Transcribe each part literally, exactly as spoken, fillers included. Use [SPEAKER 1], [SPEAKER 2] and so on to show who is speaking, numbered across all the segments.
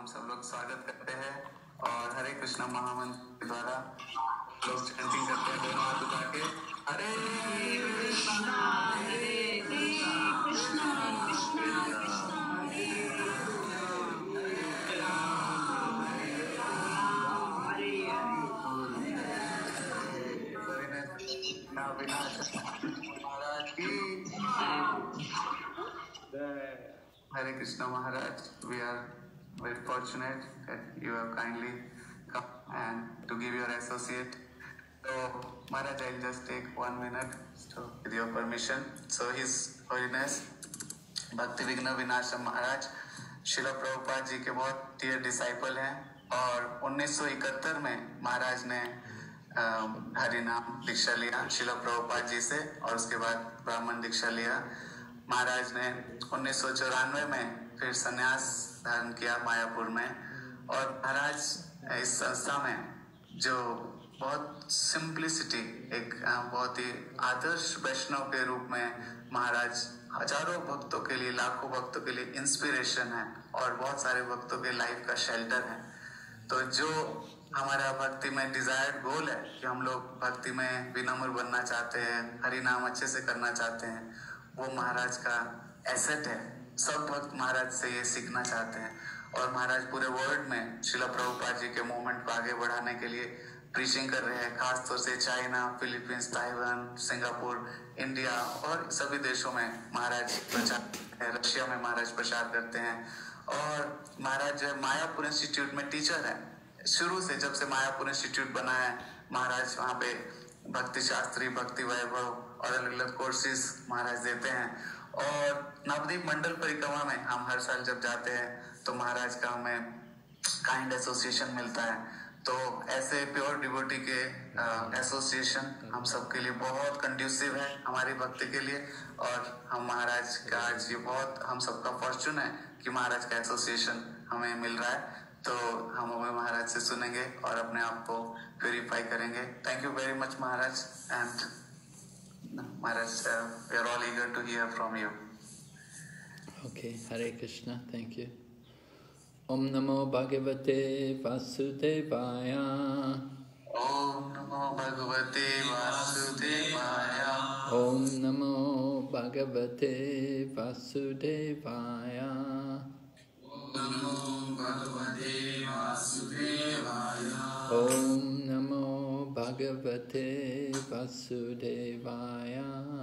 [SPEAKER 1] हम सब लोग स्वागत करते हैं और हरे कृष्णा महामंत्र के द्वारा लोग चैंटिंग करते हैं दोनों हाथ उठा के हरे कृष्णा हरे कृष्णा कृष्णा कृष्णा महाराज की Hare Krishna Maharaj, we are very fortunate that you have kindly come and to give your associate. So Maharaj, I'll just take one minute so, with your permission. So His Holiness Bhakti Vigna Vinasham Maharaj शिला प्रभुपाद जी के बहुत dear disciple हैं और उन्नीस सौ इकहत्तर में महाराज ने हरि नाम दीक्षा लिया शिला प्रभुपाद जी से और उसके बाद ब्राह्मण दीक्षा लिया। महाराज ने उन्नीस सौ चौरानवे में फिर संन्यास धारण किया मायापुर में और महाराज इस संस्था में जो बहुत सिंप्लिसिटी एक बहुत ही आदर्श वैष्णव के रूप में महाराज हजारों भक्तों के लिए लाखों भक्तों के लिए इंस्पिरेशन है और बहुत सारे भक्तों के लाइफ का शेल्टर है। तो जो हमारा भक्ति में डिजायर्ड गोल है कि हम लोग भक्ति में विनम्र बनना चाहते हैं, हरि नाम अच्छे से करना चाहते हैं, वो महाराज का एसेट है। सब भक्त महाराज से ये सीखना चाहते हैं और महाराज पूरे वर्ल्ड में श्रीला प्रभुपाद जी के मूवमेंट को आगे बढ़ाने के लिए प्रीचिंग कर रहे हैं, खासतौर से China, Philippines, Taiwan, Singapore, India और सभी देशों में महाराज प्रचार, रशिया में महाराज प्रचार करते हैं। और महाराज जो मायापुर इंस्टीट्यूट में टीचर है, शुरू से जब से मायापुर इंस्टीट्यूट बना है महाराज वहाँ पे भक्ति शास्त्री, भक्ति वैभव और अलग अलग कोर्सेज महाराज देते हैं। और नवदीप मंडल परिक्रमा में हम हर साल जब जाते हैं तो महाराज का हमें काइंड एसोसिएशन मिलता है। तो ऐसे प्योर डिवोटी के एसोसिएशन हम सब के लिए बहुत कंड्यूसिव है हमारी भक्ति के लिए और हम महाराज का आज ये बहुत हम सबका फॉर्चून है कि महाराज का एसोसिएशन हमें मिल रहा है। तो हम हमें महाराज से सुनेंगे और अपने आप को प्यूरिफाई करेंगे। Thank you very much Maharaj and Maharaj we are all eager to hear from you.
[SPEAKER 2] Okay, Hare Krishna, thank you. ओम नमो भगवते वासुदेवाय।
[SPEAKER 1] ओम नमो भगवते वासुदेवाय।
[SPEAKER 2] ओम नमो भगवते वासुदेवाय।
[SPEAKER 1] नमो भगवते वासुदेवाय।
[SPEAKER 2] ओम नमो भगवते वासुदेवाय।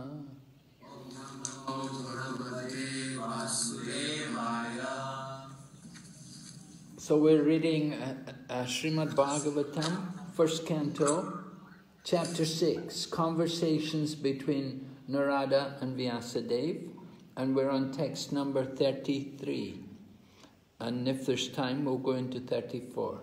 [SPEAKER 1] नमो भगवते वासुदेवाय।
[SPEAKER 2] So we're reading uh, uh, Srimad Bhagavatam, first canto, chapter six, conversations between Narada and Vyasadeva, and we're on text number thirty-three. And if there's time, we'll go into thirty-four.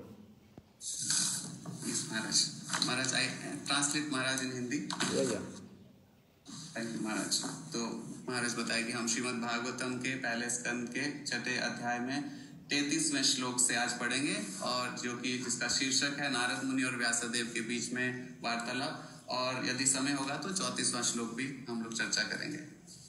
[SPEAKER 1] Yes, Maharaj. Maharaj, I translate Maharaj in Hindi.
[SPEAKER 2] Yeah, yeah.
[SPEAKER 1] Thank you, Maharaj. तो महाराज बताए कि हम श्रीमद् भागवतम के पहले स्कंद के छठे अध्याय में तैंतीसवें श्लोक से आज पढ़ेंगे और जो कि जिसका शीर्षक है नारद मुनि और व्यासदेव के बीच में वार्तालाप, और यदि समय होगा तो चौंतीसवां श्लोक भी हम लोग चर्चा करेंगे।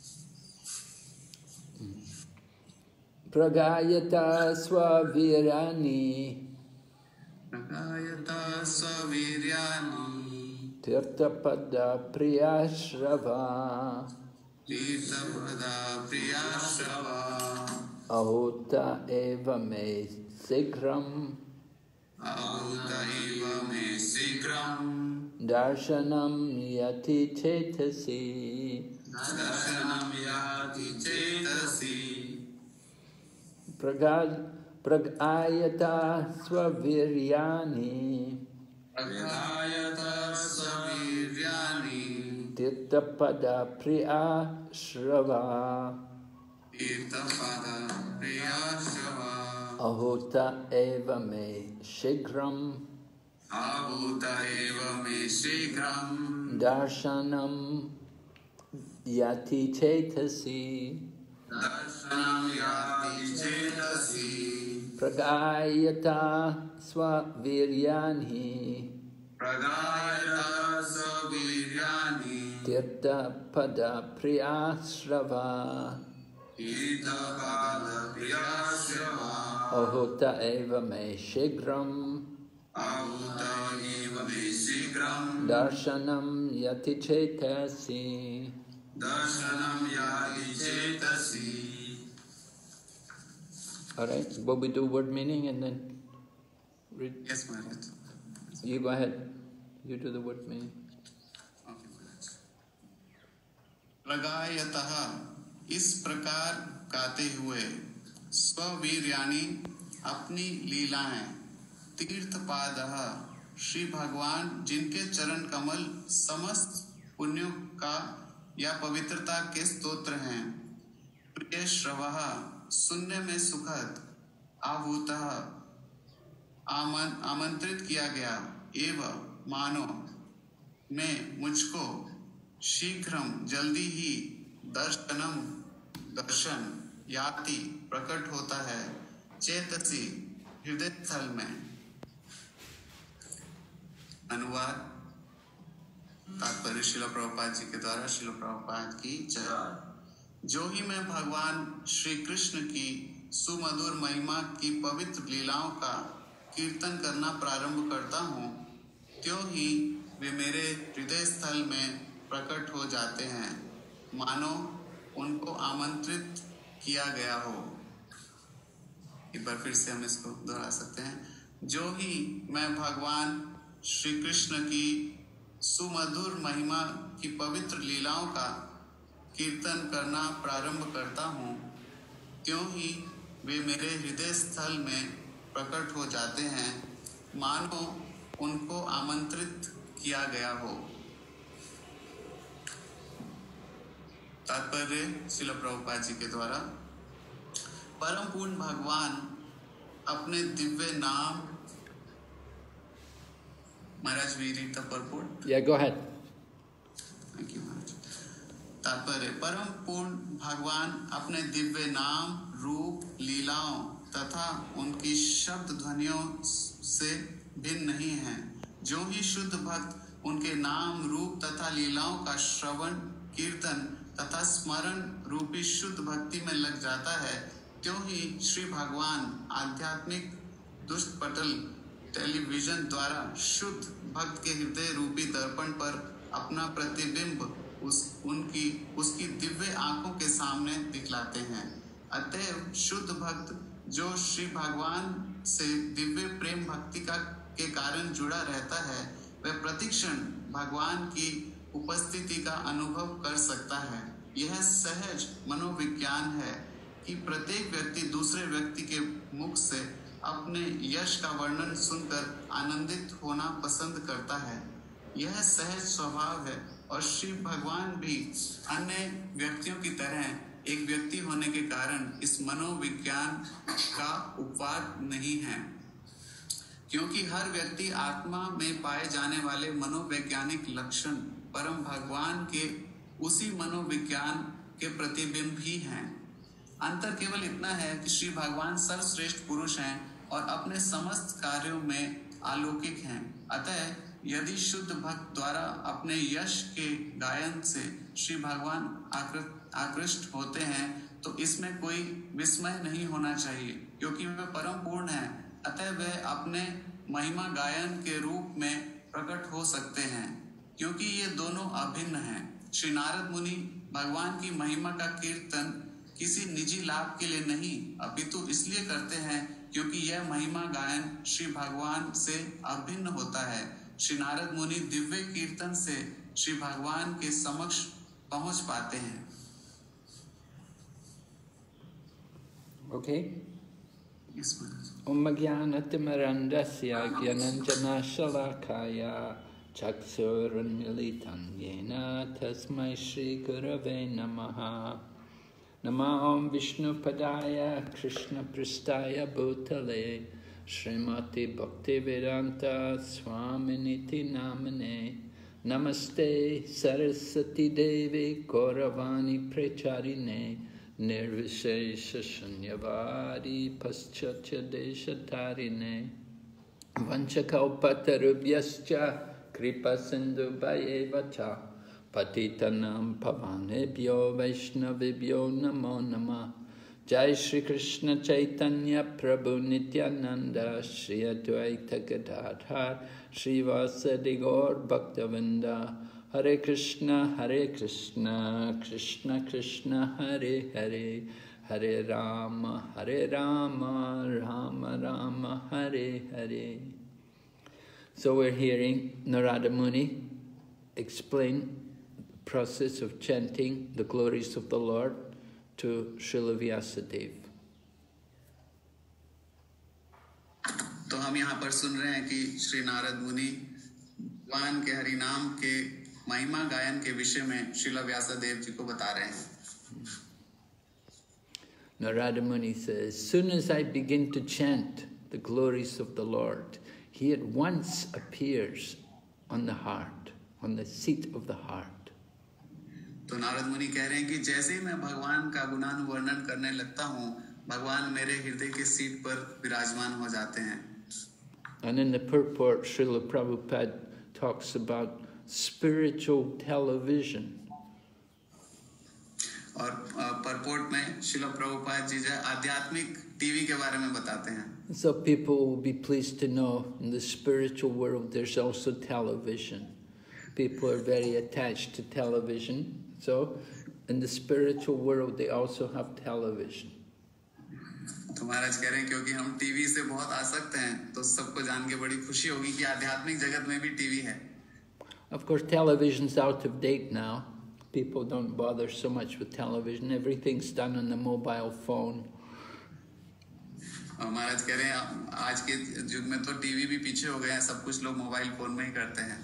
[SPEAKER 2] Pragayata swavirani
[SPEAKER 1] Pragayata swaviryani
[SPEAKER 2] Tirthapada priyashrava
[SPEAKER 1] Tirthapada priyashrava
[SPEAKER 2] Ahuta eva me sigram
[SPEAKER 1] Ahuta eva me sigram
[SPEAKER 2] Darshanam yati chetasi
[SPEAKER 1] Darshanam yati chetasi
[SPEAKER 2] Pragad Pragayata swaviryani
[SPEAKER 1] Pragayata swaviryani
[SPEAKER 2] Tirthapada priyashrava
[SPEAKER 1] Tirthapada priyashrava
[SPEAKER 2] Ahuta eva me shigram
[SPEAKER 1] Ahuta eva me shigram
[SPEAKER 2] Darshanam yati chetasi
[SPEAKER 1] Darshanam yati chetasi
[SPEAKER 2] Pragayata swaviryani
[SPEAKER 1] Pragayata swaviryani
[SPEAKER 2] Tirtha pada priyashrava Ahuta eva me shigram darshanam yati chetasi. Alright, will we do word meaning and then read?
[SPEAKER 1] Yes, Maharaj.
[SPEAKER 2] You go ahead. You do the word meaning.
[SPEAKER 1] Okay, Maharaj. प्रगायतः इस प्रकार गाते हुए स्ववीर्याणि अपनी लीलाएं तीर्थपादः श्री भगवान जिनके चरण कमल समस्त पुण्यों का या पवित्रता के स्तोत्र हैं, प्रिय श्रवः सुनने में सुखद, आहूतः आमन आमंत्रित किया गया, एवं मानो मैं मुझको शीघ्रम जल्दी ही दर्शनम दर्शन याति प्रकट होता है चेतसी हृदय स्थल में। अनुवाद तात्पर्य श्रील प्रभुपाद जी के द्वारा। श्रील प्रभुपाद की जय। जो ही मैं भगवान श्री कृष्ण की सुमधुर महिमा की पवित्र लीलाओं का कीर्तन करना प्रारंभ करता हूँ, त्यों ही वे मेरे हृदय स्थल में प्रकट हो जाते हैं, मानो उनको आमंत्रित किया गया हो। एक बार फिर से हम इसको दोहरा सकते हैं। जो ही मैं भगवान श्री कृष्ण की सुमधुर महिमा की पवित्र लीलाओं का कीर्तन करना प्रारंभ करता हूँ, त्यों ही वे मेरे हृदय स्थल में प्रकट हो जाते हैं, मानो उनको आमंत्रित किया गया हो। तात्पर्य श्रील प्रभुपाद जी के द्वारा। परम पूर्ण भगवान अपने दिव्य नाम, महाराज we read the purport?
[SPEAKER 2] Yeah, go ahead.
[SPEAKER 1] Thank you, महाराज। तात्पर्य परम पूर्ण भगवान अपने दिव्य नाम, रूप, लीलाओं तथा उनकी शब्द ध्वनियों से भिन्न नहीं हैं। जो ही शुद्ध भक्त उनके नाम, रूप तथा लीलाओं का श्रवण, कीर्तन तथा स्मरण रूपी शुद्ध भक्ति में लग जाता है, त्यों ही श्री भगवान आध्यात्मिक दुष्टपटल टेलीविजन द्वारा शुद्ध भक्त के हृदय रूपी दर्पण पर अपना प्रतिबिंब उस उनकी उसकी दिव्य आंखों के सामने दिखलाते हैं। अतएव शुद्ध भक्त जो श्री भगवान से दिव्य प्रेम भक्ति का के कारण जुड़ा रहता है, वह प्रतिक्षण भगवान की उपस्थिति का अनुभव कर सकता है। यह सहज मनोविज्ञान है कि प्रत्येक व्यक्ति दूसरे व्यक्ति के मुख से अपने यश का वर्णन सुनकर आनंदित होना पसंद करता है। यह सहज स्वभाव है और श्री भगवान भी अन्य व्यक्तियों की तरह एक व्यक्ति होने के कारण इस मनोविज्ञान का उपवाद नहीं है, क्योंकि हर व्यक्ति आत्मा में पाए जाने वाले मनोवैज्ञानिक लक्षण परम भगवान के उसी मनोविज्ञान के प्रतिबिंब ही हैं। अंतर केवल इतना है कि श्री भगवान सर्वश्रेष्ठ पुरुष हैं और अपने समस्त कार्यों में अलौकिक हैं। अतः यदि शुद्ध भक्त द्वारा अपने यश के गायन से श्री भगवान आकृष्ट होते हैं, तो इसमें कोई विस्मय नहीं होना चाहिए, क्योंकि वे परम पूर्ण हैं। अतः वे अपने महिमा गायन के रूप में प्रकट हो सकते हैं, क्योंकि ये दोनों अभिन्न हैं। श्री नारद मुनि भगवान की महिमा का कीर्तन किसी निजी लाभ के लिए नहीं, अपितु इसलिए करते हैं क्योंकि यह महिमा गायन श्री भगवान से अभिन्न होता है। श्री नारद मुनि दिव्य कीर्तन से श्री भगवान के समक्ष पहुंच पाते हैं।
[SPEAKER 2] Okay.
[SPEAKER 1] Yes,
[SPEAKER 2] Om Jnanatimmirandasya Gyananjana Shalakaya Chaksurunmilitam Yena Tasmai Shri Gurave Namaha. Nama Om Vishnu Padaya Krishna Pristaya Bhutale Srimati Bhaktivedanta Swaminiti Namane. Namaste Saraswati Devi Gauravani Pracharine Nirvishesha Shunyavadi Paschatya Deshatarine Vanchakalpatarubhyascha Kripa Sindhu Bhayevacha Patitanam pavanebhyo vaishnavibhyo namo namah. Jai Shri Krishna Chaitanya Prabhu Nityananda Shri Advaita Gadadhar Shri Vasadi Gaur Bhaktavinda. Hare Krishna Hare Krishna Krishna Krishna Hare Hare Hare Rama Hare Rama Rama Rama Hare Hare. So we're hearing Narada Muni explain the process of chanting the glories of the Lord to Srila Vyasadeva.
[SPEAKER 1] तो हम यहाँ पर सुन रहे हैं कि श्री नारद मुनि भगवान के हरि नाम के महिमा गायन के विषय में श्रील व्यासदेव जी को बता रहे हैं.
[SPEAKER 2] Narada Muni says, as soon as I begin to chant the glories of the Lord, he at once appears on the heart, on the seat of the heart.
[SPEAKER 1] तो नारद मुनि कह रहे हैं कि जैसे ही मैं भगवान का गुणानुवर्णन करने लगता हूँ, भगवान मेरे हृदय के सीट पर विराजमान हो जाते हैं.
[SPEAKER 2] And in the purport, Srila Prabhupada talks about spiritual television.
[SPEAKER 1] और purport में श्रील प्रभुपाद जी जो आध्यात्मिक टीवी के बारे में बताते हैं.
[SPEAKER 2] So people will be pleased to know in the spiritual world there's also television. People are very attached to television. So, in the spiritual world, they also have television.
[SPEAKER 1] तो महाराज कह रहे हैं क्योंकि हम टीवी से बहुत आसक्त हैं, तो सबको जान के बड़ी खुशी होगी कि आध्यात्मिक जगत में भी टीवी है.
[SPEAKER 2] Of course, television's out of date now. People don't bother so much with television. Everything's done on the mobile phone.
[SPEAKER 1] और महाराज कह रहे हैं आज के युग में तो टीवी भी पीछे हो गए हैं, सब कुछ लोग मोबाइल फोन में ही करते हैं.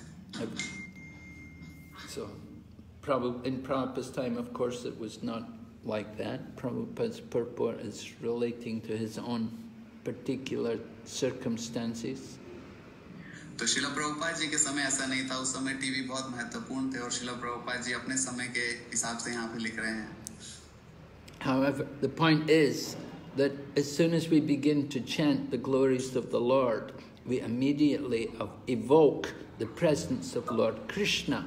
[SPEAKER 2] So. In Prabhupada's time, of course, it was not like that. Prabhupada's purport is relating to his own particular circumstances.
[SPEAKER 1] तो श्रील प्रभुपाद जी के समय ऐसा नहीं था. उस समय टीवी बहुत महत्वपूर्ण थे और श्रील प्रभुपाद जी अपने समय के हिसाब से यहाँ पे लिख रहे हैं.
[SPEAKER 2] However, the point is that as soon as we begin to chant the glories of the Lord, we immediately evoke the presence of Lord Krishna.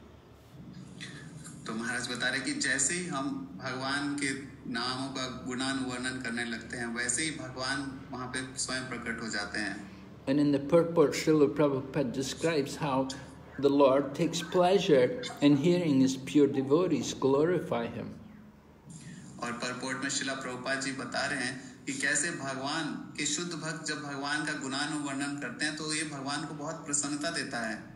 [SPEAKER 1] तो महाराज बता रहे कि जैसे ही हम भगवान के नामों का गुणानुवर्णन करने लगते हैं, वैसे ही भगवान वहाँ पे स्वयं प्रकट हो जाते हैं.
[SPEAKER 2] And in the purport, Srila Prabhupada describes how the Lord takes pleasure in hearing his pure devotees glorify him.
[SPEAKER 1] और purport में श्रील प्रभुपाद जी बता रहे हैं कि कैसे भगवान के शुद्ध भक्त जब भगवान का गुणानुवर्णन करते हैं, तो ये भगवान को बहुत प्रसन्नता देता है.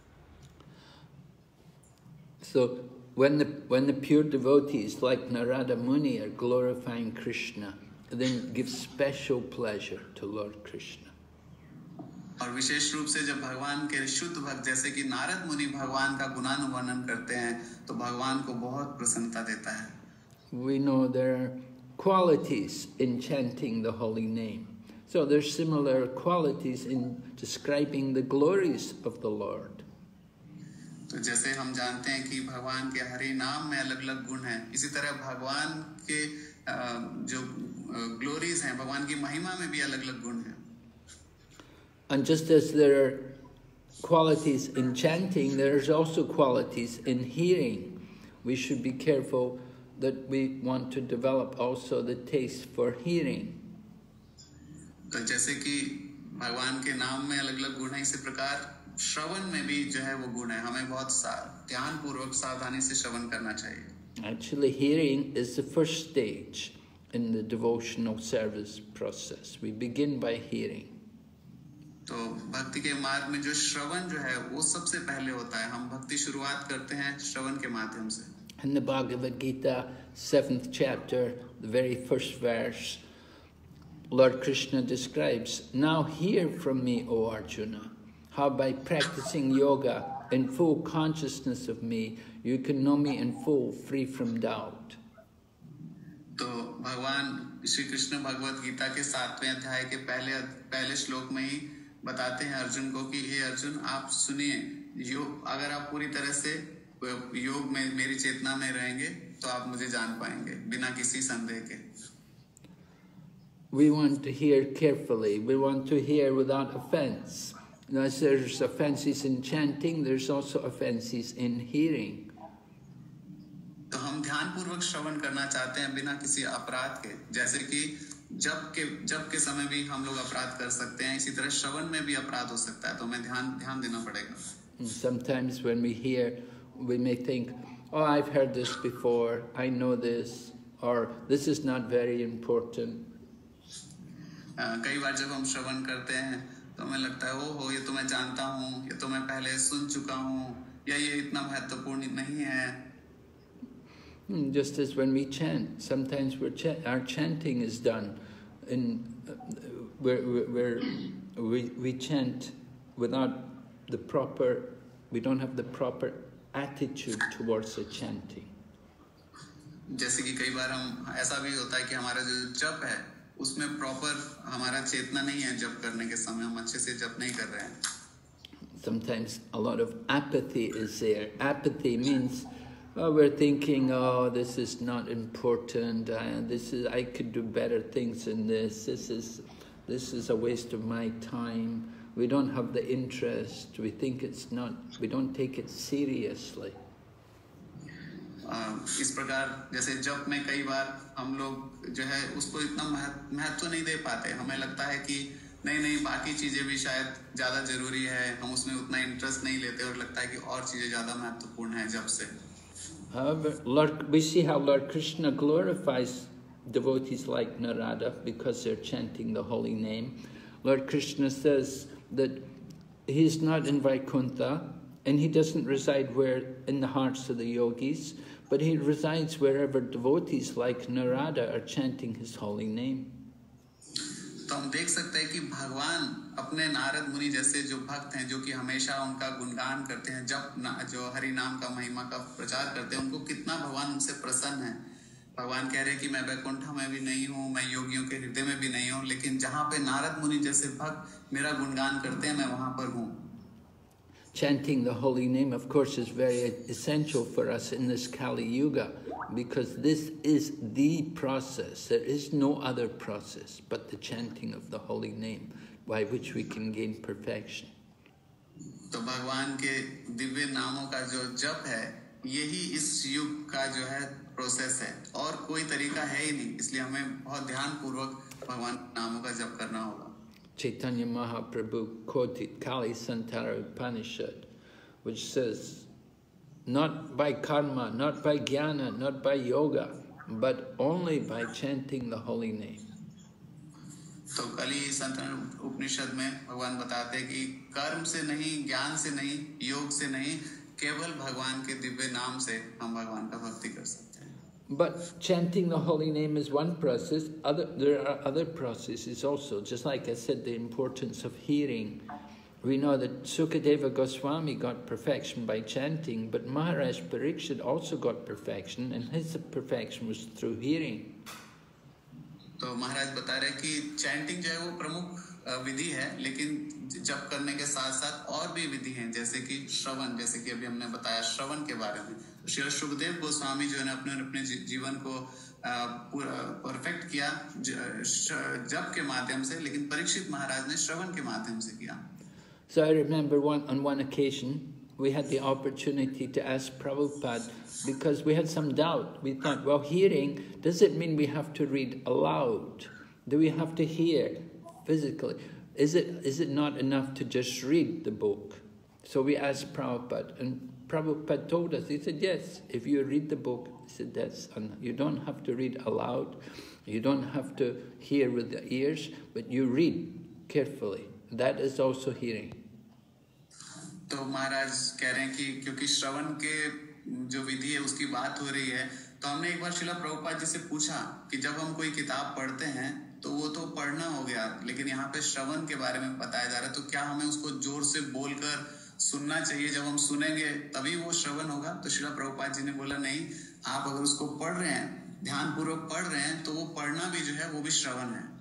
[SPEAKER 2] So, When the, when the pure devotees like Narada Muni are glorifying Krishna, then it gives special pleasure to Lord Krishna.
[SPEAKER 1] और विशेष रूप से जब भगवान के शुद्ध भक्त जैसे कि नारद मुनि भगवान का गुणानुवर्णन करते हैं, तो भगवान को बहुत प्रसन्नता देता है.
[SPEAKER 2] We know there are qualities in chanting the holy name. So there's similar qualities in describing the glories of the Lord.
[SPEAKER 1] तो जैसे हम जानते हैं कि भगवान के हरि नाम में अलग-अलग गुण हैं, इसी तरह भगवान के जो ग्लोरीज हैं, भगवान की महिमा में भी अलग-अलग गुण हैं.
[SPEAKER 2] And just as there are qualities in chanting, there is also qualities in hearing. We should be careful that we want to develop also the taste for hearing.
[SPEAKER 1] तो जैसे कि भगवान के नाम में अलग-अलग गुण हैं, इसी प्रकार श्रवण में भी जो है वो गुण है. हमें बहुत ध्यान पूर्वक सावधानी से श्रवण करना चाहिए.
[SPEAKER 2] Actually, hearing is the first stage in the devotional service process. We begin by hearing.
[SPEAKER 1] तो भक्ति के मार्ग में जो श्रवण जो है वो सबसे पहले होता है. हम भक्ति शुरुआत करते हैं श्रवण के माध्यम से.
[SPEAKER 2] In the Bhagavad Gita, seventh chapter, the very first verse, Lord Krishna describes, "Now hear from me, O Arjuna, how by practicing yoga in full consciousness of me, you can know me in full, free from doubt."
[SPEAKER 1] तो भगवान श्री कृष्ण भगवत गीता के सातवें अध्याय के पहले पहले श्लोक में ही बताते हैं अर्जुन को कि हे अर्जुन, आप सुनिए, योग अगर आप पूरी तरह से योग में मेरी चेतना में रहेंगे तो आप मुझे जान पाएंगे बिना किसी संदेह के.
[SPEAKER 2] We want to hear carefully. We want to hear without offense. As there's offenses in chanting, there's also offenses in hearing.
[SPEAKER 1] हम ध्यान पूर्वक श्रवण करना चाहते हैं बिना किसी अपराध के, जैसे कि जब के जब के समय भी हम लोग अपराध कर सकते हैं, इसी तरह श्रवण में भी अपराध हो सकता है, तो हमें ध्यान ध्यान देना पड़ेगा.
[SPEAKER 2] Sometimes when we hear, we may think, oh, I've heard this before, I know this, or this is not very important.
[SPEAKER 1] कई बार जब हम श्रवण करते हैं तो हमें लगता है ओ हो ये तो मैं जानता हूँ, ये तो मैं पहले सुन चुका हूँ, या ये इतना महत्वपूर्ण नहीं है.
[SPEAKER 2] Just as when we chant, sometimes we're ch our chanting is done in uh, where, where we we chant without the proper, we don't have the proper attitude towards the chanting.
[SPEAKER 1] जैसे कि कई बार हम ऐसा भी होता है कि हमारा जो जप है उसमें प्रॉपर हमारा चेतना नहीं है, जप करने के समय हम अच्छे से जप नहीं कर रहे हैं.
[SPEAKER 2] Sometimes a lot of apathy is there. Apathy means oh, we're thinking, oh, this is not important. Uh, this is I could do better things than this. This is this is a waste of my time. We don't have the interest. We think it's not. We don't take it seriously.
[SPEAKER 1] इस प्रकार जैसे जब में कई बार हम लोग जो है उसको इतना महत्व नहीं दे पाते. हमें लगता है कि नहीं नहीं बाकी चीजें भी शायद ज्यादा जरूरी है, हम उसमें उतना इंटरेस्ट नहीं लेते और लगता है कि और चीजें ज्यादा महत्वपूर्ण है जब से.
[SPEAKER 2] However, Lord, we see how Lord Krishna glorifies devotees like Narada because they're chanting the holy name. Lord Krishna says that he's not in Vaikuntha and he doesn't reside where in the hearts of the yogis, but he resides wherever devotees like Narada are chanting his holy name.
[SPEAKER 1] तो हम देख सकते हैं कि भगवान अपने नारद मुनि जैसे जो भक्त हैं, जो कि हमेशा उनका गुणगान करते हैं, जब जो हरि नाम का महिमा का प्रचार करते हैं, उनको कितना भगवान उनसे प्रसन्न है. भगवान कह रहे हैं कि मैं वैकुंठ में भी नहीं हूँ, मैं योगियों के हृदय में भी नहीं हूँ, लेकिन जहाँ पे नारद मुनि जैसे भक्त मेरा गुणगान करते हैं, मैं वहाँ पर हूँ.
[SPEAKER 2] Chanting the holy name, of course, is very essential for us in this Kali Yuga, because this is the process. There is no other process but the chanting of the holy name, by which we can gain perfection.
[SPEAKER 1] तो भगवान के दिव्य नामों का जो जप है, यही इस युग का जो है प्रोसेस है, और कोई तरीका है ही नहीं. इसलिए हमें बहुत ध्यान पूर्वक भगवान नामों का जप करना होगा.
[SPEAKER 2] Chaitanya Mahaprabhu quoted Kali Santara Upanishad, which says, not by karma, not by jnana, not by yoga, but only by chanting the holy name.
[SPEAKER 1] तो कली संतन उपनिषद में भगवान बताते हैं कि कर्म से नहीं, ज्ञान से नहीं, योग से नहीं, केवल भगवान के दिव्य नाम से हम भगवान का भक्ति कर सकते हैं.
[SPEAKER 2] But chanting the holy name is one process. Other, there are other processes also. Just like I said, the importance of hearing. We know that Sukadeva Goswami got perfection by chanting, but Maharaj Parikshit also got perfection, and his perfection was through hearing.
[SPEAKER 1] तो महाराज बता रहे कि chanting जो है वो प्रमुख विधि है, लेकिन जप करने के साथ साथ और भी विधि हैं, जैसे कि श्रवण, जैसे कि अभी हमने बताया श्रवण के बारे में. श्री सुखदेव गोस्वामी जो है अपने अपने जीवन को परफेक्ट किया जप के माध्यम से, लेकिन परीक्षित महाराज ने श्रवण के माध्यम से किया.
[SPEAKER 2] So I remember one, on one occasion we had the opportunity to ask Prabhupada, because we had some doubt. We thought, well, hearing, does it mean we have to read aloud? Do we have to hear physically? Is it is it not enough to just read the book? So we asked Prabhupada, and Prabhupada told us, he said, yes, if you read the book, he said, that's, you don't have to read aloud, you don't have to hear with the ears, but you read carefully. That is also hearing.
[SPEAKER 1] तो महाराज कह रहे हैं कि क्योंकि श्रवण के जो विधि है उसकी बात हो रही है, तो हमने एक बार श्रीला प्रभुपाद जी से पूछा कि जब हम कोई किताब पढ़ते हैं तो वो तो पढ़ना हो गया, लेकिन यहाँ पे श्रवण के बारे में बताया जा रहा है, तो क्या हमें उसको जोर से बोलकर सुनना चाहिए? जब हम सुनेंगे तभी वो श्रवण होगा? तो श्रीला प्रभुपाद जी ने बोला नहीं, आप अगर उसको पढ़ रहे हैं, ध्यान पूर्वक पढ़ रहे हैं, तो वो पढ़ना भी जो है वो भी श्रवण है.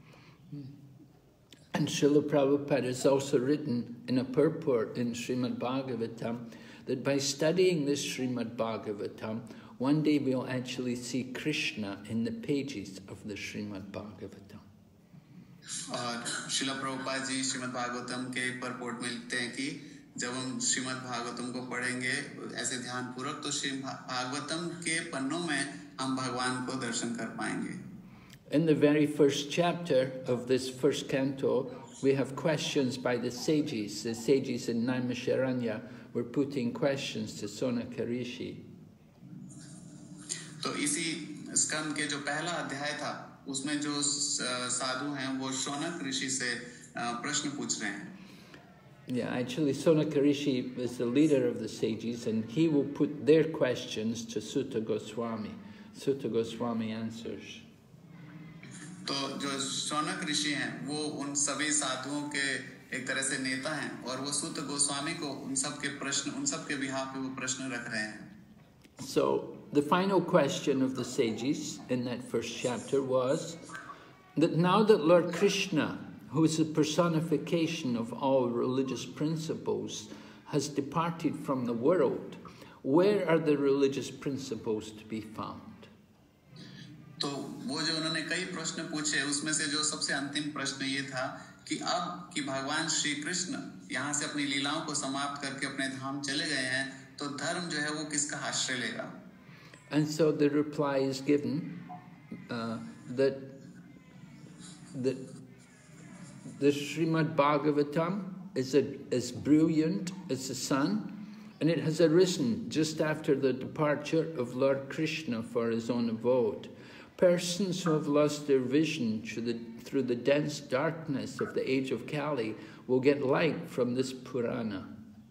[SPEAKER 2] And Srila Prabhupada has also written in a purport in Srimad Bhagavatam that by studying this Srimad Bhagavatam, one day we'll actually see Krishna in the pages of the Srimad Bhagavatam.
[SPEAKER 1] और श्रीला प्रभुपाद जी श्रीमद् भागवतम के पurport में लिखते हैं कि जब हम श्रीमद् भागवतम को पढ़ेंगे ऐसे ध्यान पूर्वक तो श्रीमद् भागवतम के पन्नों में हम भगवान को दर्शन कर पाएंगे.
[SPEAKER 2] In the very first chapter of this first canto, we have questions by the sages. The sages in Naimisharanya were putting questions to Sonaka Rishi.
[SPEAKER 1] तो इसी स्कंद के जो पहला अध्याय था, उसमें जो साधु हैं वो शौनक ऋषि से प्रश्न पूछ रहे हैं.
[SPEAKER 2] Yeah, actually Sonaka Rishi is the leader of the sages and he will put their questions to Sutta Goswami. Sutta Goswami answers.
[SPEAKER 1] तो जो शौनक ऋषि हैं वो उन सभी साधुओं के एक तरह से नेता हैं और वो सूत गोस्वामी को उन सब के प्रश्न उन सब के बिहाफ पे वो प्रश्न रख रहे हैं.
[SPEAKER 2] So the final question of the sages in that first chapter was that now that Lord Krishna, who is the personification of all religious principles, has departed from the world, where are the religious principles to be found?
[SPEAKER 1] तो वो जो उन्होंने कई प्रश्न पूछे उसमें से जो सबसे अंतिम प्रश्न ये था कि अब कि भगवान श्री कृष्ण यहाँ से अपनी लीलाओं को समाप्त करके अपने धाम चले गए हैं तो धर्म जो है वो किसका आश्रय लेगा.
[SPEAKER 2] And so the reply is given uh, that that the Srimad Bhagavatam is a, as brilliant as the sun, and it has arisen just after the departure of Lord Krishna for his own abode. Persons who have lost their vision through the, through the dense darkness of the age of Kali will get light from this Purana.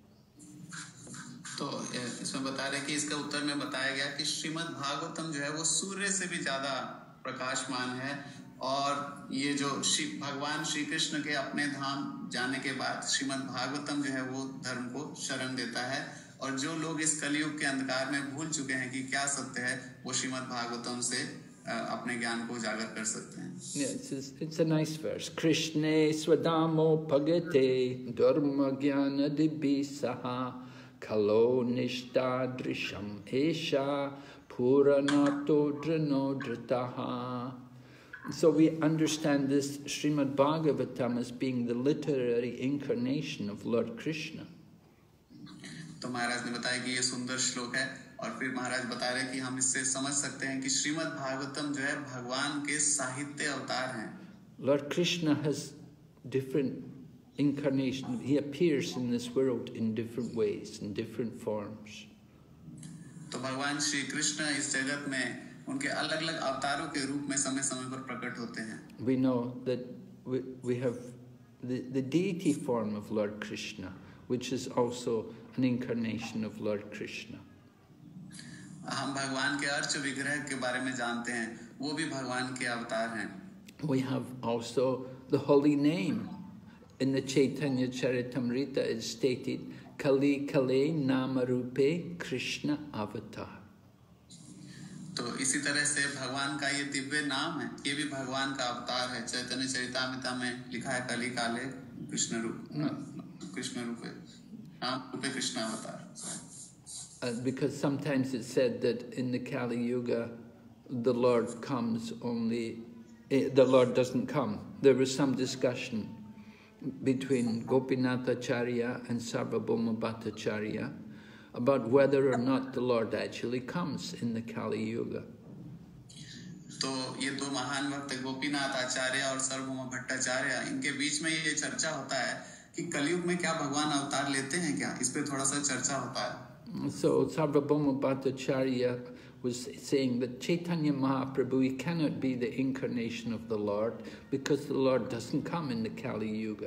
[SPEAKER 1] तो इसमें बता रहे कि इसका उत्तर में बताया गया कि श्रीमद् भागवतम जो है वो सूर्य से भी ज्यादा प्रकाशमान है और ये जो श्री भगवान श्री कृष्ण के अपने धाम जाने के बाद श्रीमद् भागवतम जो है वो धर्म को शरण देता है और जो लोग इस कलयुग के अंधकार में भूल चुके हैं कि क्या सत्य है वो श्रीमद् भागवतम से अपने ज्ञान को उजागर कर सकते हैं.
[SPEAKER 2] Yeah, it's, it's a nice verse. Krishne swadamo pagate dharma jnana dibisaha kalo nishtadrisham esha puranato dranodritaha. So we understand this Srimad Bhagavatam as being the literary incarnation of Lord Krishna.
[SPEAKER 1] तो महाराज ने बताया कि ये सुंदर श्लोक है और फिर महाराज बता रहे कि हम इससे समझ सकते हैं कि श्रीमद् भागवतम जो है भगवान के साहित्य अवतार हैं.
[SPEAKER 2] Lord Krishna has different incarnations. He appears in this world in different ways, in different forms.
[SPEAKER 1] तो भगवान श्री कृष्ण इस जगत में उनके अलग-अलग अवतारों के रूप में समय-समय पर प्रकट होते हैं.
[SPEAKER 2] We know that we, we have the, the deity form of Lord Krishna, which is also an incarnation of Lord Krishna.
[SPEAKER 1] हम भगवान के अर्च विग्रह के बारे में जानते हैं, वो भी भगवान के अवतार हैं.
[SPEAKER 2] We have also the holy name. In the Chaitanya Charitamrita it is stated, Kali Kale Namarupe Krishna Avatar.
[SPEAKER 1] तो इसी तरह से भगवान का ये दिव्य नाम है, ये भी भगवान का अवतार है. चैतन्य चरितामृत में लिखा है कली काले कृष्ण रूप कृष्ण रूपे नाम रूपे कृष्ण अवतार.
[SPEAKER 2] Uh, because sometimes it's said that in the Kali Yuga, the Lord comes only, eh, the Lord doesn't come. There was some discussion between Gopinathacharya and Sarvabhauma Bhattacharya about whether or not the Lord actually comes in the Kali Yuga.
[SPEAKER 1] तो ये दो महान भक्त गोपीनाथ आचार्य और सार्वभौम भट्टाचार्य इनके बीच में ये चर्चा होता है कि कलयुग में क्या भगवान अवतार लेते हैं क्या, इस पे थोड़ा सा चर्चा होता है.
[SPEAKER 2] So Sarvabhauma Bhattacharya was saying that Chaitanya Mahaprabhu, he cannot be the incarnation of the Lord because the Lord doesn't come in the Kali Yuga.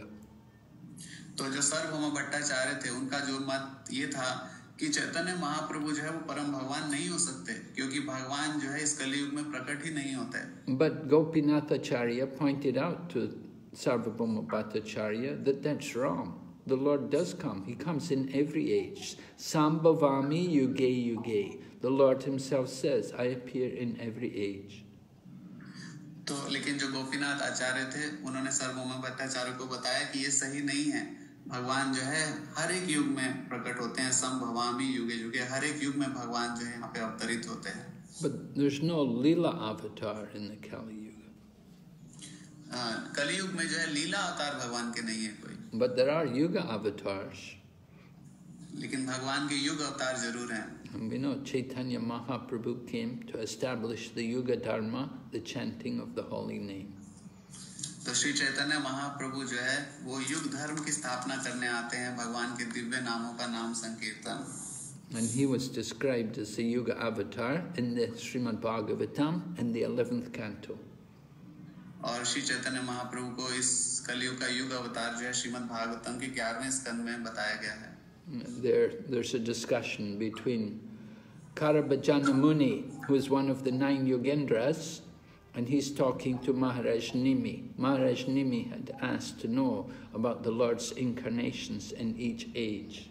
[SPEAKER 1] तो जो सार्वभौम भट्टाचार्य थे उनका जो मत ये था कि चैतन्य महाप्रभु जो है वो परम भगवान नहीं हो सकते क्योंकि भगवान जो है इस कलयुग में प्रकट ही नहीं होते.
[SPEAKER 2] But Gopinathacharya pointed out to Sarvabhauma Bhattacharya that that's wrong. The Lord does come. He comes in every age. Sambhavami yuge yuge. The Lord himself says, I appear in every age.
[SPEAKER 1] तो लेकिन जो गोपीनाथ आचार्य थे उन्होंने सार्वभौम भट्टाचार्य को बताया कि ये सही नहीं है. भगवान जो है हर एक युग में प्रकट होते हैं. संभवामी युगे युगे, हर एक युग में भगवान जो है यहाँ पे अवतरित होते हैं.
[SPEAKER 2] But there's no Leela avatar in the Kali Yuga.
[SPEAKER 1] कलयुग में जो है लीला अवतार भगवान के नहीं है कोई.
[SPEAKER 2] But there are Yuga avatars.
[SPEAKER 1] लेकिन भगवान के युग अवतार जरूर हैं।
[SPEAKER 2] And we know Chaitanya Mahaprabhu came to establish the Yuga Dharma, the chanting of the holy name.
[SPEAKER 1] तो श्री चैतन्य महाप्रभु जो है वो युग धर्म की स्थापना करने आते हैं, भगवान के दिव्य नामों का नाम संकीर्तन।
[SPEAKER 2] And he was described as the Yuga Avatar in the Srimad Bhagavatam in the eleventh canto.
[SPEAKER 1] और श्री चैतन्य महाप्रभु को इस कलयुग का युग अवतार जो है श्रीमद् भागवतम के ग्यारहवें स्कंद में बताया गया है।
[SPEAKER 2] There, there's a discussion between Karabhajana Muni, who is one of the nine Yogendras, and he's talking to Maharaj Nimi. Maharaj Nimi had asked to know about the Lord's incarnations in each age.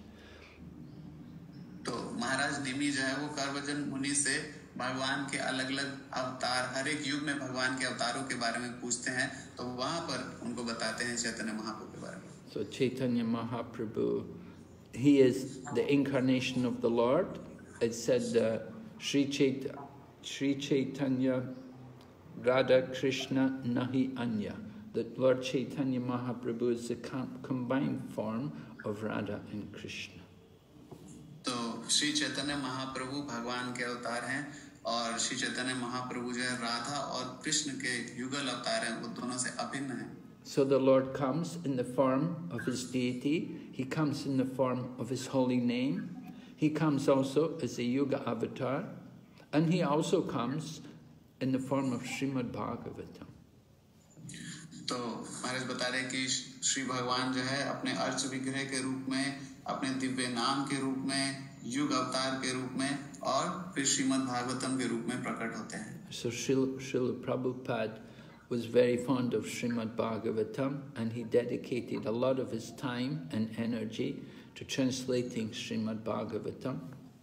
[SPEAKER 1] तो महाराज निमि जो है वो करभजन मुनि से भगवान के अलग अलग अवतार, हर एक युग में भगवान के अवतारों के बारे में पूछते हैं, तो वहाँ पर उनको बताते हैं चैतन्य महाप्रभु के बारे में।
[SPEAKER 2] So Chaitanya Mahaprabhu, he is the incarnation of the Lord. It said uh, Sri, Chait Sri Chaitanya Radha Krishna Nahi Anya. That Lord Chaitanya Mahaprabhu is the com combined form of Radha and Krishna.
[SPEAKER 1] तो श्री चैतन्य महाप्रभु भगवान के अवतार हैं और श्री चैतन्य महाप्रभु जो है राधा और कृष्ण के युगल अवतार हैं, वो दोनों से अभिन्न हैं।
[SPEAKER 2] So the Lord comes in the form of his deity, he comes in the form of his holy name, he comes also as a Yuga avatar, and he also comes in the form of Srimad Bhagavatam.
[SPEAKER 1] तो महाराज बता रहे कि श्री भगवान जो है अपने urge विग्रह के रूप में, अपने दिव्य नाम के रूप में, युग अवतार के रूप में और फिर श्रीमद् भागवतम के रूप में प्रकट होते हैं।
[SPEAKER 2] So Srila, Srila Prabhupada was very fond of Srimad Bhagavatam, and he dedicated a lot of his time and energy to translating Srimad Bhagavatam.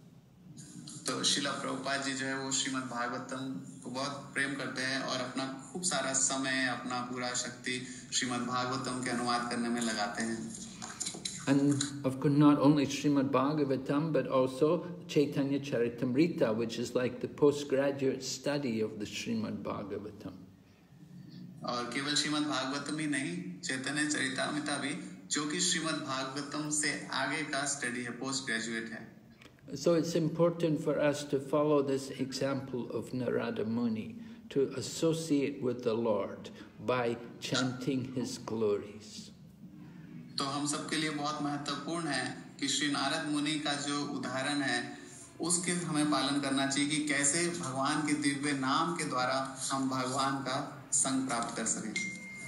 [SPEAKER 1] तो शिला प्रभुपाद जी जो है वो श्रीमद् भागवतम को बहुत प्रेम करते हैं और अपना खूब सारा समय, अपना पूरा शक्ति श्रीमद् भागवतम के अनुवाद करने में लगाते हैं।
[SPEAKER 2] And of course, not only Srimad Bhagavatam, but also Chaitanya Charitamrita, which is like the postgraduate study of the Srimad Bhagavatam.
[SPEAKER 1] और केवल श्रीमद् भागवतम ही नहीं, चैतन्य चरितामृता भी, जो कि श्रीमद् भागवतम से आगे का स्टडी है, पोस्ट ग्रेजुएट है।
[SPEAKER 2] So it's important for us to follow this example of Narada Muni, to associate with the Lord by chanting his glories.
[SPEAKER 1] तो हम सबके लिए बहुत महत्वपूर्ण है कि श्री नारद मुनि का जो उदाहरण है उसके हमें पालन करना चाहिए कि कैसे भगवान के दिव्य नाम के द्वारा हम भगवान का संग प्राप्त कर सकें।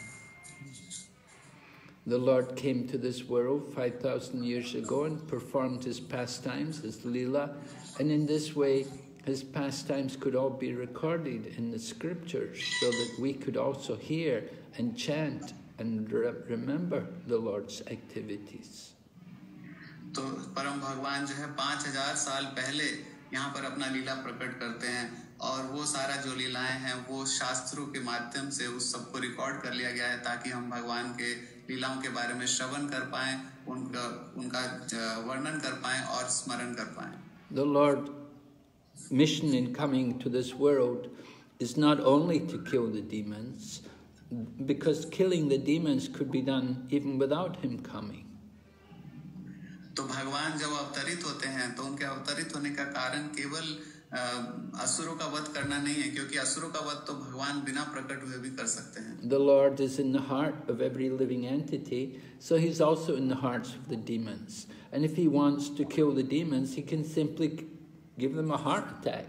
[SPEAKER 2] The Lord came to this world five thousand years ago and performed his pastimes, his Leela, and in this way his pastimes could all be recorded in the scriptures so that we could also hear and chant and re remember the Lord's activities.
[SPEAKER 1] तो परम भगवान जो है पाँच हजार साल पहले यहाँ पर अपना लीला प्रकट करते हैं और वो सारा जो लीलाएं हैं वो शास्त्रों के माध्यम से उस सबको रिकॉर्ड कर लिया गया है ताकि हम भगवान के लीलाओं के बारे में श्रवण कर पाएं, उनका उनका वर्णन कर पाएं और स्मरण कर पाएं।
[SPEAKER 2] The Lord's mission in coming to this world is not only to kill the demons, because killing the demons could be done even without him coming.
[SPEAKER 1] तो भगवान जब अवतरित होते हैं तो उनके अवतरित होने का कारण केवल असुरों का वध करना नहीं है, क्योंकि असुरों का वध तो भगवान बिना प्रकट हुए भी कर सकते हैं।
[SPEAKER 2] The Lord is in the heart of every living entity, so he's also in the hearts of the demons. And if he wants to kill the demons, he can simply give them a heart attack.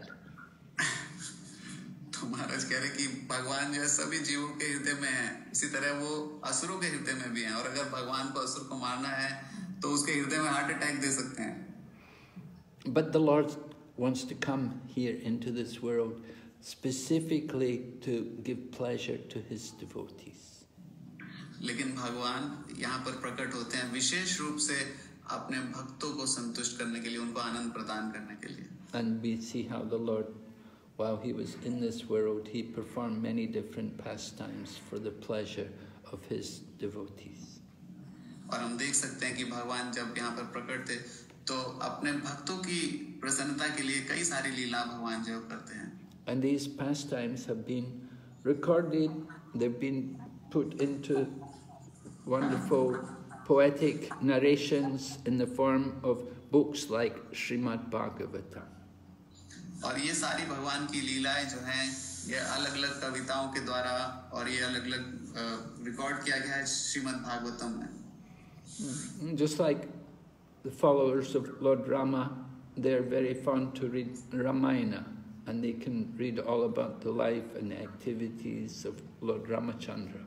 [SPEAKER 1] तो महाराज कह रहे कि भगवान जो है सभी जीवों के हृदय में है, इसी तरह वो असुरों के हृदय में भी है, और अगर भगवान को असुर को मारना है तो उसके हृदय में हार्ट अटैक दे सकते हैं।
[SPEAKER 2] But the Lord wants to come here into this world specifically to give pleasure to his devotees.
[SPEAKER 1] लेकिन भगवान यहाँ पर प्रकट होते हैं विशेष रूप से अपने भक्तों को संतुष्ट करने के लिए, उनको आनंद प्रदान करने के लिए।
[SPEAKER 2] And we see how the Lord, while he was in this world, he performed many different pastimes for the pleasure of his devotees.
[SPEAKER 1] और हम देख सकते हैं कि भगवान जब यहाँ पर प्रकट थे तो अपने भक्तों की प्रसन्नता के लिए कई सारी लीला भगवान जो करते हैं।
[SPEAKER 2] And these pastimes have been recorded, they've been put into wonderful poetic narrations in the form of books like Srimad Bhagavatam.
[SPEAKER 1] और ये सारी भगवान की लीलाएं जो हैं ये अलग अलग कविताओं के द्वारा और ये अलग अलग रिकॉर्ड किया गया है श्रीमद् भागवतम में.
[SPEAKER 2] Just like the followers of Lord Rama, they are very fond to read Ramayana, and they can read all about the life and the activities of Lord Ramachandra.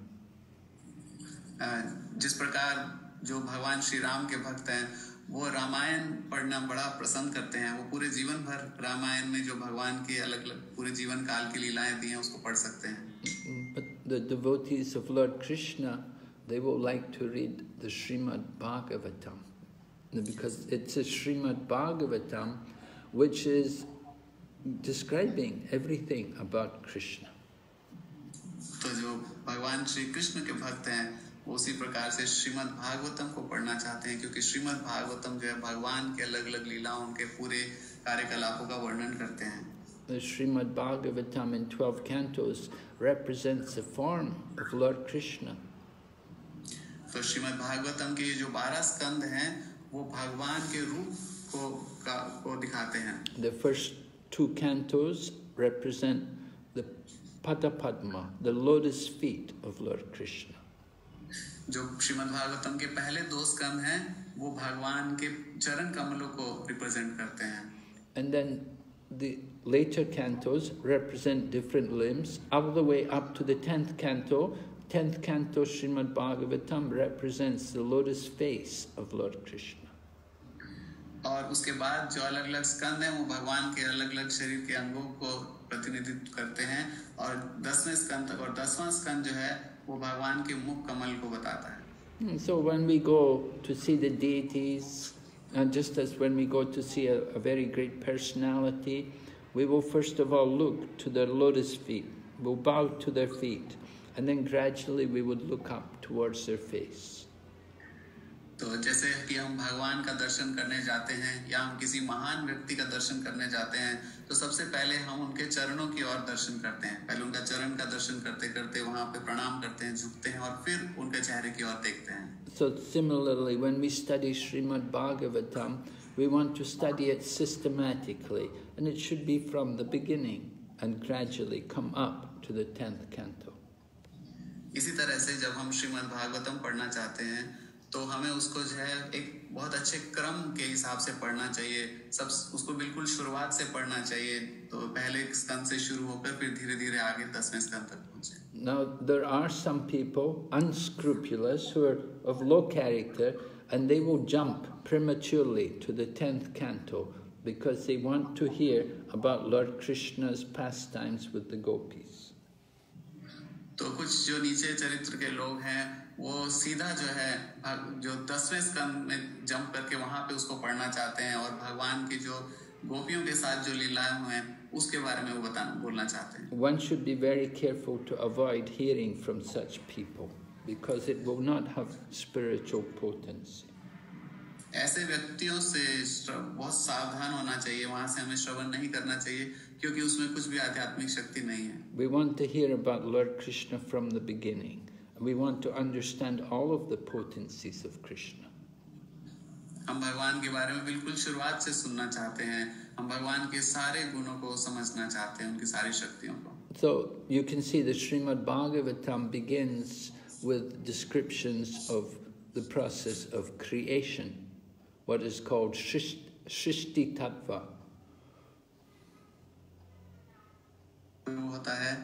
[SPEAKER 1] जिस प्रकार जो भगवान श्री राम के भक्त हैं वो रामायण पढ़ना बड़ा पसंद करते हैं, वो पूरे जीवन भर रामायण में जो भगवान के अलग अलग पूरे जीवन काल की लीलाएं दी हैं उसको पढ़ सकते हैं.
[SPEAKER 2] But the devotees of Lord Krishna, they will like to read the Srimad Bhagavatam, because it's a Srimad Bhagavatam which is describing everything about Krishna.
[SPEAKER 1] तो जो भगवान श्री कृष्ण के भक्त हैं वो उसी प्रकार से श्रीमद् भागवतम को पढ़ना चाहते हैं, क्योंकि श्रीमद् भागवतम जो है भगवान के अलग अलग लीलाओं उनके पूरे कार्यकलापों का वर्णन करते हैं.
[SPEAKER 2] The Srimad Bhagavatam in twelve cantos represents the form of Lord Krishna.
[SPEAKER 1] तो श्रीमद् भागवतम के जो बारह स्कंद हैं वो भगवान के रूप को का, को दिखाते हैं.
[SPEAKER 2] The first two cantos represent the Pada Padma, the lotus feet of Lord Krishna.
[SPEAKER 1] जो श्रीमद् भागवतम के पहले दो स्कंद हैं वो भगवान के चरण कमलों को रिप्रेजेंट करते हैं.
[SPEAKER 2] And then the later cantos represent different limbs, all the way up to the tenth canto. Tenth canto Srimad Bhagavatam represents the lotus face of Lord Krishna.
[SPEAKER 1] और उसके बाद जो अलग अलग स्कंद हैं वो भगवान के अलग अलग शरीर के अंगों को प्रतिनिधित्व करते हैं, और दसवें स्कंद तक और दसवां स्कंद जो है वो भगवान के मुख कमल को बताता है.
[SPEAKER 2] So when we go to see the deities, and just as when we go to see a, a very great personality, we will first of all look to their lotus feet. We'll bow to their feet, and then gradually we would look up towards their face.
[SPEAKER 1] तो जैसे कि हम भगवान का दर्शन करने जाते हैं या हम किसी महान व्यक्ति का दर्शन करने जाते हैं तो सबसे पहले हम उनके चरणों की ओर दर्शन करते हैं. पहले उनका चरण का दर्शन करते करते वहां पे प्रणाम करते हैं, झुकते हैं और फिर उनके चेहरे की ओर देखते हैं.
[SPEAKER 2] So similarly, when we study Srimad Bhagavatam, we want to study it systematically, and it should be from the beginning and gradually come up to the tenth canto.
[SPEAKER 1] इसी तरह से जब हम श्रीमद् भागवतम पढ़ना चाहते हैं तो हमें उसको जो है एक बहुत अच्छे क्रम के हिसाब से पढ़ना चाहिए. सब उसको बिल्कुल शुरुआत से पढ़ना चाहिए, तो पहले स्कंद से शुरू होकर फिर धीरे धीरे आगे दसवें स्कंद तक पहुंचे.
[SPEAKER 2] Now there are some people unscrupulous who are of low character, and they will jump prematurely to the tenth canto because they want to hear about Lord Krishna's pastimes with the gopis.
[SPEAKER 1] तो कुछ जो नीचे चरित्र के लोग हैं वो सीधा जो है जो दसवें स्कंद में जंप करके वहां पे उसको पढ़ना चाहते हैं और भगवान की जो गोपियों के साथ जो लीलाएं हुए हैं उसके बारे में वो बताना बोलना चाहते हैं.
[SPEAKER 2] One should be very careful to avoid hearing from such people because it will not have spiritual potency.
[SPEAKER 1] ऐसे व्यक्तियों से बहुत सावधान होना चाहिए, वहां से हमें श्रवण नहीं करना चाहिए क्योंकि उसमें कुछ भी आध्यात्मिक शक्ति नहीं है.
[SPEAKER 2] We want to hear about Lord Krishna from the beginning. We want to understand all of the potencies of Krishna.
[SPEAKER 1] हम भगवान के बारे में बिल्कुल शुरुआत से सुनना चाहते हैं, हम भगवान के सारे गुणों को समझना चाहते हैं, उनकी सारी शक्तियों को.
[SPEAKER 2] So you can see the Srimad Bhagavatam begins with descriptions of the process of creation, what is called Shrishti Tattva.
[SPEAKER 1] होता है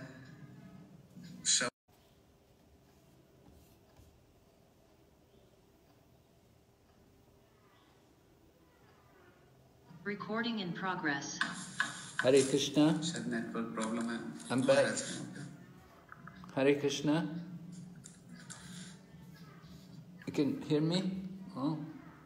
[SPEAKER 3] Recording in progress.
[SPEAKER 2] Hare Krishna.
[SPEAKER 1] शायद नेटवर्क प्रॉब्लम है.
[SPEAKER 2] I'm back. Hare Krishna. You can hear me? Oh.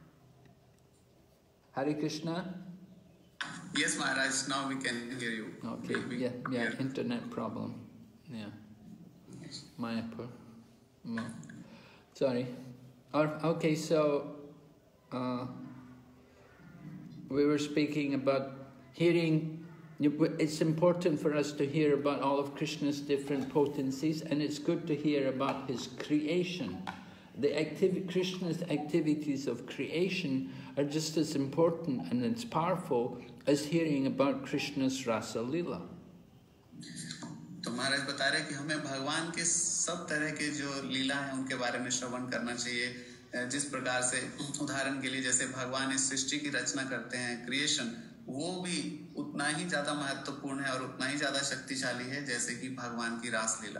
[SPEAKER 2] Hare Krishna.
[SPEAKER 1] Yes, Maharaj. Now we can hear you.
[SPEAKER 2] Okay.
[SPEAKER 1] We,
[SPEAKER 2] Yeah. Yeah.
[SPEAKER 1] hear.
[SPEAKER 2] Internet problem. Yeah. Mayapur. No. Sorry. Okay. So. Uh, We were speaking about hearing. It's important for us to hear about all of Krishna's different potencies, and it's good to hear about his creation. the activity, Krishna's activities of creation are just as important and as powerful as hearing about Krishna's Rasa Leela.
[SPEAKER 1] तो महाराज बता रहे कि हमें भगवान के सब तरह के जो लीला हैं उनके बारे में श्रवण करना चाहिए। जिस प्रकार से उदाहरण के लिए जैसे भगवान इस सृष्टि की रचना करते हैं, क्रिएशन, वो भी उतना ही ज्यादा महत्वपूर्ण है और उतना ही ज्यादा शक्तिशाली है जैसे कि भगवान की रास लीला।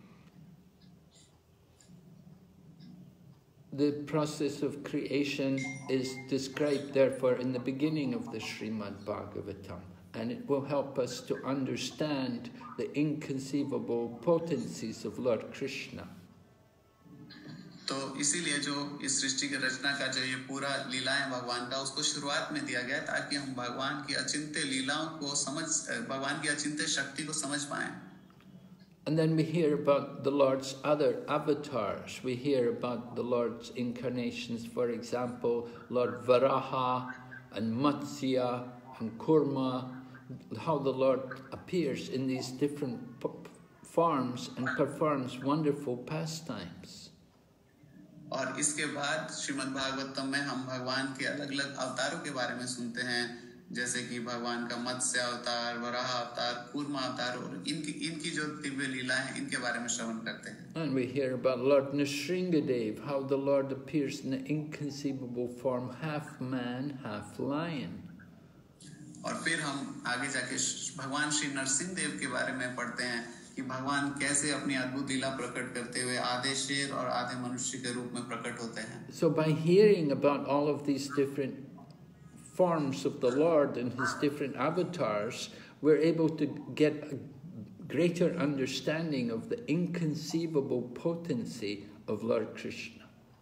[SPEAKER 2] The process of creation is described therefore in the beginning of the Srimad Bhagavatam, and it will help us to understand the inconceivable potencies of Lord Krishna.
[SPEAKER 1] तो इसीलिए जो इस सृष्टि की रचना का जो ये पूरा लीला है भगवान का, उसको शुरुआत में दिया गया ताकि हम भगवान की अचिंत्य लीलाओं को समझ, भगवान की अचिंत्य शक्ति को समझ पाएं।
[SPEAKER 2] And then we hear about the Lord's other avatars. We hear about the Lord's incarnations, for example, Lord Varaha and Matsya and Kurma, how the Lord appears in these different forms and performs wonderful pastimes.
[SPEAKER 1] और इसके बाद श्रीमद् भागवतम में हम भगवान के अलग-अलग अवतारों के बारे में सुनते हैं, जैसे कि भगवान का मत्स्य अवतार, वराह अवतार, कूर्मा अवतार, और इनकी इनकी जो दिव्य लीला है इनके बारे में श्रवण करते हैं।
[SPEAKER 2] And we hear about Lord Nrsingadev, how the Lord appears in the inconceivable form, half man, half lion.
[SPEAKER 1] और फिर हम आगे जाके भगवान श्री नरसिंह देव के बारे में पढ़ते हैं कि भगवान कैसे अपनी अद्भुत लीला प्रकट करते हुए आधे शेर और आधे मनुष्य के रूप में प्रकट होते हैं।
[SPEAKER 2] So by hearing about all of these different forms of the Lord and his different avatars, we're able to get a greater understanding of the inconceivable potency of Lord Krishna.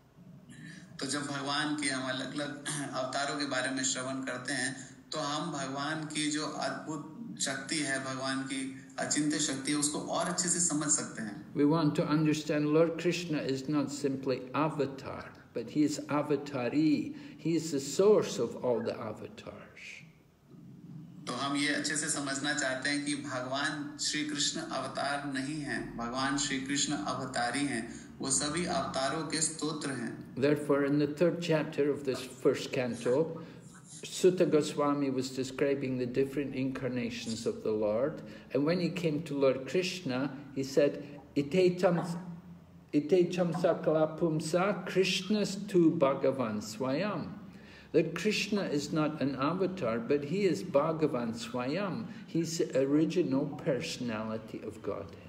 [SPEAKER 1] तो जब भगवान के हम अलग-अलग अवतारों के बारे में श्रवण करते हैं, तो हम भगवान की जो अद्भुत शक्ति है, भगवान की अचिंत्य शक्ति है, उसको और अच्छे से समझ सकते हैं।
[SPEAKER 2] We want to understand Lord Krishna is not simply avatar, but he is avatari. He is the source of all the avatars.
[SPEAKER 1] तो हम ये अच्छे से समझना चाहते हैं कि भगवान श्री कृष्ण अवतार नहीं हैं, भगवान श्री कृष्ण अवतारी हैं, वो सभी अवतारों के स्तोत्र हैं।
[SPEAKER 2] Therefore, in the third chapter of this first canto, Sutta Goswami was describing the different incarnations of the Lord, and when he came to Lord Krishna, he said, Itetam Itecham sakala pumsa Krishnas tu Bhagavan Swayam. That Krishna is not an avatar, but he is Bhagavan Swayam. He's the original personality of Godhead.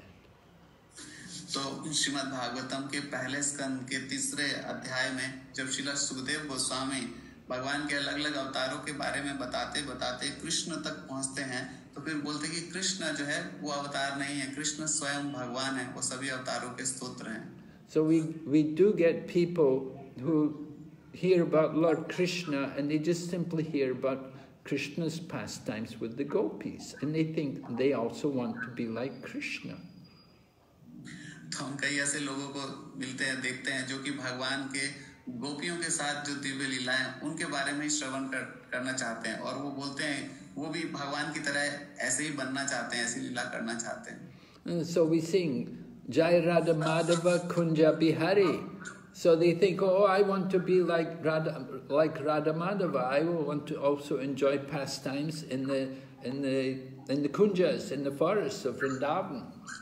[SPEAKER 1] तो श्रीमद् भागवतम के पहले स्कंद के तीसरे अध्याय में जब श्रील सुखदेव गोस्वामी भगवान के अलग-अलग अवतारों के बारे में बताते बताते कृष्ण तक पहुंचते हैं, तो फिर बोलते कि कृष्ण जो है वो अवतार नहीं है, कृष्ण स्वयं भगवान है, वो सभी अवतारों के स्तोत्र हैं।
[SPEAKER 2] So we we do get people who hear about Lord Krishna and they just simply hear about Krishna's pastimes with the gopis, and they think they also want to be like Krishna.
[SPEAKER 1] तो हम कई ऐसे लोगों को मिलते हैं, देखते हैं जो कि भगवान के गोपियों के साथ जो दिव्य लीलाएं उनके बारे में श्रवण कर, करना चाहते हैं, और वो बोलते हैं वो भी भगवान की तरह ऐसे ही बनना चाहते हैं, ऐसी लीला करना चाहते हैं।
[SPEAKER 2] And so we sing Jai Radha Madhava Kunja Bihari. So they think, oh, I want to be like Radha, like Radha Madhava. I will want to also enjoy pastimes in the in the in the kunjas, in the forests of Vrindavan.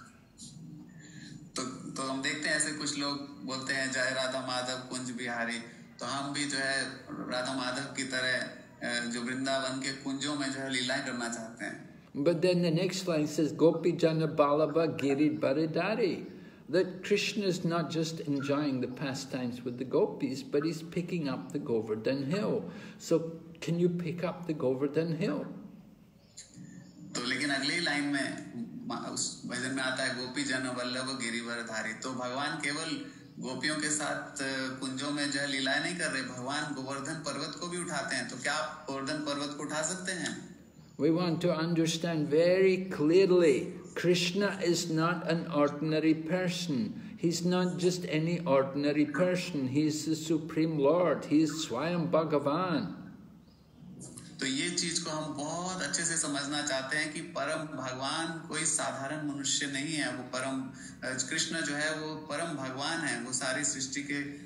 [SPEAKER 1] तो तो हम देखते हैं ऐसे कुछ लोग बोलते हैं जय राधा माधव कुंज बिहारी, तो हम भी जो है राधा माधव की तरह जो वृंदावन के कुंजों में जो है लीलाएं करना चाहते हैं।
[SPEAKER 2] But then the next line says Gopi Jana Balava Giri Baridari, that Krishna is not just enjoying the pastimes with the gopis, but he's picking up the Govardhan hill. So can you pick up the Govardhan hill?
[SPEAKER 1] तो लेकिन अगली line में उस भजन में आता है गोपी जन वल्लभ गिरिवरधारी, तो भगवान केवल गोपियों के साथ कुंजों में जो लीलाएं नहीं कर रहे, भगवान गोवर्धन पर्वत को भी उठाते हैं। तो क्या आप गोवर्धन पर्वत को उठा सकते हैं?
[SPEAKER 2] We want to understand very clearly, Krishna is not an ordinary person. He's not just any ordinary person. He's the Supreme Lord. He's Swayam Bhagavan.
[SPEAKER 1] तो ये चीज को हम बहुत अच्छे से समझना चाहते हैं कि परम भगवान कोई साधारण मनुष्य नहीं है, वो परम कृष्ण जो है वो परम भगवान है, वो सारी सृष्टि के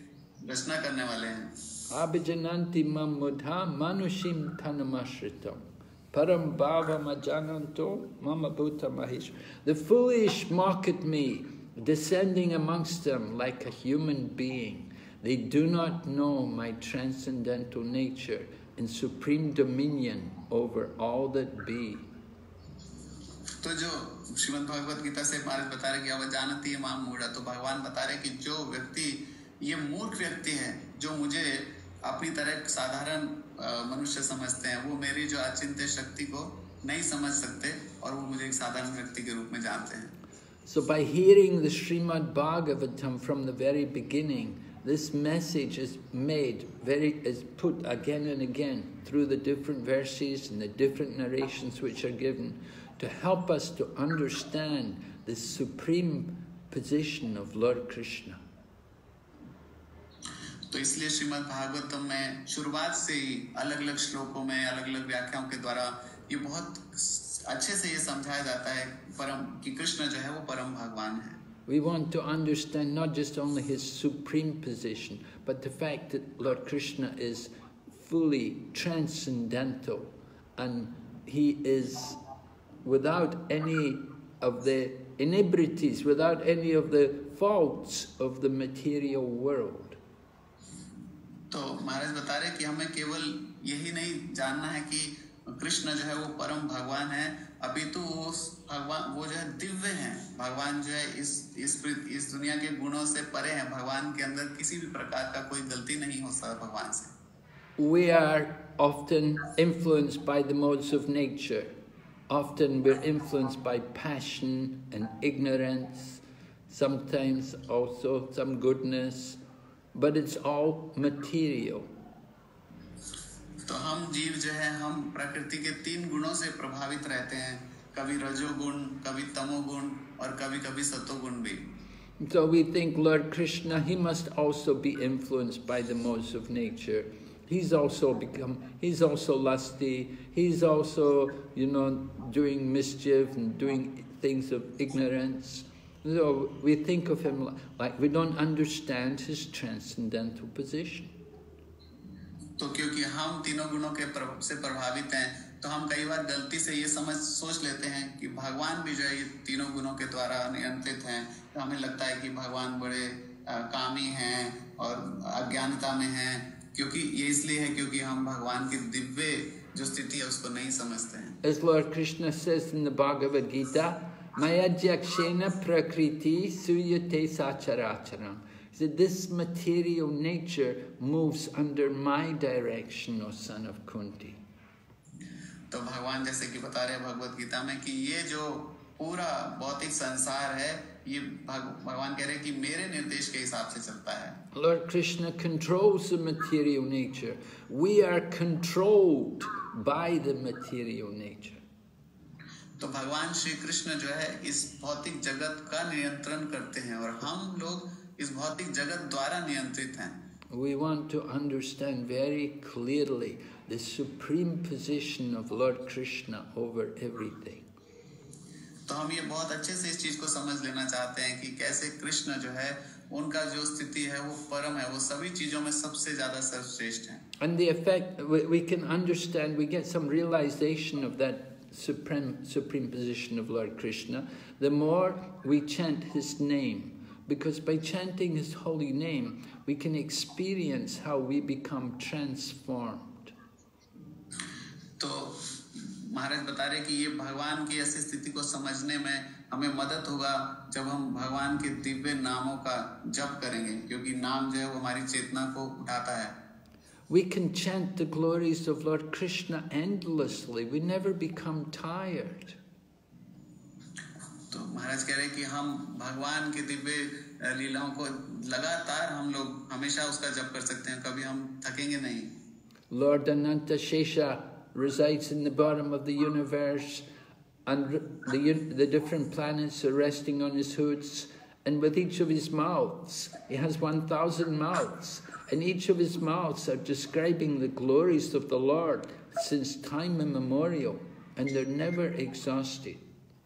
[SPEAKER 1] रचना करने वाले हैं।
[SPEAKER 2] Abhijananti mam mudha manushim tanamashritam param bhava majananto mama bhuta mahesh. The foolish mock at me, descending amongst them like a human being. They do not know my transcendental nature and supreme dominion over all that be.
[SPEAKER 1] तो जो श्रीमद् भगवत गीता से महाराज बता रहे कि अवजानती माम मूढ़ा, तो भगवान बता रहे कि जो व्यक्ति, ये मूर्ख व्यक्ति है जो मुझे अपनी तरह साधारण मनुष्य समझते हैं, वो मेरी जो अचिंत्य शक्ति को नहीं समझ सकते और वो मुझे एक साधारण व्यक्ति के रूप में जानते हैं.
[SPEAKER 2] So by hearing the Srimad Bhagavatam from the very beginning, this message is made, very is put again and again through the different verses and the different narrations which are given to help us to understand the supreme position of Lord Krishna.
[SPEAKER 1] तो इसलिए श्रीमद् भागवतम में शुरुआत से ही अलग-अलग श्लोकों में अलग-अलग व्याख्याओं के द्वारा ये बहुत अच्छे से ये समझाया जाता है परम कि कृष्ण जो है वो परम भगवान है.
[SPEAKER 2] We want to understand not just only his supreme position, but the fact that Lord Krishna is fully transcendental and he is without any of the inebrities, without any of the faults of the material world.
[SPEAKER 1] तो महाराज बता रहे कि हमें केवल यही नहीं जानना है कि कृष्ण जो है वो परम भगवान है, अपितु वो भगवान वो जो है दिव्य हैं. भगवान जो है इस इस इस दुनिया के गुणों से परे हैं. भगवान के अंदर किसी भी प्रकार का कोई गलती नहीं हो सकता भगवान से.
[SPEAKER 2] We are often influenced by the modes of nature. Often we're influenced by passion and ignorance, sometimes also some goodness, but it's all material.
[SPEAKER 1] तो हम जीव जो है हम प्रकृति के तीन गुणों से प्रभावित रहते हैं, कभी रजोगुण, कभी तमोगुण और कभी-कभी सतोगुण भी.
[SPEAKER 2] So we think Lord Krishna, he must also be influenced by the modes of nature. He's also become, he's also lusty, he's also, you know, doing mischief and doing things of ignorance. So we think of him like we don't understand his transcendental position.
[SPEAKER 1] तो क्योंकि हम तीनों गुणों के से प्रभावित हैं, तो हम कई बार गलती से ये समझ सोच लेते हैं कि भगवान भी जो है ये तीनों गुणों के द्वारा नियंत्रित हैं. तो हमें लगता है कि भगवान बड़े कामी हैं और अज्ञानता में हैं, क्योंकि ये इसलिए है क्योंकि हम भगवान की दिव्य जो स्थिति है उसको नहीं समझते हैं.
[SPEAKER 2] As Lord Krishna says in the Bhagavad Gita, Maya jakshena prakriti suyate sacharacharam. He said, this material nature moves under my direction, O son of Kunti.
[SPEAKER 1] तो भगवान जैसे कि बता रहे हैं भगवत गीता में कि ये जो पूरा भौतिक संसार है, ये भगवान कह रहे हैं कि मेरे निर्देश के हिसाब से चलता है.
[SPEAKER 2] Lord Krishna controls the material nature. We are controlled by the material nature.
[SPEAKER 1] तो भगवान श्री कृष्ण जो है इस भौतिक जगत का नियंत्रण करते हैं और हम लोग इस भौतिक जगत द्वारा नियंत्रित हैं.
[SPEAKER 2] We want to understand very clearly the supreme position of Lord Krishna over everything.
[SPEAKER 1] तो हम ये बहुत अच्छे से इस चीज को समझ लेना चाहते हैं कि कैसे कृष्ण जो है उनका जो स्थिति है वो परम है, वो सभी चीजों में सबसे ज्यादा सर्वश्रेष्ठ है.
[SPEAKER 2] And the effect we, we can understand, we get some realization of that supreme supreme position of Lord Krishna the more we chant his name, because by chanting his holy name we can experience how we become transformed.
[SPEAKER 1] तो महाराज बता रहे कि ये भगवान की ऐसी स्थिति को समझने में हमें मदद होगा जब हम भगवान के दिव्य नामों का जप करेंगे, क्योंकि नाम जो है वो हमारी चेतना को उठाता है.
[SPEAKER 2] We can chant the glories of Lord Krishna endlessly. We never become tired.
[SPEAKER 1] तो महाराज कह रहे हैं कि हम भगवान के दिव्य लीलाओं को लगातार हम लोग हमेशा उसका जप कर सकते हैं, कभी हम थकेंगे नहीं.
[SPEAKER 2] Lord Ananta Shesha resides in the bottom of the universe, and the, the different planets are resting on his hoods, and with each of his mouths, he has one thousand mouths, and each of his mouths are describing the glories of the Lord since time immemorial, and they're never exhausted.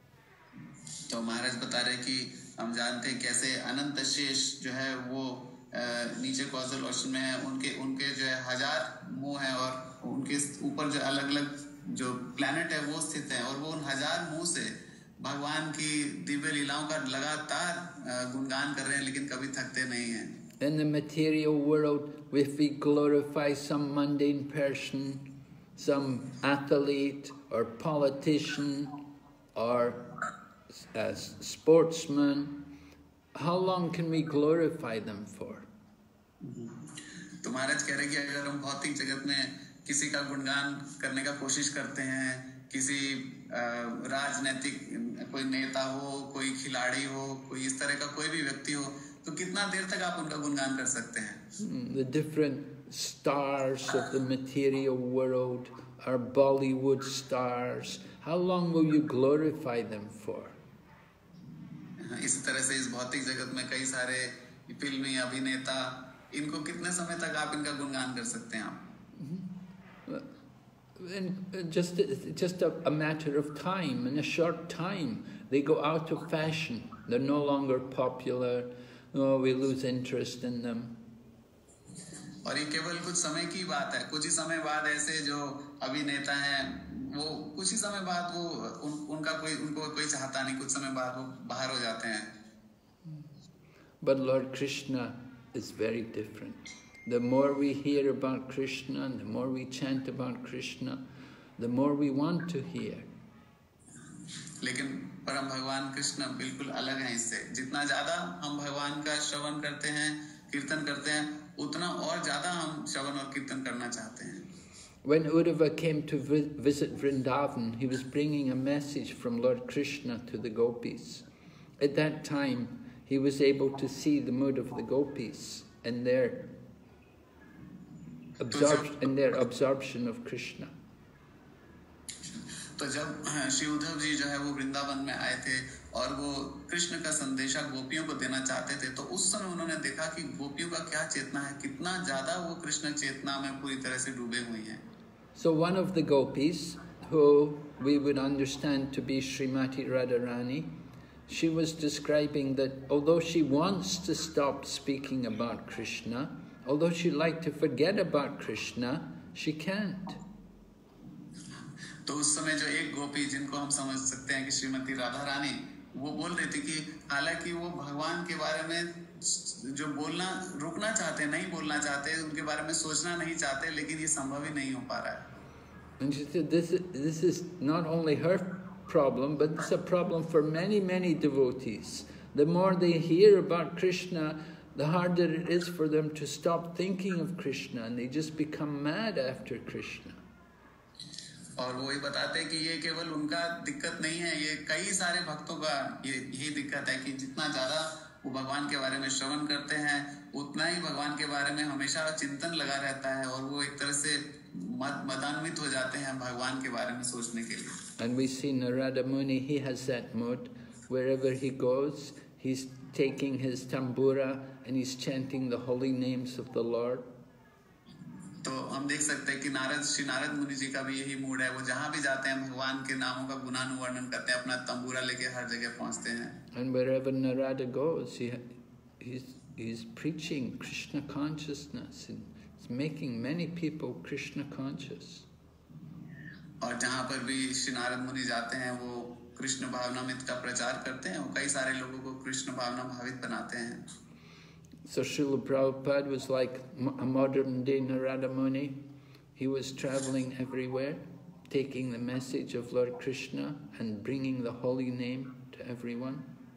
[SPEAKER 1] तो महाराज बता रहे कि हम जानते हैं कैसे अनंत शेष जो है वो नीचे कॉजल ओशन में है, उनके उनके जो है हजार मुंह हैं और उनके ऊपर जो अलग अलग जो प्लैनेट है वो स्थित है और वो उन हजार मुंह से भगवान की दिव्य लीलाओं का लगातार गुणगान कर रहे हैं, लेकिन कभी थकते नहीं हैं.
[SPEAKER 2] In the material world, if we glorify some mundane person, some athlete or politician or a sportsman, how long can we glorify them for?
[SPEAKER 1] तो महाराज कह रहे कि अगर हम भौतिक जगत में किसी का गुणगान करने का कोशिश करते हैं, किसी राजनीतिक कोई नेता हो, कोई खिलाड़ी हो, कोई इस तरह का कोई भी व्यक्ति हो, तो कितना देर तक आप उनका गुणगान कर सकते हैं?
[SPEAKER 2] The different stars of the material world are Bollywood stars. How long will you glorify them for?
[SPEAKER 1] इस तरह से इस भौतिक जगत में कई सारे फिल्मी अभिनेता, इनको कितने समय तक आप इनका गुणगान कर सकते हैं आप?
[SPEAKER 2] And just just a, a matter of time. In a short time, they go out of fashion. They're no longer popular. Oh, we lose interest in them.
[SPEAKER 1] और ये केवल कुछ समय की बात है. कुछ ही समय बाद ऐसे जो अभिनेता हैं, वो कुछ ही समय बाद वो उन, उनका कोई उनको कोई चाहता नहीं. कुछ समय बाद वो बाहर हो जाते हैं.
[SPEAKER 2] But Lord Krishna is very different. The more we hear about Krishna, and the more we chant about Krishna, the more we want to hear.
[SPEAKER 1] लेकिन परम भगवान कृष्ण बिल्कुल अलग हैं इससे. जितना ज्यादा हम भगवान का श्रवण करते हैं, कीर्तन करते हैं, उतना और ज्यादा हम श्रवण और कीर्तन करना चाहते हैं.
[SPEAKER 2] When Uddhava came to visit Vrindavan, he was bringing a message from Lord Krishna to the gopis. At that time, he was able to see the mood of the gopis and their absorption, and their absorption of Krishna.
[SPEAKER 1] तो जब श्री उद्धव जी जो है वो वृंदावन में आए थे और वो कृष्ण का संदेशा गोपियों को देना चाहते थे, तो उस समय उन्होंने देखा कि गोपियों का क्या चेतना है, कितना ज्यादा वो कृष्ण चेतना में पूरी तरह से डूबे हुई हैं.
[SPEAKER 2] So one of the gopis, who we would understand to be Srimati Radharani, she was describing that although she wants to stop speaking about Krishna, although she'd like to forget about Krishna, she can't.
[SPEAKER 1] तो उस समय जो एक गोपी जिनको हम समझ सकते हैं कि श्रीमती राधा रानी, वो बोल रही थी कि हालांकि वो भगवान के बारे में जो बोलना रुकना चाहते, नहीं बोलना चाहते, उनके बारे में सोचना नहीं चाहते, लेकिन ये संभव ही नहीं हो पा रहा है.
[SPEAKER 2] And she said this, this is not only her problem, but it's a problem for many, many devotees. The more they hear about Krishna, the harder it is for them to stop thinking of Krishna, and they just become mad after Krishna.
[SPEAKER 1] और वो ही बताते हैं कि ये केवल उनका दिक्कत नहीं है, ये कई सारे भक्तों का ये यही दिक्कत है कि जितना ज्यादा वो भगवान के बारे में श्रवण करते हैं, उतना ही भगवान के बारे में हमेशा चिंतन लगा रहता है और वो एक तरह से मद मदान्वित हो जाते हैं भगवान के बारे में सोचने के लिए.
[SPEAKER 2] And we see Narada Muni, he has that mood. Wherever he goes, he's taking his tambura and he's chanting the holy names of the Lord.
[SPEAKER 1] तो हम देख सकते हैं कि नारद श्री नारद मुनि जी का भी यही मूड है. वो जहाँ भी जाते हैं भगवान के नामों का गुणानुवर्णन करते हैं, अपना तंबूरा लेके हर जगह पहुँचते हैं.
[SPEAKER 2] And wherever Narada goes, he, he's, he's preaching Krishna consciousness and he's making many people Krishna conscious.
[SPEAKER 1] और जहाँ पर भी श्री नारद मुनि जाते हैं, वो कृष्ण भावनामृत का प्रचार करते हैं, वो कई सारे लोगों को कृष्ण भावना भावित बनाते हैं.
[SPEAKER 2] So Srila Prabhupada was like a modern day Narada Muni. He was traveling everywhere, taking the message of Lord Krishna and bringing the holy name to everyone.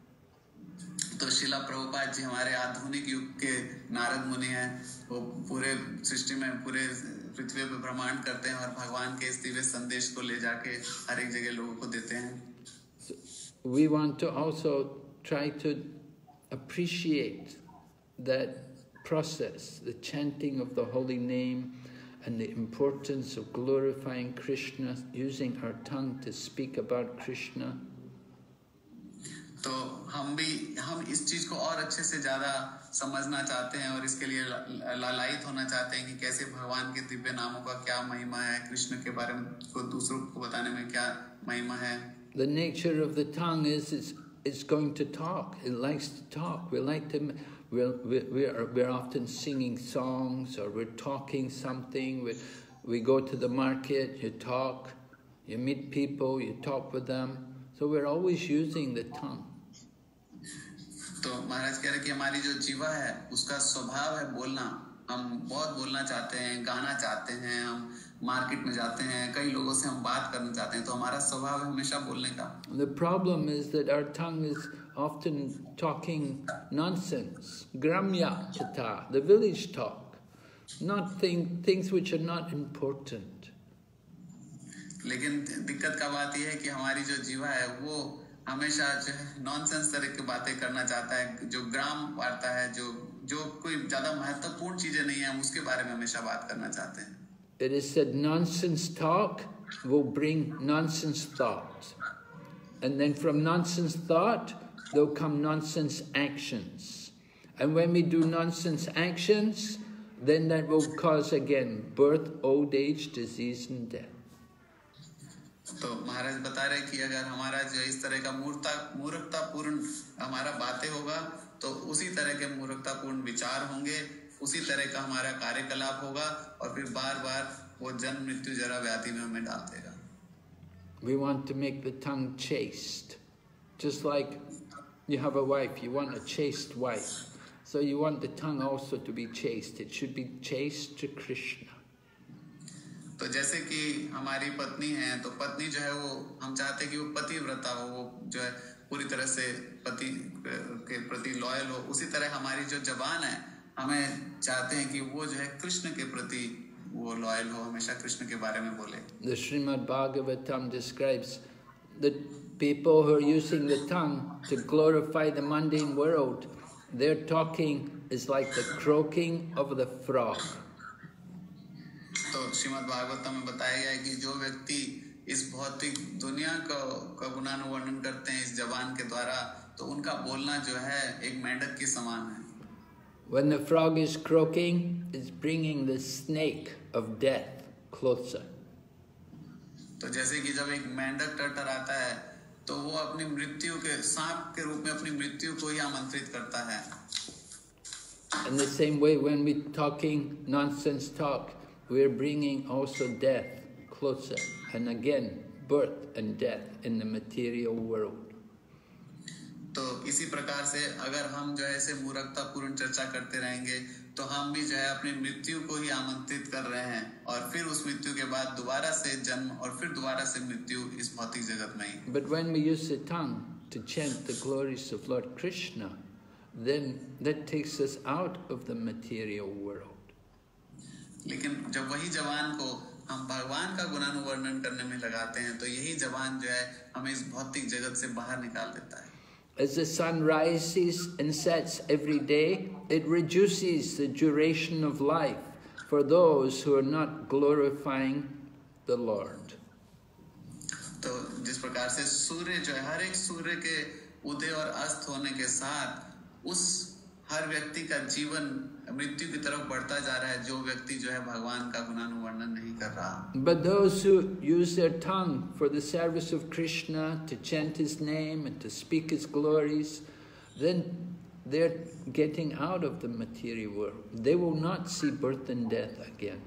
[SPEAKER 1] तो शिला प्रभुपाद जी हमारे आधुनिक युग के नारद मुनि हैं. वो पूरे सृष्टि में पूरे पृथ्वी पर भ्रमण करते हैं और भगवान के इस दिव्य संदेश को ले जाके हर एक जगह लोगों को देते हैं.
[SPEAKER 2] So we want to also try to appreciate that process, the chanting of the holy name and the importance of glorifying Krishna, using our tongue to speak about Krishna.
[SPEAKER 1] तो हम भी हम इस चीज को और अच्छे से ज्यादा समझना चाहते हैं और इसके लिए लालायित होना चाहते हैं कि कैसे भगवान के दिव्य नामों का क्या महिमा है, कृष्ण के बारे में को दूसरों को बताने में क्या महिमा है.
[SPEAKER 2] The nature of the tongue is it's, it's going to talk. It likes to talk. We like to we're, we're, we're often singing songs or we're talking something. We, we go to the market, you talk, you meet people, you talk with them. So we're always using the tongue.
[SPEAKER 1] तो महाराज कह रहे कि हमारी जो जीवा है उसका स्वभाव है बोलना. हम बहुत बोलना चाहते हैं, गाना चाहते हैं, हम मार्केट में जाते हैं, कई लोगों से हम बात करना चाहते हैं, तो हमारा स्वभाव है हमेशा बोलने का.
[SPEAKER 2] The problem is that our tongue is often talking nonsense, gramya chata, the village talk, not thing, things which are not important.
[SPEAKER 1] लेकिन दिक्कत का बात यह है कि हमारी जो जीवा है वो हमेशा जो है नॉनसेंस तरह की बातें करना चाहता है, जो ग्राम वार्ता है, जो जो कोई ज्यादा महत्वपूर्ण चीजें नहीं है, हम उसके बारे में हमेशा बात करना चाहते हैं.
[SPEAKER 2] It is said nonsense talk will bring nonsense thought. And then from nonsense thought, there'll come nonsense actions. And when we do nonsense actions, then that will cause again birth, old age, disease and death.
[SPEAKER 1] तो महाराज बता रहे कि अगर हमारा जो इस तरह का मूर्खता मूर्खतापूर्ण हमारा बातें होगा, तो उसी तरह के मूर्खतापूर्ण विचार होंगे, उसी तरह का हमारा कार्यकलाप होगा और फिर बार बार वो जन्म मृत्यु जरा व्याधि में हमें डाल देगा.
[SPEAKER 2] We want to make the tongue chaste. Just like you have a wife, you want a chaste wife. So you want the tongue also to be chaste. It should be chaste to Krishna.
[SPEAKER 1] तो जैसे कि हमारी पत्नी है, तो पत्नी जो है वो हम चाहते हैं कि वो पतिव्रता हो, वो जो है पूरी तरह से पति के प्रति लॉयल हो. उसी तरह हमारी जो जबान है, हमें चाहते हैं कि वो जो है कृष्ण के प्रति वो लॉयल हो, हमेशा कृष्ण के बारे में बोले.
[SPEAKER 2] The Srimad Bhagavatam describes that people who are using the tongue to glorify the mundane world, their talking is like the croaking of the frog.
[SPEAKER 1] तो श्रीमद् भागवतम में बताया गया है कि जो व्यक्ति इस भौतिक दुनिया का का गुणानुवर्णन करते हैं इस जबान के द्वारा, तो उनका बोलना जो है एक मेंढक के समान है.
[SPEAKER 2] When the frog is croaking, it's bringing the snake of death closer.
[SPEAKER 1] तो जैसे कि जब एक मेंढक टरटराता है, तो वो अपनी मृत्यु के सांप के रूप में अपनी मृत्यु को ही आमंत्रित करता है.
[SPEAKER 2] In the same way, when we're talking nonsense talk, we're bringing also death closer, and again birth and death in the material world.
[SPEAKER 1] तो इसी प्रकार से अगर हम जो है ऐसे मूर्खतापूर्ण चर्चा करते रहेंगे, तो हम भी जो है अपनी मृत्यु को ही आमंत्रित कर रहे हैं, और फिर उस मृत्यु के बाद दोबारा से जन्म और फिर दोबारा से मृत्यु इस भौतिक जगत में ही.
[SPEAKER 2] But when we use the tongue to chant the glories of Lord Krishna, then that takes us out of the material world.
[SPEAKER 1] लेकिन जब वही जबान को हम भगवान का गुणानुवर्णन करने में लगाते हैं, तो यही जबान जो है हमें इस भौतिक जगत से बाहर निकाल देता है.
[SPEAKER 2] As the sun rises and sets every day, it reduces the duration of life for those who are not glorifying the Lord.
[SPEAKER 1] तो जिस प्रकार से सूर्य जो है हर एक सूर्य के उदय और अस्त होने के साथ उस हर व्यक्ति का जीवन मृत्यु की तरफ बढ़ता जा रहा है, जो व्यक्ति जो है भगवान का गुणानुवर्णन नहीं कर रहा.
[SPEAKER 2] But those who use their tongue for the service of Krishna, to chant his name and to speak his glories, then they're getting out of the material world. They will not see birth and death again.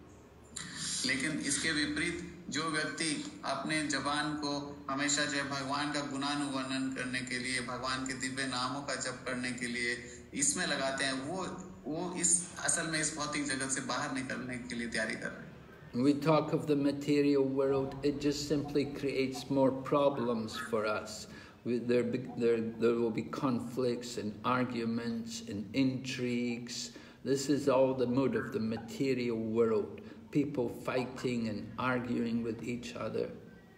[SPEAKER 1] लेकिन इसके विपरीत जो व्यक्ति अपने जबान को हमेशा जो है भगवान का गुणानुवर्णन करने के लिए, भगवान के दिव्य नामों का जप करने के लिए इसमें लगाते हैं, वो वो इस असल में इस भौतिक जगत से बाहर निकलने के लिए तैयारी कर रहे हैं.
[SPEAKER 2] When we talk of the material world, it just simply creates more problems for us. We, there, there, there will be conflicts and arguments and intrigues. This is all the mood of the material world. People fighting and arguing with each other.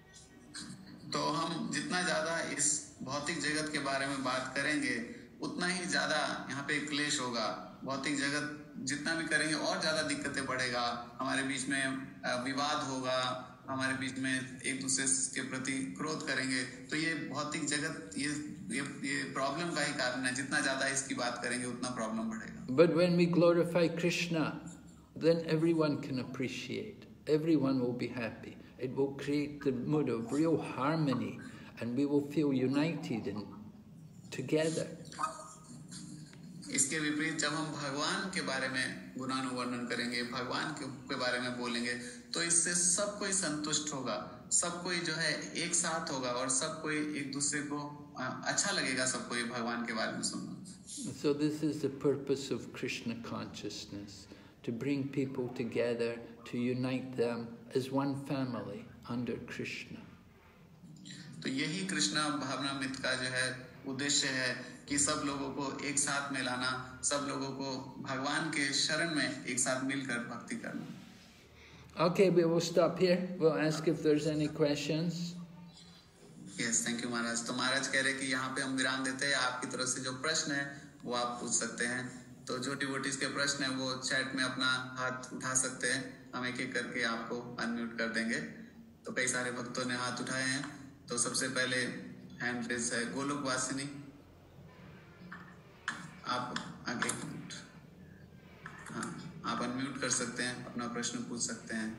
[SPEAKER 1] तो हम जितना ज़्यादा इस भौतिक जगत के बारे में बात करेंगे, उतना ही ज़्यादा यहाँ पे क्लेश होगा. भौतिक जगत जितना भी करेंगे और ज़्यादा दिक्कतें बढ़ेगा, हमारे बीच में विवाद होगा, हमारे बीच में एक दूसरे के प्रति क्रोध करेंगे. तो ये भौतिक जगत ये ये ये प्रॉब्लम का ही कारण है. जितना ज़्यादा इसकी बात करेंगे उतना प्रॉब्लम बढ़ेगा.
[SPEAKER 2] But when we glorify Krishna, then everyone can appreciate. Everyone will be happy. It will create the mood of real harmony, and we will feel united and together.
[SPEAKER 1] इसके विपरीत जब हम भगवान के बारे में गुणानुवर्णन करेंगे, भगवान के, के बारे में बोलेंगे, तो इससे सब कोई संतुष्ट होगा, सब कोई जो है एक साथ होगा और सब कोई एक दूसरे को अच्छा लगेगा, सबको ये भगवान के बारे में सुनना.
[SPEAKER 2] So this is the purpose of Krishna consciousness, to bring people together, to unite them as one family under Krishna.
[SPEAKER 1] तो यही कृष्णा भावनामृत का जो है उद्देश्य है कि सब लोगों को एक साथ में लाना, सब लोगों को भगवान के शरण में एक साथ मिलकर भक्ति करना.
[SPEAKER 2] Okay, we will stop here. We'll ask if there's any questions.
[SPEAKER 1] Yes, thank you महाराज. तो महाराज कह रहे कि यहाँ पे हम विराम देते हैं. आपकी तरफ से जो प्रश्न है वो आप पूछ सकते हैं. तो जो डिवोटीज के प्रश्न है वो चैट में अपना हाथ उठा सकते हैं. हम एक एक करके आपको अनम्यूट कर देंगे. तो कई सारे भक्तों ने हाथ उठाए हैं. तो सबसे पहले हैंड रेज है गोलोक वासिनी. आप आगे हाँ आप अनम्यूट कर सकते हैं, अपना प्रश्न पूछ सकते हैं.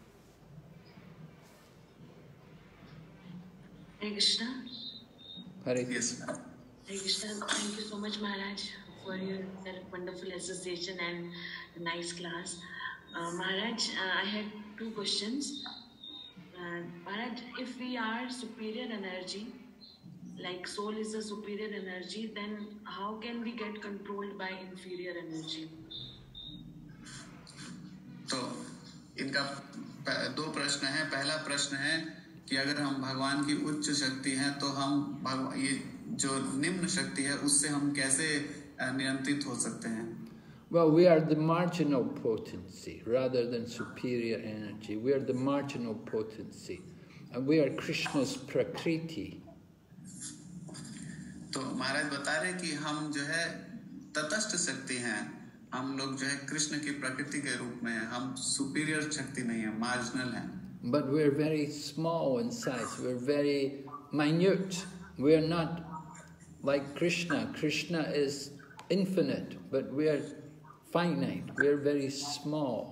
[SPEAKER 3] Hare Krishna.
[SPEAKER 2] Hare
[SPEAKER 1] Krishna.
[SPEAKER 3] Hare Krishna. Thank you so much, Maharaj, for your wonderful association and nice class. Uh, Maharaj, uh, I had two questions. Uh, Maharaj, if we are superior energy, like soul is a superior energy, then how can we get controlled by inferior energy?
[SPEAKER 1] तो इनका दो प्रश्न है. पहला प्रश्न है कि अगर हम भगवान की उच्च शक्ति हैं तो हम भगवान ये जो निम्न शक्ति है उससे हम कैसे नियंत्रित हो सकते हैं.
[SPEAKER 2] Well, we are the marginal potency rather than superior energy. We are the marginal potency, and we are Krishna's prakriti.
[SPEAKER 1] तो महाराज बता रहे कि हम जो है तटस्थ शक्ति हैं. हम लोग जो है कृष्ण की प्रकृति के रूप में हैं. हम सुपीरियर शक्ति नहीं है, मार्जिनल हैं.
[SPEAKER 2] But we're very small in size. We're very minute. We're not like Krishna. Krishna is infinite, but we are finite. We're very small.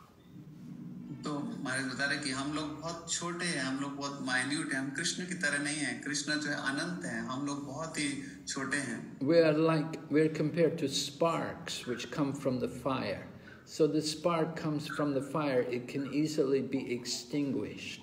[SPEAKER 1] तो महाराज बता रहे कि हम लोग बहुत छोटे हैं, हम लोग बहुत माइन्यूट हैं. हम कृष्ण की तरह नहीं हैं. कृष्ण जो है अनंत है, हम लोग बहुत ही छोटे हैं.
[SPEAKER 2] We are like, we're compared to sparks which come from the fire. So the spark comes from the fire, it can easily be extinguished.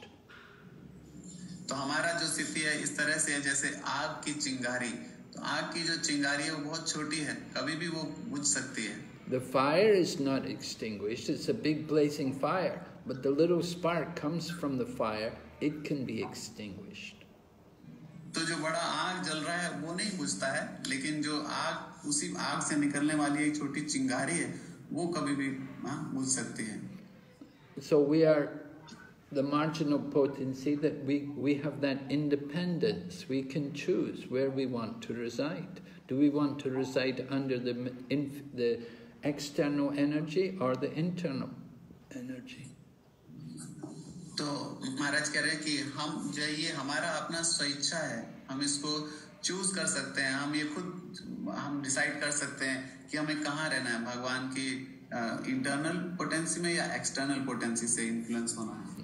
[SPEAKER 1] तो हमारा जो स्थिति है इस तरह से है जैसे आग की चिंगारी. तो आग की जो चिंगारी है वो बहुत छोटी है, कभी भी वो बुझ सकती है.
[SPEAKER 2] The fire is not extinguished, it's a big blazing fire, but the little spark comes from the fire, it can be extinguished.
[SPEAKER 1] तो जो बड़ा आग जल रहा है वो नहीं बुझता है, लेकिन जो आग उसी आग से निकलने वाली एक छोटी चिंगारी है वो कभी भी बुझ सकती है.
[SPEAKER 2] So we are the marginal potency that we, we have that independence. We can choose where we want to reside. Do we want to reside under the, in, the external energy or the internal energy?
[SPEAKER 1] तो महाराज कह रहे हैं कि हम जो ये हमारा अपना स्वेच्छा है, हम इसको चूज कर सकते हैं. हम ये खुद हम डिसाइड कर सकते हैं कि हमें कहाँ रहना है, भगवान की इंटरनल पोटेंसी में या एक्सटर्नल पोटेंसी से इन्फ्लुएंस होना है.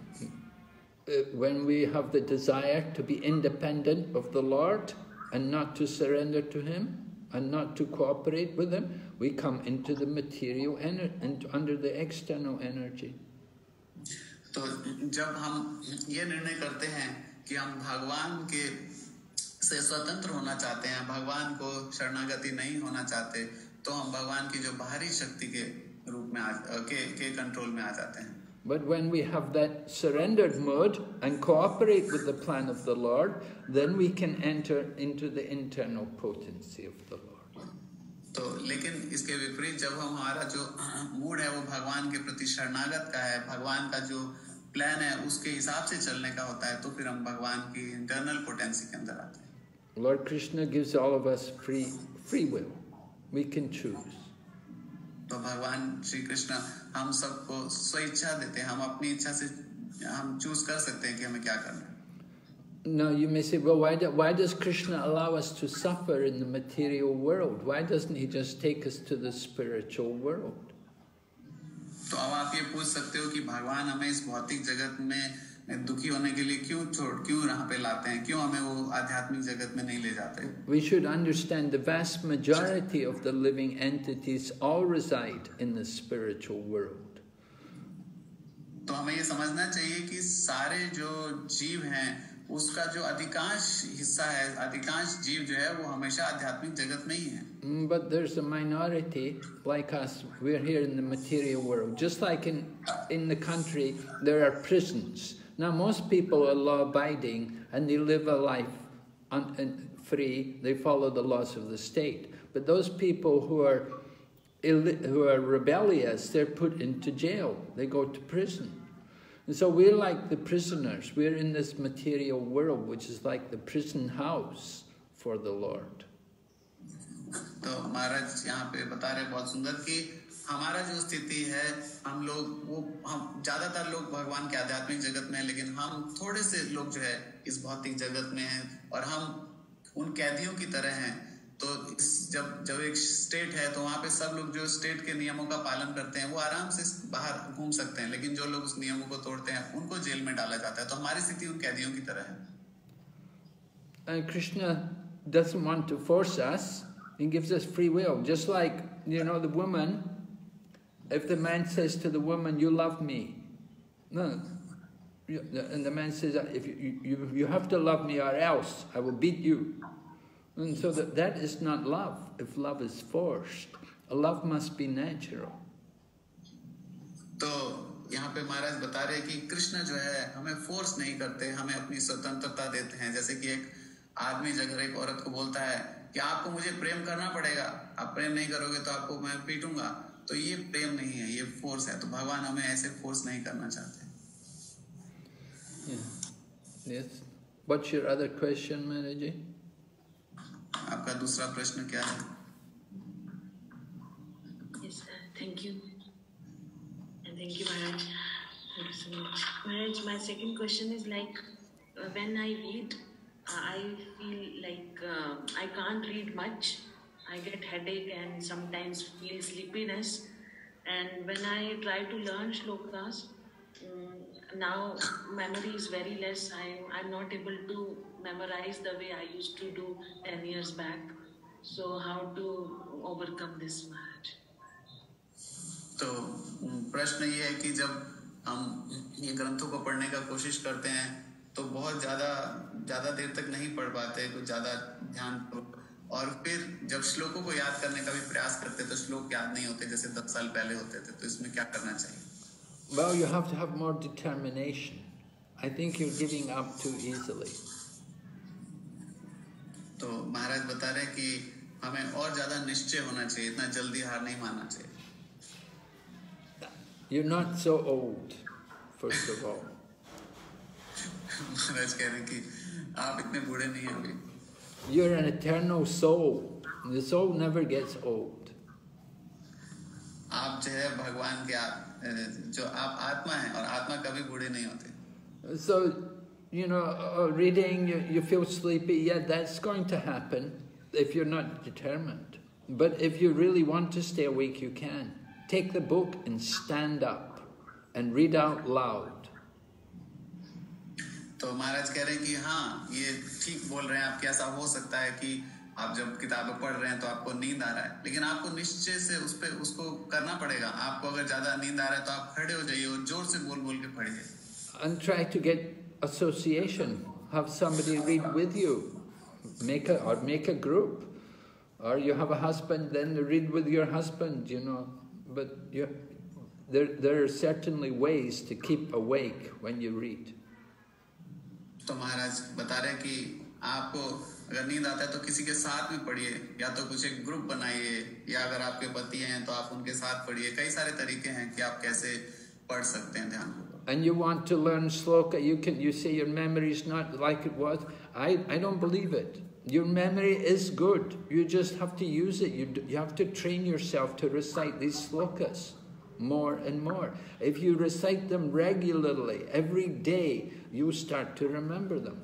[SPEAKER 2] When we have the desire to be independent of the Lord and not to surrender to Him and not to cooperate with Him, we come into the material energy, under the external energy.
[SPEAKER 1] तो जब हम ये निर्णय करते हैं कि हम भगवान के से स्वतंत्र होना चाहते हैं, भगवान को शरणागति नहीं होना चाहते, तो हम भगवान की जो बाहरी शक्ति के रूप में आ, के के कंट्रोल में आ जाते हैं.
[SPEAKER 2] But when we have that surrendered mode and cooperate with the plan of the Lord, then we can enter into the internal potency of the Lord.
[SPEAKER 1] तो लेकिन इसके विपरीत जब हम हमारा जो मूड है वो भगवान के प्रति शरणागत का है, भगवान का जो प्लान है उसके हिसाब से चलने का होता है, तो फिर हम भगवान की इंटरनल पोटेंसी के अंदर आते हैं.
[SPEAKER 2] Lord Krishna gives all of us free free will. We can choose.
[SPEAKER 1] तो भगवान श्री कृष्ण हम सबको स्वेच्छा देते हैं. हम अपनी इच्छा से हम चूज कर सकते हैं कि हमें क्या करना है.
[SPEAKER 2] Now you may say, well, why, do, why does Krishna allow us to suffer in the material world? Why doesn't he just take us to the spiritual world?
[SPEAKER 1] तो अब आप ये पूछ सकते हो कि भगवान हमें इस भौतिक जगत में दुखी होने के लिए क्यों छोड़ क्यों यहाँ पे लाते हैं, क्यों हमें वो आध्यात्मिक जगत में नहीं ले जाते?
[SPEAKER 2] We should understand the vast majority of the living entities all reside in the spiritual world.
[SPEAKER 1] तो हमें ये समझना चाहिए कि सारे जो जीव हैं उसका जो अधिकांश हिस्सा है, अधिकांश जीव जो है वो हमेशा आध्यात्मिक जगत में ही है.
[SPEAKER 2] But there's a minority like us. We're here in the material world. Just like in in the country, there are prisons. Now most people are law-abiding and they live a life un, un, free. They follow the laws of the state. But those people who are who are rebellious, they're put into jail. They go to prison. And so we're like the prisoners. We're in this material world, which is like the prison house for the Lord.
[SPEAKER 1] तो महाराज यहाँ पे बता रहे बहुत सुंदर कि हमारा जो स्थिति है, हम लोग वो हम ज्यादातर लोग भगवान के आध्यात्मिक जगत में हैं, लेकिन हम थोड़े से लोग जो है इस भौतिक जगत में हैं और हम उन कैदियों की तरह हैं. तो इस जब जब एक स्टेट है तो वहाँ पे सब लोग जो स्टेट के नियमों का पालन करते हैं वो आराम से बाहर घूम सकते हैं, लेकिन जो लोग उस नियमों को तोड़ते हैं उनको जेल में डाला जाता है. तो हमारी स्थिति उन कैदियों की तरह है.
[SPEAKER 2] And Krishna doesn't want to force us. He gives us free will. Just like, you know, the woman, if the man says to the woman, you love me. No. And the man says, if you, you, you have to love me or else I will beat you. And so that, that is not love, if love is forced. Love must be natural.
[SPEAKER 1] तो यहाँ पे महाराज बता रहे हैं कि कृष्ण जो है हमें फोर्स नहीं करते, हमें अपनी स्वतंत्रता देते हैं. जैसे कि एक आदमी अगर एक औरत को बोलता है कि आपको मुझे प्रेम करना पड़ेगा, आप प्रेम नहीं करोगे तो आपको मैं पीटूंगा, तो ये प्रेम नहीं है, ये फोर्स है. तो भगवान हमें ऐसे फोर्स नहीं करना चाहते.
[SPEAKER 2] Yeah. Yes. What's your other question, Maharaji?
[SPEAKER 1] आपका दूसरा प्रश्न क्या है?
[SPEAKER 3] Yes, uh, thank you. And thank you, Maharaj. Thank you so much. Maharaj, my second question is like, uh, when I read, uh, I feel like uh, I can't read much. I get headache and sometimes feel sleepiness. And when I try to learn shlokas, um, now memory is very less. I, I'm not able to memorize the way I used to do ten years back. So how to overcome this, Maharaj?
[SPEAKER 1] तो प्रश्न ये है कि जब हम ये ग्रंथों को पढ़ने का कोशिश करते हैं तो बहुत ज़्यादा ज़्यादा देर तक नहीं पढ़ पाते, कुछ ज़्यादा ध्यान, और फिर जब श्लोकों को याद करने का भी प्रयास करते तो श्लोक याद नहीं होते जैसे दस साल पहले होते थे. तो इसमें क्या करना चाहिए?
[SPEAKER 2] Well, you have to have more determination. I think you're giving up too easily.
[SPEAKER 1] तो महाराज बता रहे हैं कि हमें और ज़्यादा निश्चय होना चाहिए, इतना जल्दी हार नहीं मानना चाहिए.
[SPEAKER 2] You're not so old, first of all.
[SPEAKER 1] महाराज कह रहे हैं कि आप इतने बूढ़े नहीं हैं अभी.
[SPEAKER 2] You're an eternal soul. The soul never gets old.
[SPEAKER 1] आप जो है भगवान के जो आप आत्मा हैं और आत्मा कभी बूढ़े नहीं होते.
[SPEAKER 2] So, you know, uh, reading, you, you feel sleepy, yeah, that's going to happen if you're not determined. But if you really want to stay awake, you can. Take the book and stand up and read out loud.
[SPEAKER 1] तो महाराज कह रहे हैं कि हाँ, ये ठीक बोल रहे हैं आप कि ऐसा हो सकता है कि आप जब किताबें पढ़ रहे हैं तो आपको नींद आ रहा है, लेकिन आपको निश्चय से उस पे उसको करना पड़ेगा. आपको अगर ज्यादा नींद आ रहा है तो आप खड़े हो जाइए और जोर से बोल बोल के पढ़िए.
[SPEAKER 2] And try to get association. Have somebody read with you. Make a or make a group. Or you have a husband, then read with your husband, you know. But you, there there are certainly ways to keep awake when you read.
[SPEAKER 1] तो महाराज बता रहे हैं कि आपको अगर नींद आता है तो किसी के साथ में पढ़िए, या तो कुछ एक ग्रुप बनाइए, या अगर आपके पति हैं तो आप उनके साथ पढ़िए. कई सारे तरीके हैं कि आप कैसे पढ़ सकते हैं ध्यान को.
[SPEAKER 2] And you want to learn sloka, you can. You say your memory is not like it was. I I don't believe it. Your memory is good. You just have to use it. You you have to train yourself to recite these slokas more and more. If you recite them regularly every day, you start to remember them.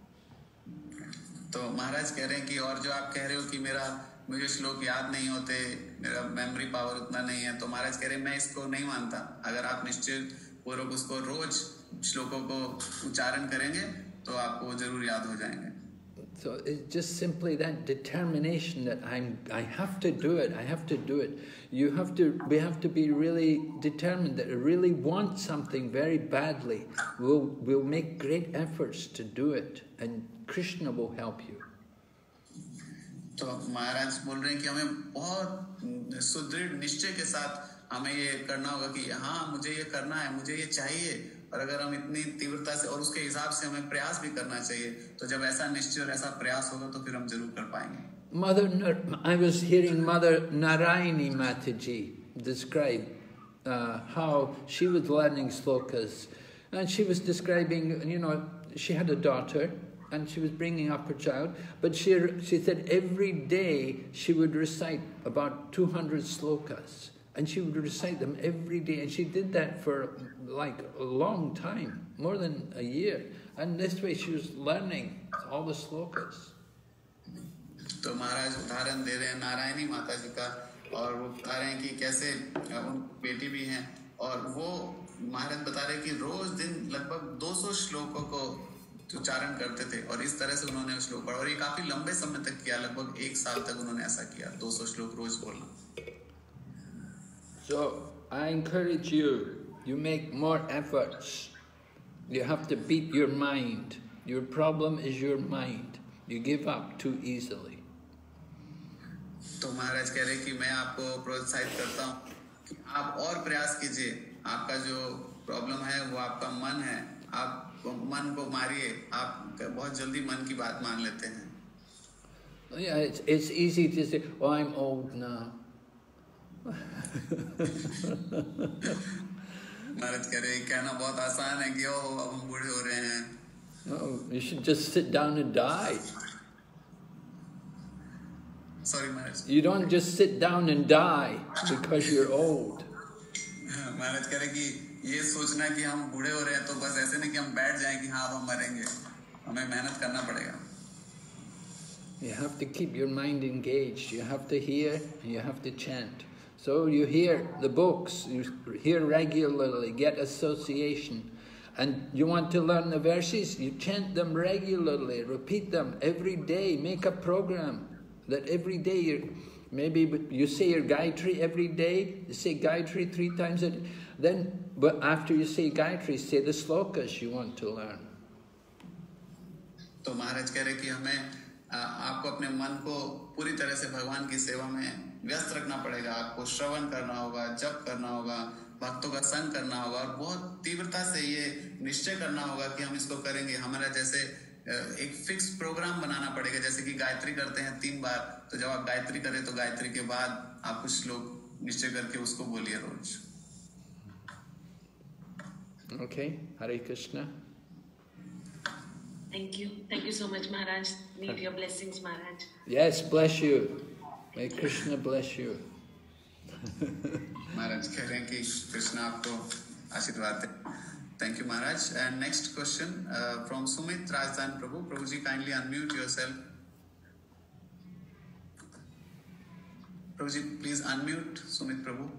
[SPEAKER 1] तो महाराज कह रहे हैं कि और जो आप कह रहे हो कि मेरा मुझे श्लोक याद नहीं होते, मेरा मेमोरी पावर उतना नहीं है, तो महाराज कह रहे हैं मैं इसको नहीं मानता. अगर आप निश्चय पूर्वक उसको रोज श्लोकों को उच्चारण करेंगे तो आपको जरूर याद हो जाएंगे.
[SPEAKER 2] So it's just simply that determination that I'm, I have to do it, I have to do it. You have to, we have to be really determined that I really want something very badly. We'll, we'll make great efforts to do it, and Krishna will help you.
[SPEAKER 1] तो महाराज बोल रहे हैं कि हमें बहुत सुदृढ़ निश्चय के साथ हमें ये करना होगा कि हाँ मुझे ये करना है, मुझे ये चाहिए, और अगर हम इतनी तीव्रता से और उसके हिसाब से हमें प्रयास भी करना चाहिए, तो जब ऐसा निश्चय और ऐसा प्रयास होगा तो फिर हम जरूर कर पाएंगे.
[SPEAKER 2] Mother, I was hearing Mother Narayani Mataji describe uh, how she was learning slokas, and she was describing, you know, she had a daughter and she was bringing up her child, but she, she said every day she would recite about two hundred slokas, and she would recite them every day, and she did that for like a long time, more than a year, and this way she was learning all the slokas.
[SPEAKER 1] तो महाराज उदाहरण दे रहे हैं नारायणी माता जी का, और वो बता रहे हैं कि कैसे उन बेटी भी हैं, और वो महाराज बता रहे हैं कि रोज दिन लगभग दो सौ श्लोकों को उच्चारण करते थे, और इस तरह से उन्होंने श्लोक पढ़ा, और ये काफी लंबे समय तक किया, लगभग एक साल तक उन्होंने ऐसा किया, दो सौ श्लोक रोज बोलना.
[SPEAKER 2] So I encourage you, you make more efforts. You have to beat your mind. Your problem is your mind. You give up too easily.
[SPEAKER 1] तो महाराज कह रहे हैं कि मैं आपको प्रोत्साहित करता हूँ कि आप और प्रयास कीजिए. आपका जो प्रॉब्लम है वो आपका मन है. आप मन को मारिए. आप बहुत जल्दी मन की बात मान लेते हैं.
[SPEAKER 2] Yeah, it's, it's easy to say, oh, I'm old now.
[SPEAKER 1] महाराज कह रहे हैं कहना बहुत आसान है कि ओ अब हम बूढ़े हो रहे हैं.
[SPEAKER 2] No, you should just sit down and die.
[SPEAKER 1] Sorry, Maharaj.
[SPEAKER 2] You don't just sit down and die because you're old.
[SPEAKER 1] महाराज कह रहे कि ये सोचना कि हम बूढ़े हो रहे हैं तो बस ऐसे नहीं कि हम बैठ जाएं कि हाँ हम मरेंगे. हमें मेहनत करना पड़ेगा.
[SPEAKER 2] You have to keep your mind engaged. You have to hear and you have to chant. So you hear the books, you hear regularly, get association. And you want to learn the verses, you chant them regularly, repeat them every day, make a program that every day you maybe you say your Gayatri every day, you say Gayatri three times a day, then but after you say Gayatri, say the slokas you want to learn.
[SPEAKER 1] तो महाराज कह रहे कि हमें आपको अपने मन को पूरी तरह से भगवान की सेवा में व्यस्त रखना पड़ेगा. आपको श्रवण करना होगा, जप करना होगा, भक्तों का संग करना होगा, और बहुत तीव्रता से ये निश्चय करना होगा कि हम इसको करेंगे. हमारा जैसे एक फिक्स प्रोग्राम बनाना पड़ेगा. जैसे कि गायत्री करते हैं तीन बार, तो जब आप गायत्री करें तो गायत्री के बाद आप कुछ श्लोक निश्चय करके उसको बोलिए रोज.
[SPEAKER 2] Okay, Hare Krishna.
[SPEAKER 3] Thank you. Thank you so much, Maharaj. Need your blessings, Maharaj.
[SPEAKER 2] Yes, bless you. May Krishna bless you.
[SPEAKER 1] महाराज कह रहे हैं कि कृष्ण आपको आशीर्वाद दे. Thank you, Maharaj. And next question uh, from Sumit Rajdan Prabhu. Prabhuji, kindly unmute yourself. Prabhuji, please unmute Sumit Prabhu.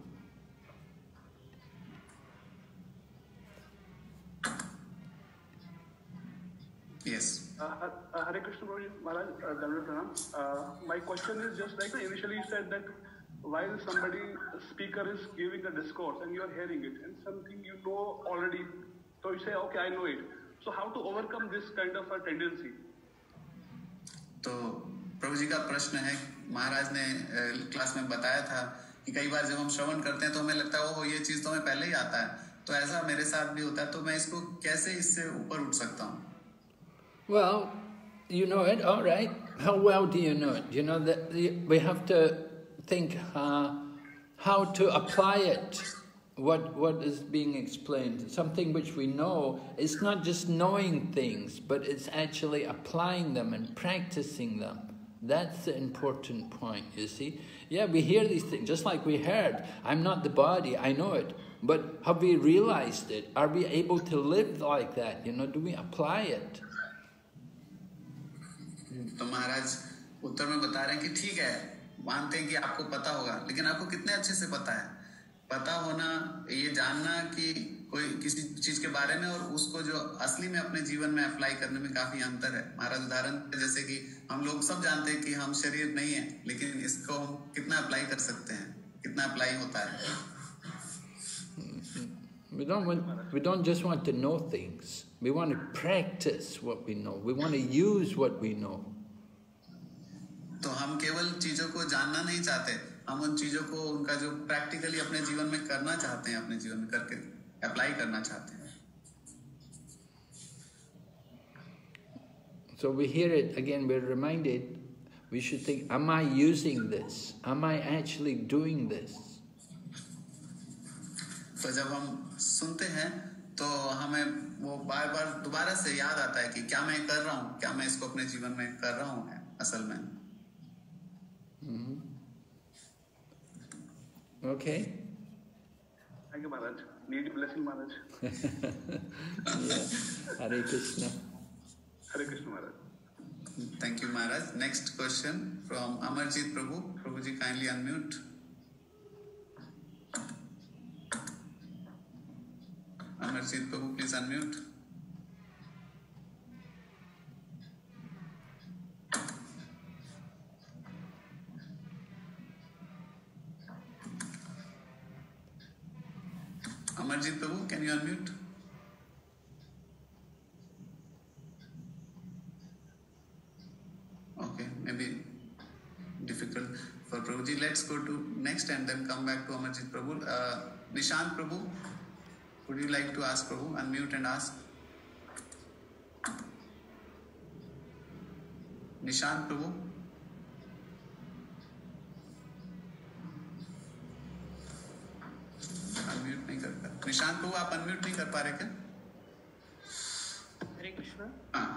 [SPEAKER 1] Yes.
[SPEAKER 4] Uh, uh, Hare Krishna Prabhuji, Maharaj, uh, Dandavat Pranam. Uh, my question is just like initially you said that while somebody speaker is giving a discourse and you are hearing it and something you know already, so you say, okay, I know it. So how to overcome this kind of a tendency?
[SPEAKER 1] तो प्रभु जी का प्रश्न है, महाराज ने class में बताया था कि कई बार जब हम श्रवण करते हैं तो हमें लगता है ओहो ये चीज तो हमें पहले ही आता है, तो ऐसा मेरे साथ भी होता है, तो मैं इसको कैसे इससे ऊपर उठ सकता हूँ?
[SPEAKER 2] Well, you know it, all right. How well do you know it? You know that we have to think uh, how to apply it. What what is being explained? Something which we know. It's not just knowing things, but it's actually applying them and practicing them. That's the important point, you see. Yeah, we hear these things, just like we heard. I'm not the body, I know it. But have we realized it? Are we able to live like that? You know, do we apply it?
[SPEAKER 1] तो महाराज उत्तर में बता रहे हैं कि ठीक है, मानते हैं कि आपको पता होगा, लेकिन आपको कितने अच्छे से पता है? पता होना, ये जानना कि कोई किसी चीज के बारे में और उसको जो असली में अपने जीवन में अप्लाई करने में काफी अंतर है। महाराज उदाहरण जैसे कि हम लोग सब जानते हैं कि हम शरीर नहीं है, लेकिन इसको हम कितना अप्लाई कर सकते हैं, कितना अप्लाई होता है।
[SPEAKER 2] We don't want, we don't just want to know things. We want to practice what we know. We want to use what we know.
[SPEAKER 1] तो हम केवल चीजों को जानना नहीं चाहते, हम उन चीजों को उनका जो प्रैक्टिकली अपने जीवन में करना चाहते हैं, अपने जीवन में करके अप्लाई करना चाहते हैं।
[SPEAKER 2] So we hear it again, we're reminded, we should think, am I using this? Am I actually doing this?
[SPEAKER 1] तो जब हम सुनते हैं तो हमें वो बार बार दोबारा से याद आता है कि क्या मैं कर रहा हूँ, क्या मैं इसको अपने जीवन में कर रहा हूँ असल में।
[SPEAKER 2] Mm-hmm. Okay.
[SPEAKER 4] Thank you, Maharaj. Need blessing, Maharaj.
[SPEAKER 2] Yeah. Hare Krishna.
[SPEAKER 4] Hare Krishna, Maharaj.
[SPEAKER 1] Thank you, Maharaj. Next question from Amarjit Prabhu. Prabhuji, kindly unmute. Amarjit Prabhu, please unmute. Amarjit Prabhu, can you unmute? Okay, maybe difficult for Prabhuji. Let's go to next and then come back to Amarjit Prabhu. Uh, Nishant Prabhu, would you like to ask Prabhu? Unmute and ask. Nishant Prabhu. Unmute नहीं कर पा निशांत प्रभु, आप unmute नहीं कर पा रहे क्या?
[SPEAKER 5] हरे कृष्णा।
[SPEAKER 1] हाँ,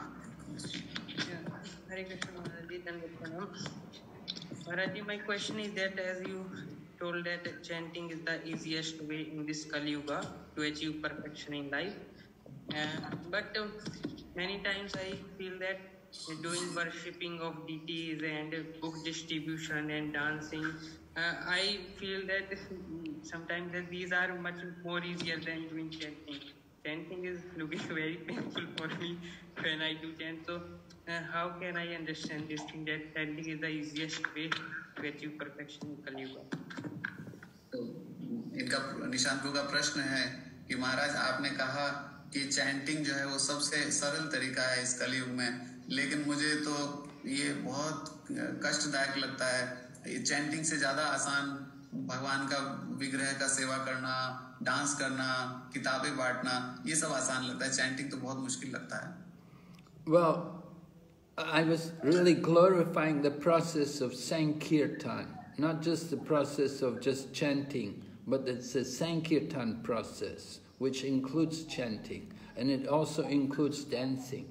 [SPEAKER 5] हरे कृष्णा महाराज जी, धन्यवाद। महाराज जी, my question is that as you told that chanting is the easiest way in this Kali Yuga to achieve perfection in life, uh, but uh, many times I feel that doing worshipping of deities and book distribution and dancing, uh, I feel that sometimes that these are much more easier than doing chanting. Chanting is looking very painful for me when I do chant. So uh, how can I understand this thing that chanting is the easiest way to achieve perfection in Kali Yuga?
[SPEAKER 1] तो इनका निशांत प्रभु का प्रश्न है कि महाराज आपने कहा कि chanting जो है वो सबसे सरल तरीका है इस कलयुग में, लेकिन मुझे तो ये बहुत कष्टदायक लगता है। ये चैंटिंग से ज्यादा आसान भगवान का विग्रह का सेवा करना, डांस करना, किताबें बांटना, ये सब आसान लगता है। चैंटिंग तो बहुत मुश्किल लगता है।
[SPEAKER 2] Well, I was really glorifying the process of Sankirtan, not just the process of just chanting, but it's the Sankirtan process, which includes chanting, and it also includes dancing.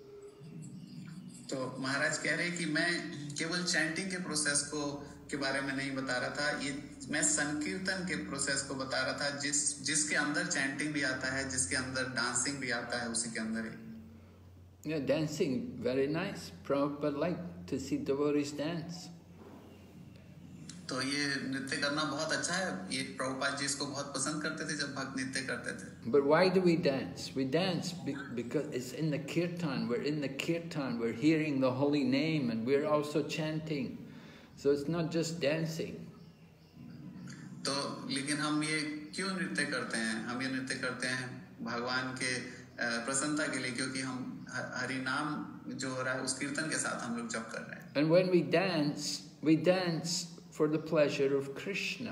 [SPEAKER 1] तो महाराज कह रहे कि मैं केवल चैंटिंग के प्रोसेस को के बारे में नहीं बता रहा था, ये मैं संकीर्तन के प्रोसेस को बता रहा था, जिस जिसके अंदर चैंटिंग भी आता है, जिसके अंदर डांसिंग भी आता है, उसी के अंदर ही।
[SPEAKER 2] Yeah, dancing, very nice. Prabhupada liked to see devotees dance.
[SPEAKER 1] तो ये नृत्य करना बहुत अच्छा है, ये प्रभुपाद जी इसको बहुत पसंद करते थे जब भक्त नृत्य करते थे।
[SPEAKER 2] But why do we dance? We dance because it's in the kirtan. We're in the kirtan. We're hearing the holy name, and we're also chanting. So it's not just dancing.
[SPEAKER 1] तो लेकिन हम ये क्यों नृत्य करते हैं? हम ये नृत्य करते हैं भगवान के प्रसन्नता के लिए, क्योंकि हम हरि नाम जो हो रहा है उस कीर्तन के साथ हम लोग जप कर रहे हैं।
[SPEAKER 2] And when we dance, we dance for the pleasure of Krishna.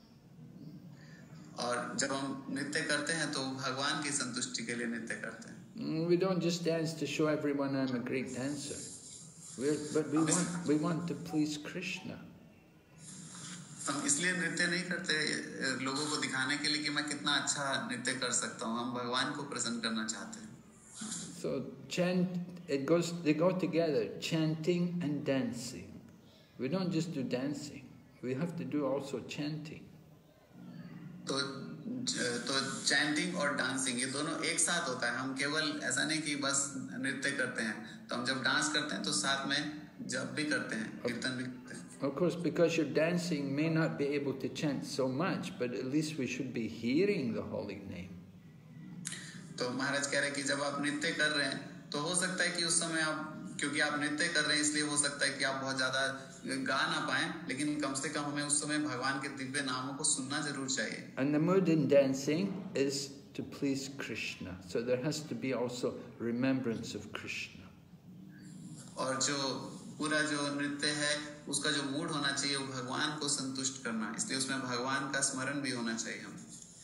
[SPEAKER 1] और जब हम नृत्य करते हैं तो भगवान की संतुष्टि के लिए नृत्य करते हैं।
[SPEAKER 2] We don't just dance to show everyone I'm a great dancer. We're, but we want, we want to please Krishna.
[SPEAKER 1] हम इसलिए नृत्य नहीं करते लोगों को दिखाने के लिए कि मैं कितना अच्छा नृत्य कर सकता हूँ, हम भगवान को प्रसन्न करना चाहते हैं।
[SPEAKER 2] So chant, it goes, they go together, chanting and dancing. We don't just do dancing, we have to do also chanting.
[SPEAKER 1] तो तो चैंटिंग और डांसिंग ये दोनों एक साथ होता है। हम केवल ऐसा नहीं कि बस नृत्य करते हैं, तो हम जब डांस करते हैं तो साथ में जप भी करते हैं, कीर्तन भी करते हैं।
[SPEAKER 2] Of course, because you're dancing, may not be able to chant so much, but at least we should be hearing the holy name.
[SPEAKER 1] तो महाराज कह रहे हैं कि जब आप नृत्य कर रहे हैं तो हो सकता है कि उस समय आप क्योंकि आप नृत्य कर रहे हैं इसलिए हो सकता है कि आप बहुत ज्यादा गा ना पाएं, लेकिन कम से कम हमें उस समय भगवान के दिव्य नामों को सुनना जरूर चाहिए.
[SPEAKER 2] And the mood in dancing is to please Krishna, so there has to be also remembrance of Krishna.
[SPEAKER 1] और जो पूरा जो नृत्य है उसका जो मूड होना चाहिए वो भगवान को संतुष्ट करना, इसलिए उसमें भगवान का स्मरण भी होना चाहिए हमें.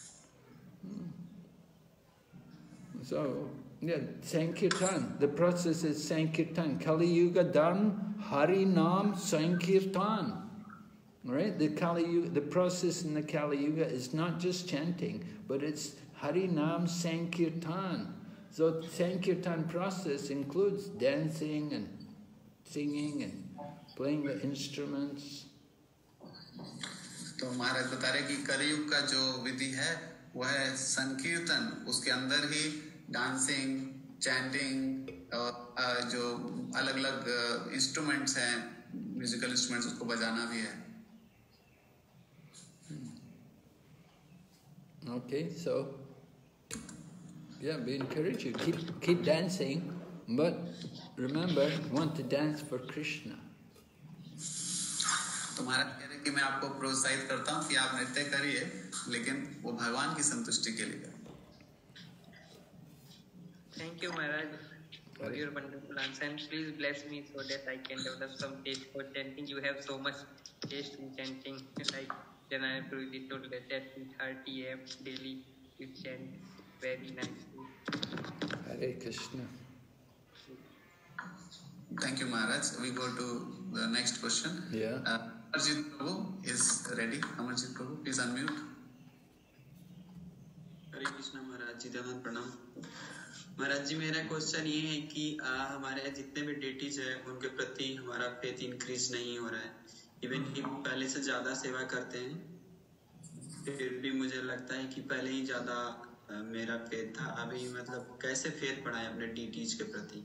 [SPEAKER 2] So, yeah, Sankirtan. The process is Sankirtan. Kali Yuga done, Hari Nam Sankirtan. Right? The Kali Yuga, the process in the Kali Yuga is not just chanting, but it's Hari Nam Sankirtan. So Sankirtan process includes dancing and singing and playing the instruments.
[SPEAKER 1] तो महाराज बता रहे कि कलियुग का जो विधि है वह है संकीर्तन, उसके अंदर ही डांसिंग, चैंटिंग और जो अलग अलग इंस्ट्रूमेंट्स हैं, म्यूजिकल इंस्ट्रूमेंट्स, उसको बजाना भी है.
[SPEAKER 2] Okay, so yeah, we encourage you keep keep dancing, but remember, you want to dance for Krishna.
[SPEAKER 1] तो महाराज कह रहे कि मैं आपको प्रोत्साहित करता हूँ कि आप नृत्य करिए, लेकिन वो भगवान की संतुष्टि के लिए.
[SPEAKER 5] Thank you, Maharaj, for your wonderful answer, and please bless me so that I can develop some taste for chanting. You have so much taste in chanting, like Janaya Prabhuji told that at thirty a m daily you chant very nicely.
[SPEAKER 2] Hare Krishna.
[SPEAKER 1] Thank you, Maharaj. We go to the next question.
[SPEAKER 2] Yeah.
[SPEAKER 1] Uh, Amarjit Prabhu is ready. Amarjit Prabhu, please unmute.
[SPEAKER 6] हरे कृष्णा महाराज जी, दंडवत प्रणाम. महाराज जी, मेरा question ये है कि आ, हमारे जितने भी deities है उनके प्रति हमारा फेथ इंक्रीज नहीं हो रहा है. इवन कि पहले से ज्यादा सेवा करते हैं, फिर भी मुझे लगता है कि पहले ही ज्यादा मेरा फेथ था. अभी मतलब कैसे फेथ बढ़ाए अपने डेटीज के प्रति?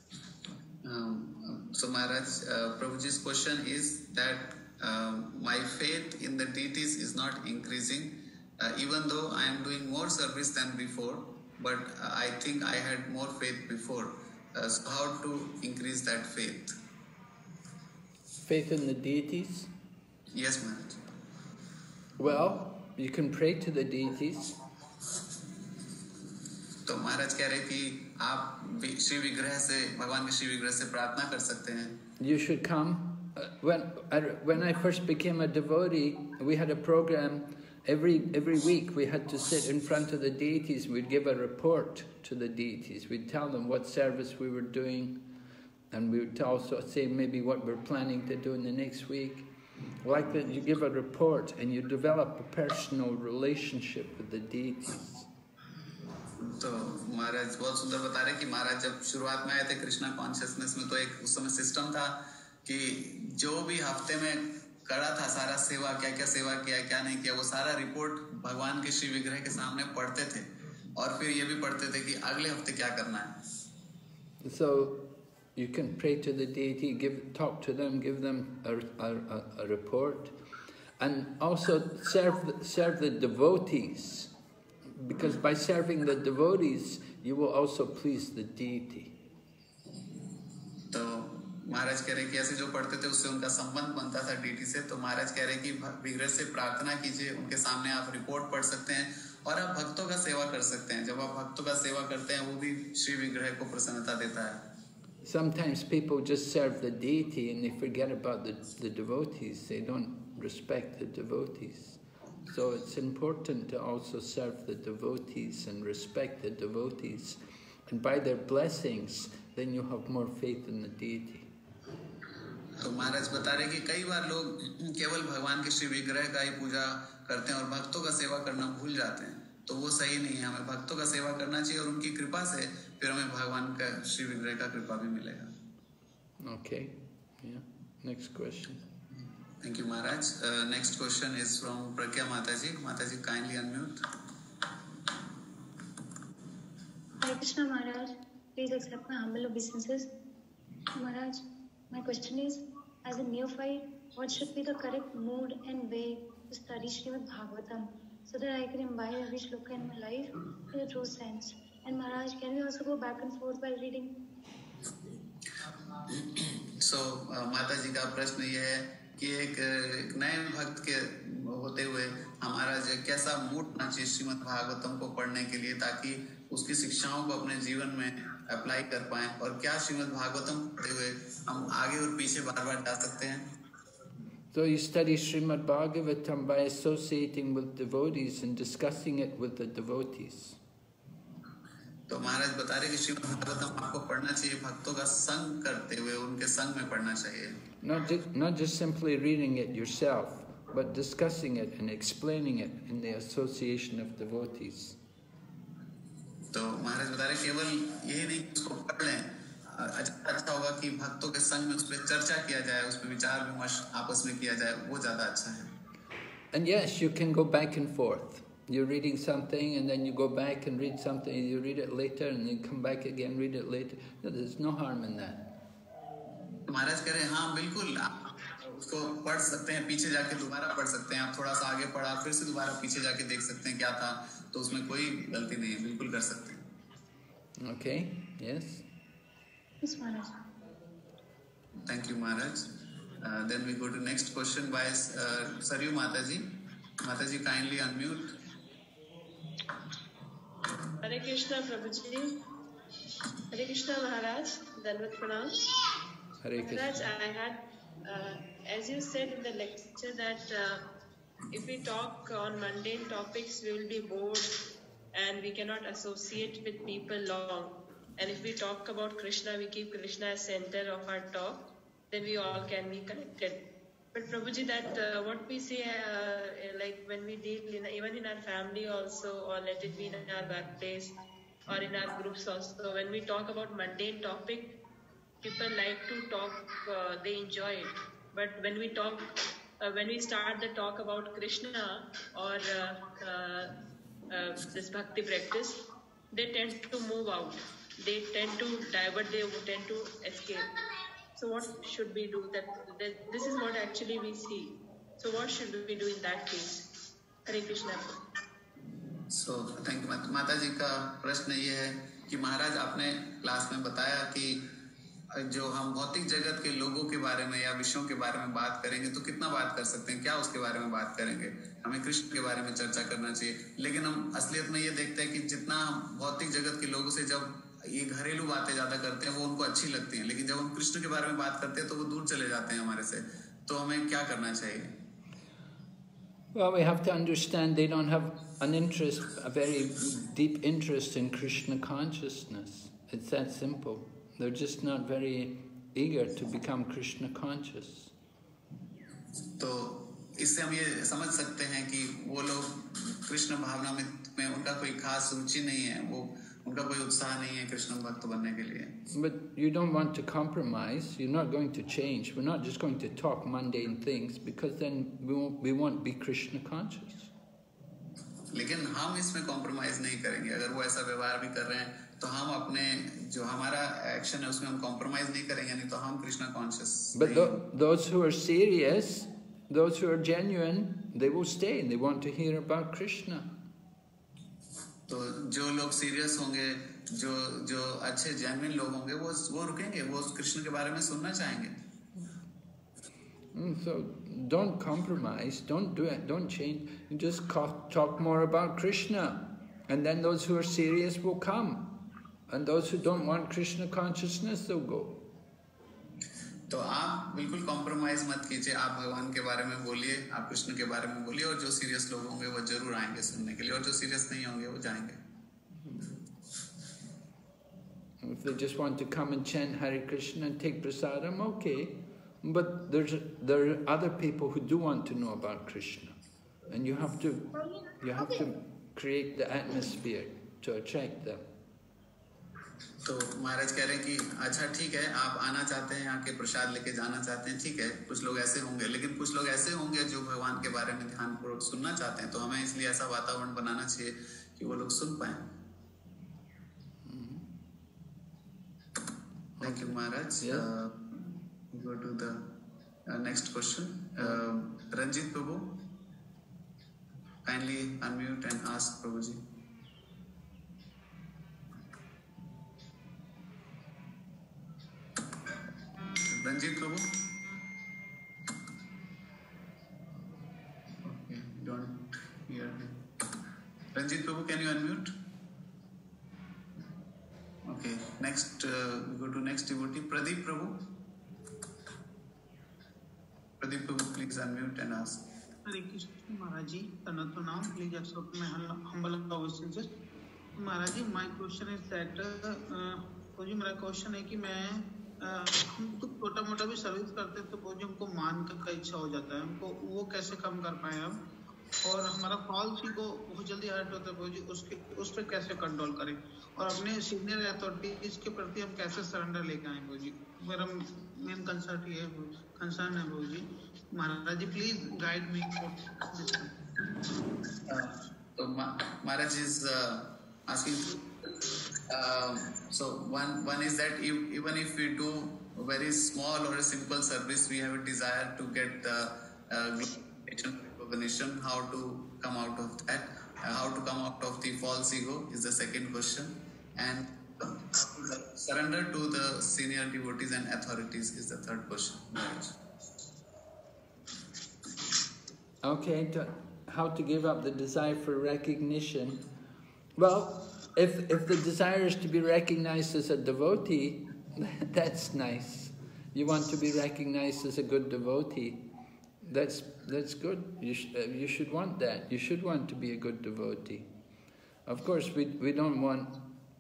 [SPEAKER 1] Um, so Maharaj, uh, Prabhuji's question is that uh, my faith in the deities is not increasing, uh, even though I am doing more service than before, but uh, I think I had more faith before. Uh, so how to increase that faith?
[SPEAKER 2] Faith in the deities?
[SPEAKER 1] Yes, Maharaj.
[SPEAKER 2] Well, you can pray to the deities.
[SPEAKER 1] तो महाराज कह रहे कि आप श्री विग्रह से, भगवान के श्री विग्रह से प्रार्थना कर सकते हैं.
[SPEAKER 2] You should come. Uh, when I, when I first became a devotee, we had a program. Every every week we had to sit in front of the deities. We'd give a report to the deities. We'd tell them what service we were doing, and we would also say maybe what we're planning to do in the next week. Like that, you give a report and you develop a personal relationship with the deities.
[SPEAKER 1] तो महाराज बहुत सुंदर बता रहे कि महाराज जब शुरुआत में आए थे कृष्णा कॉन्शियसनेस में, तो एक उस समय सिस्टम था कि जो भी हफ्ते में करा था सारा सेवा, क्या क्या सेवा किया, क्या नहीं किया, वो सारा रिपोर्ट भगवान के श्री विग्रह के सामने पढ़ते थे और फिर ये भी पढ़ते थे कि अगले हफ्ते क्या करना है.
[SPEAKER 2] So you can pray to the deity, give talk to them, give them a, a, a report, and also serve the, serve the devotees. Because by serving the devotees, you will also please the deity.
[SPEAKER 1] तो महाराज कह रहे कि ऐसे जो पढ़ते थे उससे उनका संबंध बनता था डीटी से. तो महाराज कह रहे कि विग्रह से प्रार्थना कीजिए, उनके सामने आप रिपोर्ट पढ़ सकते हैं और आप भक्तों का सेवा कर सकते हैं. जब आप भक्तों का सेवा करते हैं वो भी श्री विग्रह को प्रसन्नता देता है.
[SPEAKER 2] Sometimes people just serve the deity and they forget about the, the devotees. They don't respect the devotees. So it's important to also serve the devotees and respect the devotees. And by their blessings, then you have more faith in the deity.
[SPEAKER 1] तो महाराज बता रहे कि कई बार लोग केवल भगवान के श्री विग्रह का ही पूजा करते हैं और भक्तों का सेवा करना भूल जाते हैं. तो वो सही नहीं है. हमें भक्तों का सेवा करना चाहिए और उनकी कृपा से फिर हमें भगवान का श्री विग्रह का कृपा भी मिलेगा.
[SPEAKER 2] Okay. Yeah. Next question.
[SPEAKER 1] Thank you, Maharaj. Uh, next question is from Pragya Mataji. Mataji, kindly unmute.
[SPEAKER 7] Hare Krishna Maharaj, please accept my humble obeisances. Maharaj, my question is, as a neophyte, what should be the correct mood and way to study Srimad Bhagavatam so that I can imbibe every shloka in my life in a true sense. And Maharaj, can we also go back and forth while reading?
[SPEAKER 1] So, uh, माता जी का प्रश्न ये है कि एक, एक नए भक्त के होते हुए हमारा जो कैसा मूड होना चाहिए श्रीमद् भागवतम को पढ़ने के लिए ताकि उसकी शिक्षाओं को अपने जीवन में अप्लाई कर पाएं, और क्या श्रीमद् भागवतम पढ़ते हुए हम आगे और पीछे बार बार जा सकते हैं?
[SPEAKER 2] So you study Srimad Bhagavatam by associating with devotees and discussing it with the devotees.
[SPEAKER 1] तो महाराज बता रहे कि श्रीमद् भागवतम आपको पढ़ना चाहिए भक्तों का संग करते हुए, उनके संग में पढ़ना चाहिए.
[SPEAKER 2] Not just, not just simply reading it yourself, but discussing it and explaining it in the association of devotees.
[SPEAKER 1] तो महाराज बता रहे केवल यही नहीं उसको पढ़ लें, अच्छा होगा कि भक्तों के संग में उस पर चर्चा किया जाए, उस पर विचार विमर्श आपस में किया जाए, वो ज्यादा अच्छा है.
[SPEAKER 2] And yes, you can go back and forth. You're reading something and then you go back and read something, you read it later and then come back again, read it later. No, there's no harm in that.
[SPEAKER 1] महाराज कह रहे हैं हाँ बिल्कुल आप उसको पढ़ सकते हैं, पीछे जाके दोबारा पढ़ सकते हैं, आप थोड़ा सा आगे पढ़ा फिर से दोबारा पीछे जाके देख सकते हैं क्या था, तो उसमें कोई गलती नहीं है, बिल्कुल कर सकते हैं.
[SPEAKER 2] Okay, yes.
[SPEAKER 7] Yes, Maharaj.
[SPEAKER 1] Thank you, Maharaj. Uh, then we go to next question by uh, Saryu Mataji. Mataji, kindly unmute.
[SPEAKER 8] Hare Krishna, Prabhuji. Hare Krishna, Maharaj. Dandavat Pranam.
[SPEAKER 2] Hare Krishna.
[SPEAKER 8] Maharaj, I had, uh, as you said in the lecture, that uh, if we talk on mundane topics, we will be bored and we cannot associate with people long. And if we talk about Krishna, we keep Krishna as center of our talk, then we all can be connected. But Prabhuji, that uh, what we say, uh, like when we deal in, even in our family also, or let it be in our workplace or in our groups also, when we talk about mundane topic, people like to talk, uh, they enjoy it. But when we talk, uh, when we start the talk about Krishna or uh, uh, uh, this bhakti practice, they tend to move out. They tend to divert, they tend to escape. So what should we do? That, that this is what actually we see. So what should we do in that case? Hare Krishna.
[SPEAKER 1] So thank you. माता जी का प्रश्न ये है कि महाराज आपने class में बताया कि जो हम भौतिक जगत के लोगों के बारे में या विषयों के बारे में बात करेंगे तो कितना बात कर सकते हैं, क्या उसके बारे में बात करेंगे, हमें कृष्ण के बारे में चर्चा करना चाहिए. लेकिन हम असलियत में ये देखते हैं कि जितना हम भौतिक जगत के लोगों से जब ये घरेलू बातें ज्यादा करते हैं वो उनको अच्छी लगती हैं, लेकिन जब हम कृष्ण के बारे में बात करते हैं तो वो दूर चले जाते हैं हमारे से. तो हमें क्या करना चाहिए?
[SPEAKER 2] Well, we have to understand they don't have an interest, a very deep interest in Krishna consciousness. It's that simple. They're just not very eager to become Krishna conscious.
[SPEAKER 1] तो इससे हम ये समझ सकते हैं कि वो लोग कृष्ण भावना में, में उनका कोई खास रुचि नहीं है, वो उनका कोई उत्साह नहीं है कृष्ण भक्त बनने के लिए.
[SPEAKER 2] But you don't want to compromise. You're not going to change. We're not just going to talk mundane things because then we won't, we won't be Krishna conscious.
[SPEAKER 1] लेकिन हम इसमें कॉम्प्रोमाइज नहीं करेंगे. अगर वो ऐसा व्यवहार भी कर रहे हैं तो हम अपने जो हमारा एक्शन है उसमें हम कॉम्प्रोमाइज नहीं करेंगे, नहीं तो हम Krishna conscious.
[SPEAKER 2] But th those who are serious, those who are genuine, they will stay and they want to hear about Krishna.
[SPEAKER 1] तो जो लोग सीरियस होंगे, जो जो अच्छे जेन्युइन लोग होंगे, वो वो रुकेंगे, वो कृष्ण के बारे में सुनना चाहेंगे.
[SPEAKER 2] So don't compromise, don't do it, don't change. You just talk more about Krishna, and then those who are serious will come, and those who don't want Krishna consciousness, they'll go.
[SPEAKER 1] तो आप बिल्कुल compromise मत कीजिए, आप भगवान के बारे में बोलिए, आप कृष्ण के बारे में बोलिए, और जो सीरियस लोग होंगे वो जरूर आएंगे सुनने के लिए, और जो सीरियस नहीं होंगे वो जाएंगे.
[SPEAKER 2] If they just want to come and chant Hare Krishna and take prasadam, okay. But there's there are other people who do want to know about Krishna, and you have to you have to create the atmosphere to attract them.
[SPEAKER 1] तो महाराज कह रहे हैं कि अच्छा ठीक है, आप आना चाहते हैं, आके प्रसाद लेके जाना चाहते हैं, ठीक है, कुछ लोग ऐसे होंगे, लेकिन कुछ लोग ऐसे होंगे जो भगवान के बारे में ध्यानपूर्वक सुनना चाहते हैं, तो हमें इसलिए ऐसा वातावरण बनाना चाहिए कि वो लोग सुन पाए. Thank you Maharaj. Go to the Uh, next question. Uh, Ranjit Prabhu, kindly unmute and ask Prabhuji. Ranjit Prabhu? Okay, don't hear him. Ranjit Prabhu, can you unmute? Okay, next, uh, we go to next devotee, Pradeep Prabhu. Pradeep Prabhu, please unmute and ask.
[SPEAKER 9] Hare Krishna Maharaj ji, Tanato Naam, please accept my humble obeisances. Maharaj ji, my question is that, Prabhuji, मेरा question है कि मैं हम कुछ छोटा मोटा भी service करते हैं तो प्रभु जी हमको मान का इच्छा हो जाता है, हमको वो कैसे कम कर पाए हम, और हमारा फॉल्स ईगो बहुत जल्दी हर्ट होता है प्रभु जी, उसके उस पर कैसे कंट्रोल करें, और अपने सीनियर अथॉरिटीज के प्रति हम कैसे सरेंडर लेके आए प्रभु जी, मेरा मेन कंसर्न ये कंसर्न है प्रभु जी. महाराज जी प्लीज गाइड मी.
[SPEAKER 1] तो Maharaj is asking. Um, so one one is that if, even if we do a very small or a simple service, we have a desire to get the uh, recognition. How to come out of that? Uh, how to come out of the false ego is the second question, and uh, surrender to the senior devotees and authorities is the third question.
[SPEAKER 2] Okay, to, how to give up the desire for recognition? Well. If, if the desire is to be recognized as a devotee, that's nice. You want to be recognized as a good devotee, that's, that's good. You, sh uh, you should want that. You should want to be a good devotee. Of course, we, we don't want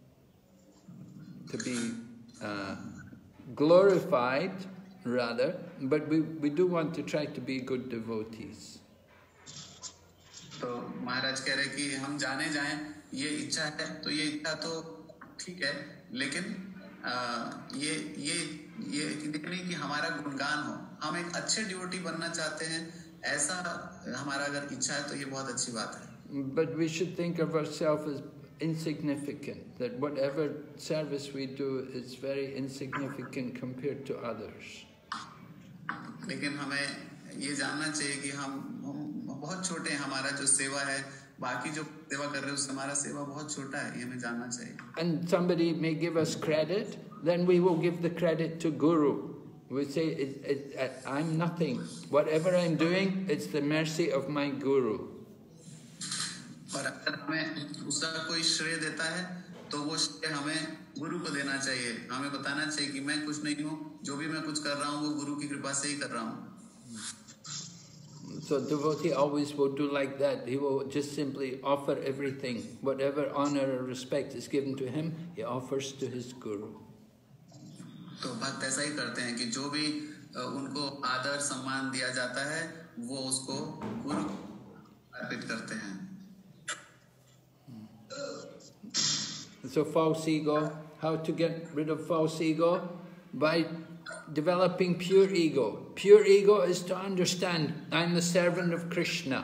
[SPEAKER 2] to be uh, glorified, rather, but we, we do want to try to be good devotees.
[SPEAKER 1] तो महाराज कह रहे कि हम जाने जाएं, ये इच्छा है तो ये इच्छा तो ठीक है, लेकिन आ, ये ये ये नहीं कि हमारा गुणगान हो, हम एक अच्छे डिवोटी बनना चाहते हैं, ऐसा हमारा अगर इच्छा है तो ये बहुत अच्छी बात है.
[SPEAKER 2] But we should think of ourselves as insignificant, that whatever service we do is very insignificant compared to others.
[SPEAKER 1] लेकिन हमें ये जानना चाहिए कि हम बहुत छोटे हैं, हमारा जो सेवा है, बाकी जो सेवा कर रहे हैं उससे हमारा सेवा बहुत छोटा है, ये हमें जानना चाहिए.
[SPEAKER 2] And somebody may give us credit, then we will give the credit to Guru. We say, it, it, I'm nothing. Whatever I'm doing, it's the mercy of my Guru.
[SPEAKER 1] और अगर हमें उसका कोई श्रेय देता है, तो वो श्रेय हमें गुरु को देना चाहिए. हमें बताना चाहिए कि मैं कुछ नहीं हूँ, जो भी मैं कुछ कर रहा हूँ वो गुरु की कृपा से ही कर रहा हूँ.
[SPEAKER 2] So devotee always will do like that. He will just simply offer everything. Whatever honor or respect is given to him, he offers to his Guru.
[SPEAKER 1] तो भक्त ऐसा ही करते हैं कि जो भी उनको आदर सम्मान दिया जाता है, वो उसको गुरु अर्पित करते हैं.
[SPEAKER 2] So false ego, how to get rid of false ego? By developing pure ego. Pure ego is to understand, I'm the servant of Krishna.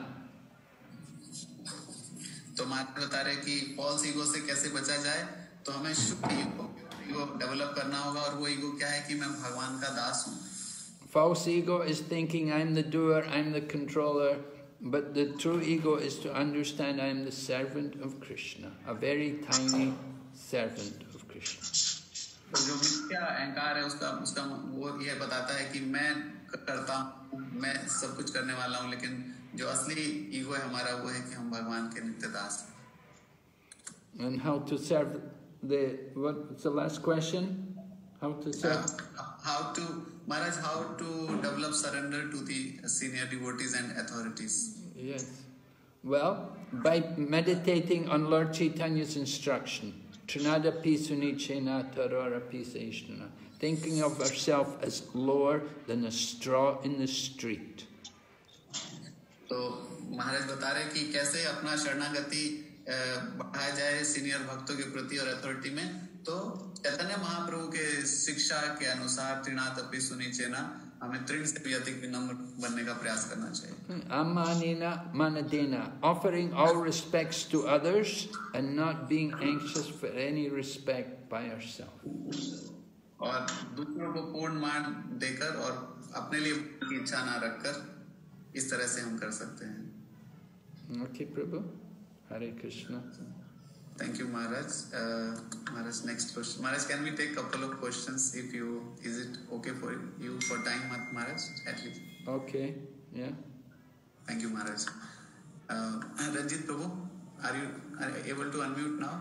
[SPEAKER 1] तो महाराज बता रहे कि false ego से कैसे बचा जाए, तो हमें शुद्ध ego ego develop करना होगा, और वो ego क्या है कि मैं भगवान का दास हूँ.
[SPEAKER 2] False ego is thinking I'm the doer, I'm the controller, but the true ego is to understand I'm the servant of Krishna, a very tiny servant of Krishna.
[SPEAKER 1] तो जो मिथ्या अहंकार है उसका उसका वो ये बताता है कि मैं करता हूँ, मैं सब कुछ करने वाला हूँ, लेकिन जो असली ईगो है हमारा वो है कि हम भगवान के नित्य दास हैं.
[SPEAKER 2] And how to serve the, what's the last question? How to serve?
[SPEAKER 1] Uh, how to, Maharaj, how to develop surrender to the senior devotees and authorities?
[SPEAKER 2] Yes. Well, by meditating on Lord Chaitanya's instruction. Trinadapi sunichena tararapi seshnana. Thinking of ourselves as lower than a straw in the street.
[SPEAKER 1] तो महाराज बता रहे कि कैसे अपना शरणागति बढ़ाया जाए senior भक्तों के प्रति और अथॉरिटी में. तो चैतन्य महाप्रभु के शिक्षा के अनुसार त्रिनादपि सुनिचेना, हमें तृण से भी अधिक विनम्र बनने का प्रयास करना चाहिए.
[SPEAKER 2] Amanina manadena, offering all respects to others and not being anxious for any respect by ourselves.
[SPEAKER 1] और दूसरों को पूर्ण मान देकर और अपने लिए की इच्छा ना रखकर इस तरह से हम कर सकते हैं.
[SPEAKER 2] Okay, Prabhu. Hare Krishna.
[SPEAKER 1] Thank you, Maharaj. Uh, Maharaj, next question. Maharaj, can we take a couple of questions if you, is it okay for you for time, Maharaj, at least?
[SPEAKER 2] Okay, yeah.
[SPEAKER 1] Thank you, Maharaj. Uh, Ranjit Prabhu, are you, are you able to unmute now?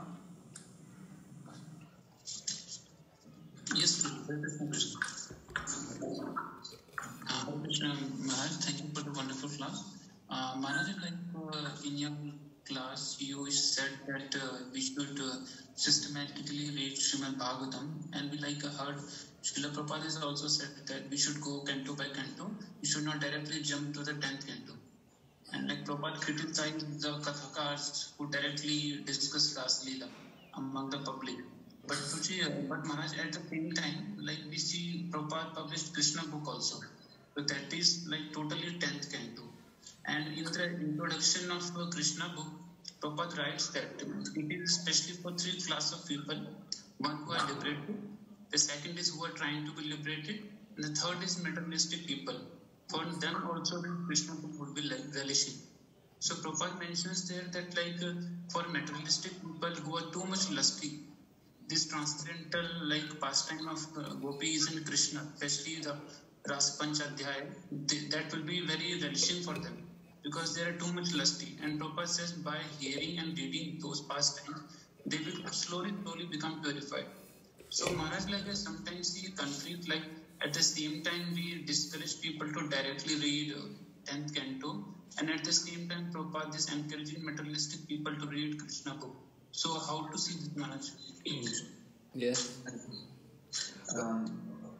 [SPEAKER 10] Yes, Krishna. Uh, Krishna Maharaj, thank you for the wonderful class. Uh, Maharaj, like uh, in your class, you said that uh, we should uh, systematically read Srimad Bhagavatam, and we like uh, heard Srila Prabhupada has also said that we should go canto by canto. We should not directly jump to the tenth canto. And like Prabhupada criticized the Kathakars who directly discuss Ras Leela among the public. But Tuji, uh, but Maharaj, at the same time, like we see Prabhupada published Krishna book also. So that is like totally tenth canto. And in the introduction of uh, Krishna book, Prabhupada writes that it is especially for three classes of people. One who are liberated, the second is who are trying to be liberated, and the third is materialistic people. For them also the Krishna book would be like relishing. So Prabhupada mentions there that like uh, for materialistic people who are too much lusty, this transcendental like pastime of uh, gopis and Krishna, especially the Rasa Panchadhyaya, that will be very relishing for them because they are too much lusty. And Prabhupada says by hearing and reading those pastimes, they will slowly, slowly become purified. So Maharaj, like I sometimes see conflict, like at the same time we discourage people to directly read uh, tenth canto, and at the same time Prabhupada is encouraging materialistic people to read Krishna book. So how to see this, Maharaj?
[SPEAKER 2] Yes.
[SPEAKER 1] Um,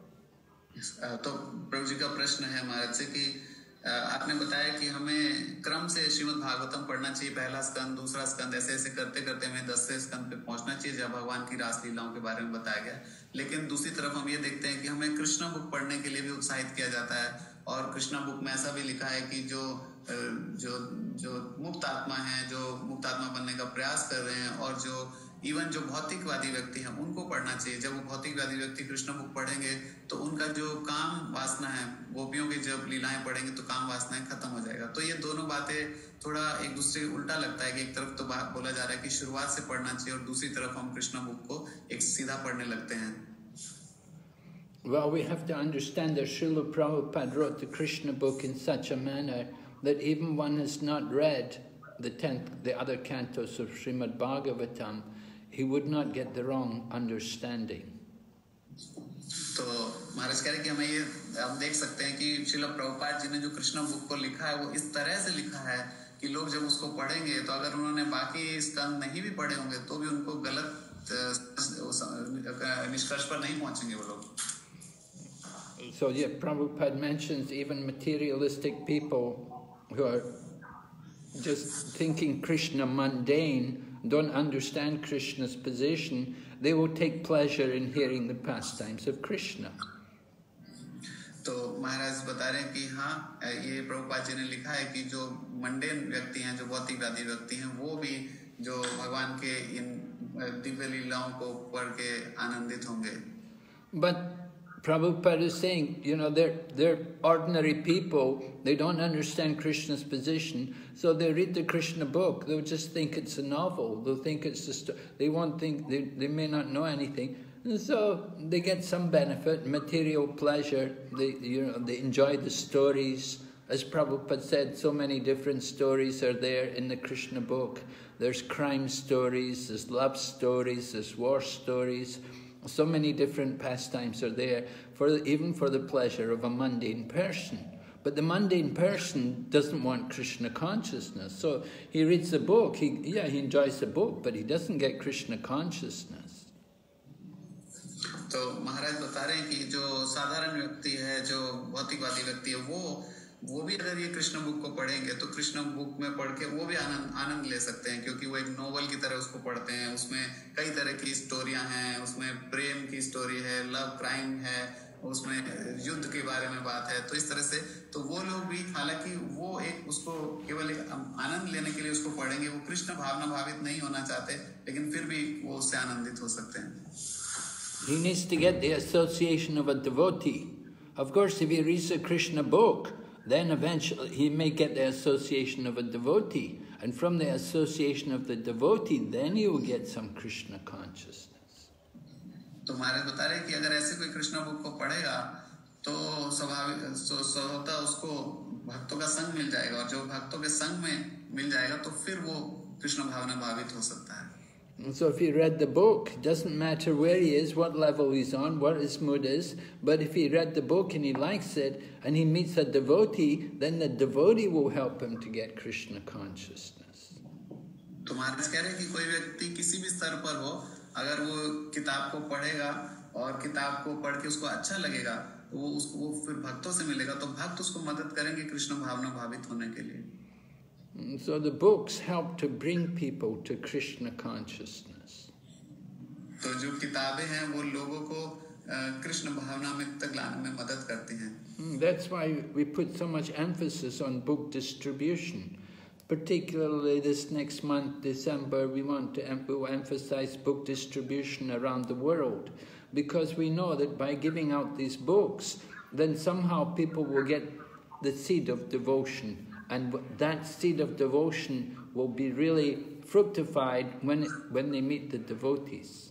[SPEAKER 1] तो प्रभु जी का प्रश्न है महाराज से कि आपने बताया कि हमें क्रम से श्रीमद् भागवतम पढ़ना चाहिए, पहला स्कंद, दूसरा स्कंद, ऐसे ऐसे करते करते हमें दसवें स्कंद पे पहुंचना चाहिए जब भगवान की रास लीलाओं के बारे में बताया गया. लेकिन दूसरी तरफ हम ये देखते हैं कि हमें कृष्णा बुक पढ़ने के लिए भी उत्साहित किया जाता है, और कृष्णा बुक में ऐसा भी लिखा है कि जो जो जो मुक्त आत्मा है, जो मुक्त आत्मा बनने का प्रयास कर रहे हैं, और जो इवन जो भौतिकवादी व्यक्ति हैं उनको पढ़ना चाहिए. जब वो भौतिकवादी व्यक्ति कृष्ण बुक पढ़ेंगे तो उनका जो काम वासना है, गोपियों की जब लीलाएं पढ़ेंगे तो काम वासनाएं खत्म हो जाएगा. तो ये दोनों बातें थोड़ा एक दूसरे के उल्टा लगता है कि एक तरफ तो बात बोला जा रहा है कि शुरुआत से पढ़ना चाहिए और दूसरी तरफ हम कृष्ण बुक को एक सीधा पढ़ने लगते हैं.
[SPEAKER 2] Well, we have to understand that Srila Prabhupada wrote the Krishna book in such a manner that even one has not read the tenth, the other cantos of Srimad Bhagavatam, he would not get the wrong understanding.
[SPEAKER 1] तो महाराज कह रहे कि हमें ये हम देख सकते हैं कि श्रील प्रभुपाद जी ने जो कृष्ण बुक को लिखा है वो इस तरह से लिखा है कि लोग जब उसको पढ़ेंगे तो अगर उन्होंने बाकी स्कंद नहीं भी पढ़े होंगे तो भी उनको गलत निष्कर्ष पर नहीं पहुंचेंगे वो लोग.
[SPEAKER 2] So yeah, Prabhupada mentions even materialistic people who are just thinking Krishna mundane, don't understand Krishna's position, they will take pleasure in hearing the pastimes of Krishna.
[SPEAKER 1] तो महाराज बता रहे हैं कि हाँ, ये प्रभुपाद जी ने लिखा है कि जो मंडेन व्यक्ति हैं, जो भौतिकवादी व्यक्ति हैं, वो भी जो भगवान के इन दिव्य लीलाओं को पढ़ के आनंदित होंगे.
[SPEAKER 2] But Prabhupada is saying, you know, they're, they're ordinary people, they don't understand Krishna's position, so they read the Krishna book, they'll just think it's a novel, they'll think it's just, they won't think, they, they may not know anything, and so they get some benefit, material pleasure, they, you know, they enjoy the stories. As Prabhupada said, so many different stories are there in the Krishna book. There's crime stories, there's love stories, there's war stories. So many different pastimes are there, for even for the pleasure of a mundane person. But the mundane person doesn't want Krishna consciousness. So he reads the book, he, yeah, he enjoys the book, but he doesn't get Krishna consciousness.
[SPEAKER 1] तो महाराज बता रहे हैं कि जो साधारण व्यक्ति है, जो भौतिकवादी व्यक्ति है, वो वो भी अगर ये कृष्ण बुक को पढ़ेंगे तो कृष्ण बुक में पढ़ के वो भी आनंद आनंद ले सकते हैं, क्योंकि वो एक नोवेल की तरह उसको पढ़ते हैं. उसमें कई तरह की स्टोरियां हैं, उसमें प्रेम की स्टोरी है, लव क्राइम है, उसमें युद्ध के बारे में बात है. तो इस तरह से तो वो लोग भी, हालांकि वो एक उसको केवल एक आनंद लेने के लिए उसको पढ़ेंगे, वो कृष्ण भावना भावित नहीं होना चाहते, लेकिन फिर भी वो उससे आनंदित हो सकते हैं.
[SPEAKER 2] He needs to get the association of a devotee. Of course, if he reads a Krishna book, then eventually he may get the association of a devotee. And from the association of the devotee, then he will get some Krishna consciousness.
[SPEAKER 1] तो महाराज बता रहे कि अगर ऐसे कोई Krishna book को पढ़ेगा तो स्वाभाविक स्वतः उसको भक्तों का संग मिल जाएगा और जो भक्तों के संग में मिल जाएगा तो फिर वो कृष्ण भावना भावित हो सकता है.
[SPEAKER 2] So if he read the book, it doesn't matter where he is, what level he's on, what his mood is, but if he read the book and he likes it and he meets a devotee, then the devotee will help him to get Krishna consciousness.
[SPEAKER 1] तो महाराज कह रहे हैं कि कोई व्यक्ति किसी भी स्तर पर हो, अगर वो किताब को पढ़ेगा और किताब को पढ़ के उसको अच्छा लगेगा तो वो उसको वो फिर भक्तों से मिलेगा तो भक्त उसको मदद करेंगे कृष्ण भावना भावित होने के लिए.
[SPEAKER 2] So the books help to bring people to Krishna consciousness.
[SPEAKER 1] तो जो किताबें हैं वो लोगों को कृष्ण भावना में तक लाने में मदद करती हैं.
[SPEAKER 2] That's why we put so much emphasis on book distribution. Particularly this next month, December, we want to em emphasize book distribution around the world, because we know that by giving out these books, then somehow people will get the seed of devotion, and that seed of devotion will be really fructified when, it, when they meet the devotees.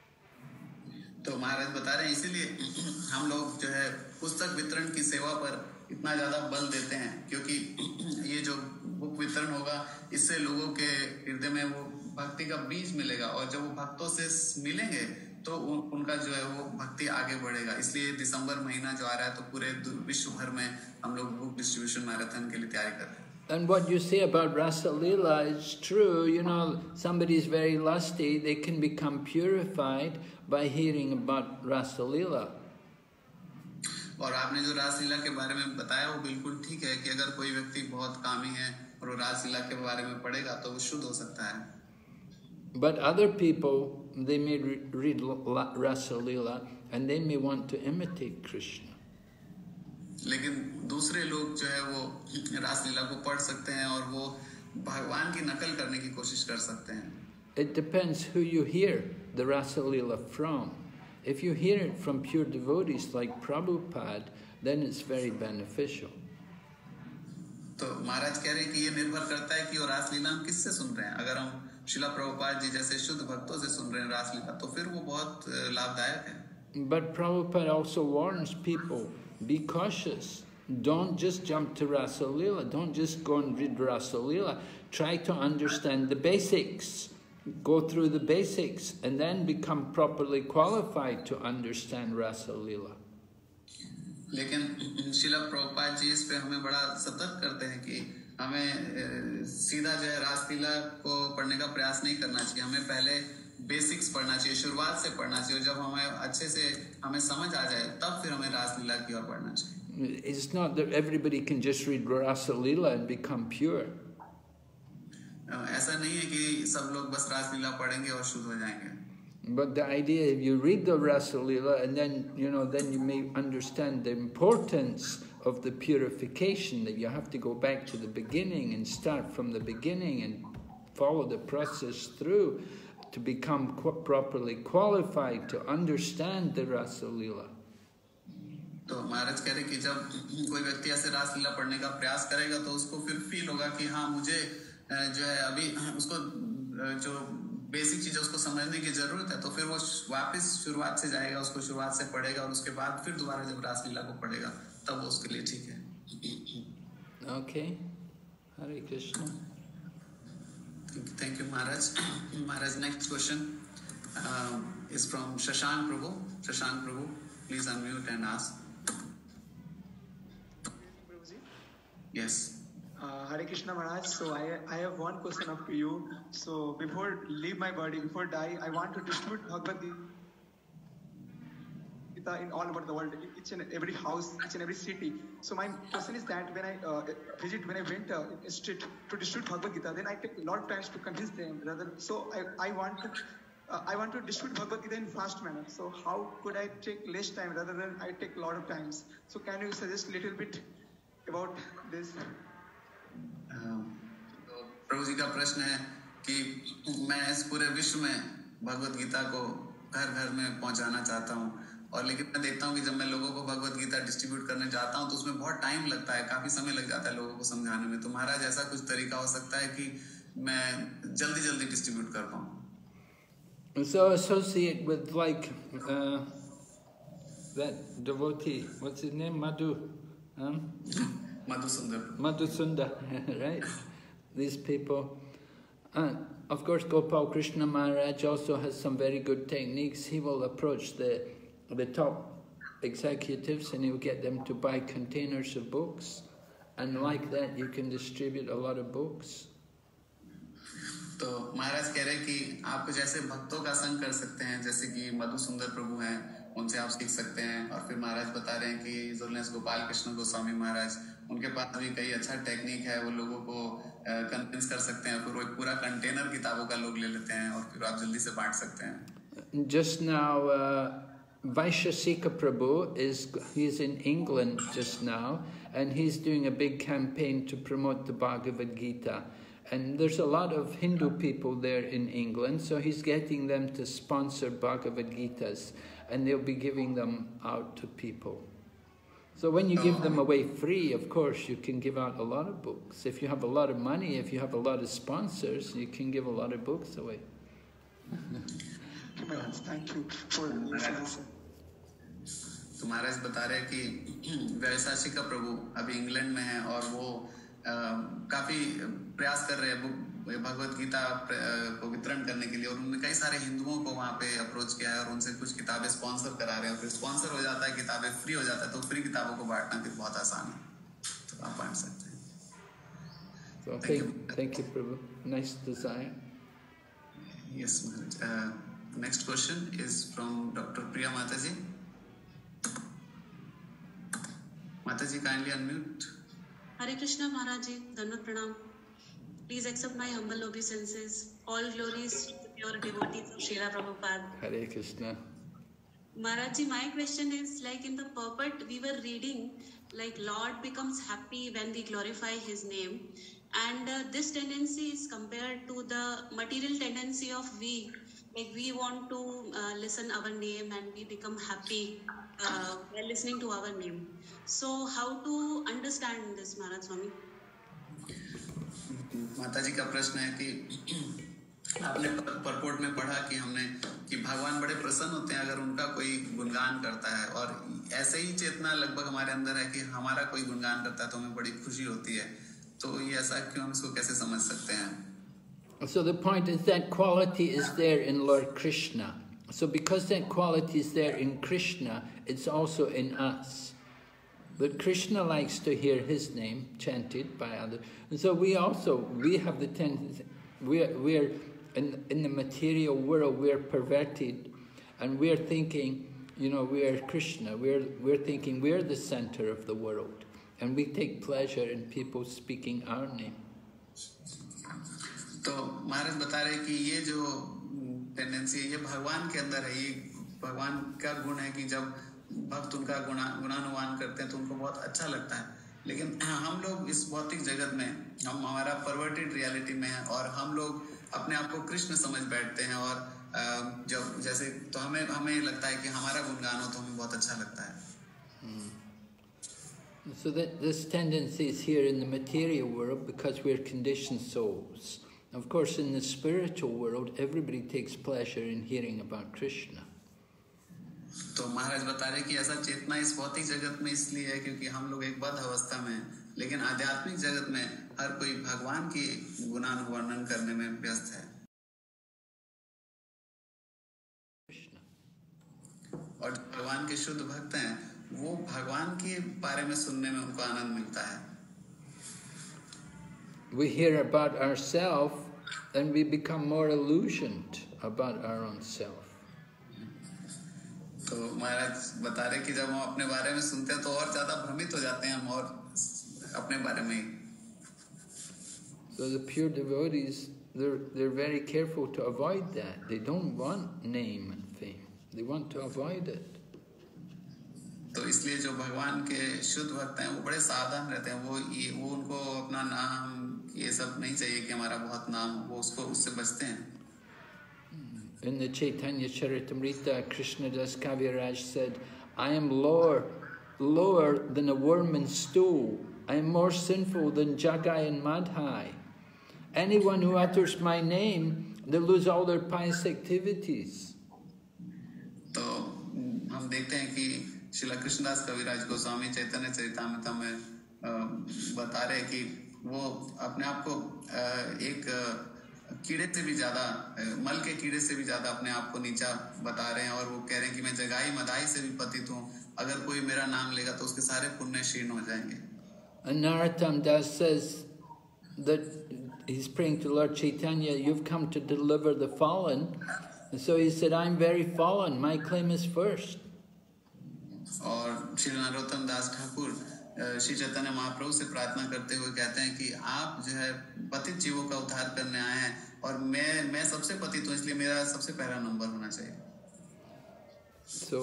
[SPEAKER 1] तो महाराज बता रहे हैं इसीलिए हम लोग जो है पुस्तक वितरण की सेवा पर इतना ज्यादा बल देते हैं, क्योंकि ये जो बुक वितरण होगा इससे लोगों के हृदय में वो भक्ति का बीज मिलेगा और जब वो भक्तों से मिलेंगे तो उ, उनका जो है वो भक्ति आगे बढ़ेगा. इसलिए दिसंबर महीना जो आ रहा है तो पूरे विश्व भर में हम लोग बुक डिस्ट्रीब्यूशन मैराथन के लिए तैयारी कर रहे हैं.
[SPEAKER 2] And what you say about Rasa Leela is true. You know, somebody is very lusty, they can become purified by hearing about Rasa Leela.
[SPEAKER 1] और आपने जो रासलीला के बारे में बताया वो बिल्कुल ठीक है कि अगर कोई व्यक्ति बहुत कामी है और वो रासलीला के बारे में पढ़ेगा तो वो शुद्ध हो सकता है.
[SPEAKER 2] But other people, they may re read Rasa Leela and they may want to imitate Krishna.
[SPEAKER 1] लेकिन दूसरे लोग जो है वो रासलीला को पढ़ सकते हैं और वो भगवान की नकल करने की कोशिश कर सकते हैं.
[SPEAKER 2] It depends who you hear the Rasa Leela from. If you hear it from pure devotees like Prabhupada, then it's very beneficial.
[SPEAKER 1] तो महाराज कह रहे हैं कि ये निर्भर करता है कि वो रासलीला हम किससे सुन रहे हैं. अगर हम शिला प्रभुपाद जी जैसे शुद्ध भक्तों से सुन रहे हैं रासलीला तो फिर वो बहुत लाभदायक है.
[SPEAKER 2] But Prabhupada also warns people, be cautious. Don't just jump to Rasa Leela. Don't just go and read Rasa Leela. Try to understand the basics. Go through the basics and then become properly qualified to understand Rasa Leela.
[SPEAKER 1] लेकिन शिला प्रभुपाद जी इस पे हमें बड़ा सतर्क करते हैं कि हमें सीधा जो है रासलीला को पढ़ने का प्रयास नहीं करना चाहिए. हमें पहले बेसिक्स पढ़ना चाहिए, शुरुआत से पढ़ना चाहिए. जब हमें अच्छे से हमें समझ आ जाए तब फिर हमें रासलीला की ओर बढ़ना चाहिए.
[SPEAKER 2] It's not that everybody can just read Rasa Leela and become pure.
[SPEAKER 1] ऐसा नहीं है कि सब लोग बस रासलीला पढ़ेंगे और शुद्ध हो जाएंगे.
[SPEAKER 2] But the idea, if you read the Rasa Leela and then, you know, then you may understand the importance of the purification, that you have to go back to the beginning and start from the beginning and follow the process through to become qu properly qualified to understand the Rasa Leela.
[SPEAKER 1] तो महाराज कह रहे कि जब कोई व्यक्ति ऐसे रासलीला पढ़ने का प्रयास करेगा तो उसको फिर फील होगा कि हाँ मुझे जो है अभी उसको जो बेसिक चीज़ उसको समझने की जरूरत है, तो फिर वो वापस शुरुआत से जाएगा, उसको शुरुआत से पढ़ेगा और उसके बाद फिर दोबारा जब रासलीला को पढ़ेगा तब वो उसके लिए ठीक है.
[SPEAKER 2] Okay, Hare Krishna.
[SPEAKER 1] Thank you, Maharaj. Maharaj, next question uh, is from Shashank Prabhu. Shashank Prabhu, please unmute and ask. Yes.
[SPEAKER 11] Uh, Hare Krishna Maharaj, so I, I have one question up to you. So before leave my body, before die, I want to distribute Bhagavad Gita in all over the world, each and every house, each and every city. So my question is that when I uh, visit, when I went uh, in street to distribute Bhagavad Gita, then I take a lot of times to convince them. Rather, so I, I want to uh, I want to distribute Bhagavad Gita in fast manner. So how could I take less time rather than I take a lot of times? So can you suggest a little bit about this?
[SPEAKER 1] प्रभु जी का प्रश्न है कि मैं इस पूरे विश्व में भगवत गीता को घर घर में पहुंचाना चाहता हूँ, और लेकिन मैं देखता हूँ कि जब मैं लोगों को भगवत गीता डिस्ट्रीब्यूट करने जाता हूँ तो उसमें बहुत टाइम लगता है, काफी समय लग जाता है लोगों को समझाने में। तो महाराज ऐसा कुछ तरीका हो सकता है कि मैं जल्दी जल्दी डिस्ट्रीब्यूट कर पाऊँ?
[SPEAKER 2] So associate with like uh, that devotee, what's his name, Madhu? Um?
[SPEAKER 1] Madhusundar.
[SPEAKER 2] Madhusundar, right? These people. And of course, Gopal Krishna Maharaj also has some very good techniques. He will approach the, the top executives and he'll get them to buy containers of books. And like that, you can distribute a lot of books.
[SPEAKER 1] तो महाराज कह रहे हैं कि आप कुछ ऐसे भक्तों का संग कर सकते हैं, जैसे कि मधुसुंदर प्रभु हैं, उनसे आप सीख सकते हैं। और फिर महाराज बता रहे हैं कि जोलनेस गोपाल कृष्ण गोस्वामी महाराज, उनके पास भी कई अच्छा टेक्निक है, वो लोगों को कन्विंस कर सकते हैं, फिर वो एक पूरा कंटेनर किताबों का लोग ले लेते हैं और फिर आप जल्दी से बांट सकते हैं।
[SPEAKER 2] Just now, uh, Vaishashika Prabhu is he's in England just now, and he's doing a big campaign to promote the Bhagavad Gita. And there's a lot of Hindu people there in England, so he's getting them to sponsor Bhagavad Gitas, and they'll be giving them out to people. So when you give them away free, of course, you can give out a lot of books. If you have a lot of money, if you have a lot of sponsors, you can give a lot of books away.
[SPEAKER 11] Thank you for this.
[SPEAKER 1] तो महाराज बता रहे हैं कि वैशाखी का प्रभु अभी England में है और वो आ, काफी प्रयास कर रहे हैं भगवत गीता को वितरण करने के लिए, और उन्होंने कई सारे हिंदुओं को वहाँ पे अप्रोच किया है और उनसे कुछ किताबें स्पॉन्सर करा रहे हैं, और फिर स्पॉन्सर हो जाता है, किताबें फ्री हो जाता है, तो फ्री किताबों को बांटना फिर बहुत आसान है, तो आप बांट सकते हैं।
[SPEAKER 2] So thank, thank you, Prabhu. Nice desire.
[SPEAKER 1] Yes, Maharaj. Uh, next question is from Doctor Priya Mataji. Mataji, kindly unmute.
[SPEAKER 12] Hare Krishna Maharaj Ji, Dhanvat Pranam. Please accept my humble obeisances. All glories to the pure devotees of Srila Prabhupada.
[SPEAKER 2] Hare Krishna.
[SPEAKER 12] Maharaj Ji, my question is, like in the purport we were reading, like Lord becomes happy when we glorify His name. And uh, this tendency is compared to the material tendency of we. Like we want to uh, listen our name and we become happy uh, while listening to our name. So how to understand this, Maharaj Swami?
[SPEAKER 1] माता जी का प्रश्न है कि आपने purport में पढ़ा कि हमने कि भगवान बड़े प्रसन्न होते हैं अगर उनका कोई गुणगान करता है, और ऐसे ही चेतना लगभग हमारे अंदर है कि हमारा कोई गुणगान करता है तो हमें बड़ी खुशी होती है। तो ये ऐसा क्यों, हम इसको कैसे समझ सकते हैं?
[SPEAKER 2] So the point is that quality is there in Lord Krishna. So because that quality is there in Krishna, it's also in us. But Krishna likes to hear His name chanted by others. And so we also, we have the tendency, we're, we're in, in the material world, we're perverted, and we're thinking, you know, we are Krishna, we're, we're thinking we're the center of the world. And we take pleasure in people speaking our name.
[SPEAKER 1] तो महाराज बता रहे कि ये जो tendency है ये भगवान के अंदर है, ये भगवान का गुण है कि जब भक्त उनका गुणा गुणानुवान करते हैं तो उनको बहुत अच्छा लगता है। लेकिन हम लोग इस भौतिक जगत में, हम हमारा परवर्टेड रियलिटी में है और हम लोग अपने आप को कृष्ण समझ बैठते हैं, और जब जैसे तो हमें हमें लगता है कि हमारा गुणगान हो तो हमें बहुत अच्छा लगता है।
[SPEAKER 2] So that this tendency is here in the material world because we're conditioned souls. Of course, in the spiritual world, everybody takes pleasure in hearing about Krishna.
[SPEAKER 1] तो महाराज बता रहे कि ऐसा चेतना इस भौतिक जगत में इसलिए है क्योंकि हम लोग एक बद्ध अवस्था में, लेकिन आध्यात्मिक जगत में हर कोई भगवान की गुणानुवर्णन करने में व्यस्त है। और भगवान के शुद्ध भक्त हैं, वो भगवान के बारे में सुनने में उनको आनंद मिलता है।
[SPEAKER 2] We hear about ourselves and we become more illusioned about our own self.
[SPEAKER 1] तो महाराज बता रहे कि जब हम अपने बारे में सुनते हैं तो और ज्यादा भ्रमित हो जाते हैं हम और अपने बारे में ही।
[SPEAKER 2] So the pure devotees, they're they're very careful to avoid that. They don't want name and fame. They want to avoid it.
[SPEAKER 1] तो इसलिए जो भगवान के शुद्ध भक्त हैं वो बड़े सावधान रहते हैं, वो ये वो उनको अपना नाम ये सब नहीं चाहिए कि हमारा बहुत नाम, वो उसको उससे बचते हैं।
[SPEAKER 2] In the Chaitanya Charitamrita, Krishnadas Kaviraj said, I am lower, lower than a worm in stool. I am more sinful than Jagai and Madhai. Anyone who utters my name, they lose all their pious activities.
[SPEAKER 1] तो हम देखते हैं कि श्रीला कृष्णदास कविराज गोस्वामी चैतन्य चरितामृत में बता रहे कि वो अपने आप को एक कीड़े से भी ज्यादा, मल के कीड़े से भी ज्यादा अपने आप को नीचा बता रहे हैं, और वो कह रहे हैं कि मैं जगाई मदाई से भी पतित हूँ, अगर कोई मेरा नाम लेगा तो उसके सारे पुण्य क्षीण हो जाएंगे.
[SPEAKER 2] And Narottam Das says that he's praying to Lord Chaitanya, you've come to deliver the fallen. And so he said, I'm very fallen, my claim is first.
[SPEAKER 1] और श्री नरोत्तम दास ठाकुर श्री चैतन्य महाप्रभु से प्रार्थना करते हुए कहते हैं कि आप जो है पतित जीवों का उद्धार करने आए हैं, और मैं मैं सबसे पतित हूँ, इसलिए मेरा सबसे पहला नंबर होना चाहिए.
[SPEAKER 2] So,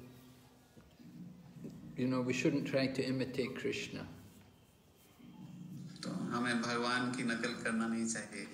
[SPEAKER 2] you know, we shouldn't try to imitate Krishna.
[SPEAKER 1] तो हमें भगवान की नकल करना नहीं चाहिए.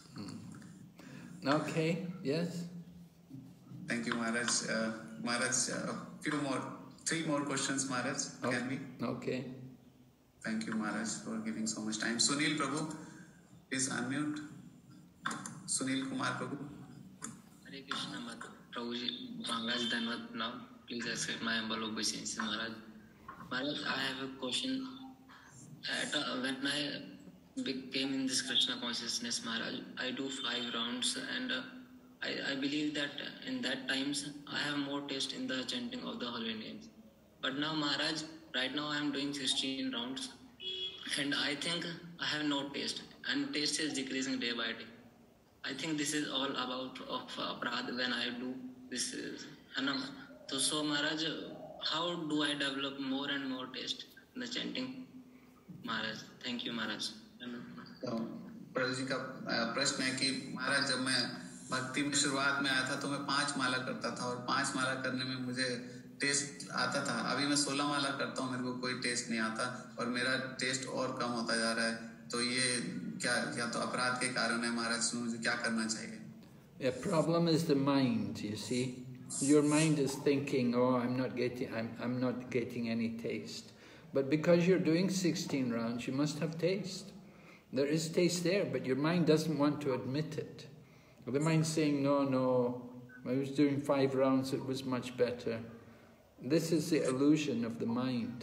[SPEAKER 2] Okay, yes.
[SPEAKER 1] Thank you, Maharaj. Uh, Maharaj, a uh, few more, three more questions, Maharaj.
[SPEAKER 2] Okay.
[SPEAKER 1] Can we?
[SPEAKER 2] Okay.
[SPEAKER 1] Thank you, Maharaj, for giving so much time. Sunil Prabhu, please unmute. Sunil Kumar Prabhu.
[SPEAKER 13] Hare Krishna, Prabhuji, Maharaj, Dhanvat now. Please accept my humble obeisance, Maharaj. Maharaj, I have a question. At, uh, when I came in this Krishna consciousness, Maharaj, I do five rounds, and uh, I, I believe that in that times I have more taste in the chanting of the holy names. But now, Maharaj, right now I am doing sixteen rounds, and I think I have no taste, and taste is decreasing day by day. I think this is all about of aparadh when I do this. Uh, so, so, Maharaj, how do I develop more and more taste in the chanting? Maharaj, thank you, Maharaj.
[SPEAKER 1] तो प्रभु जी का प्रश्न है कि महाराज, जब मैं भक्ति में शुरुआत में आया था तो मैं पांच माला करता था, और पांच माला करने में मुझे टेस्ट आता था. अभी मैं सोलह माला करता हूँ, मेरे को कोई टेस्ट नहीं आता, और मेरा टेस्ट और कम होता जा रहा है. तो ये क्या क्या तो अपराध के कारण है महाराज, मुझे क्या करना चाहिए?
[SPEAKER 2] The problem is the mind, you see. Your mind is thinking, oh, I'm not getting, I'm, I'm not getting any taste. But because you're doing sixteen rounds, you must have taste. There is taste there, but your mind doesn't want to admit it. The mind's saying, no, no, I was doing five rounds, it was much better. This is the illusion of the mind.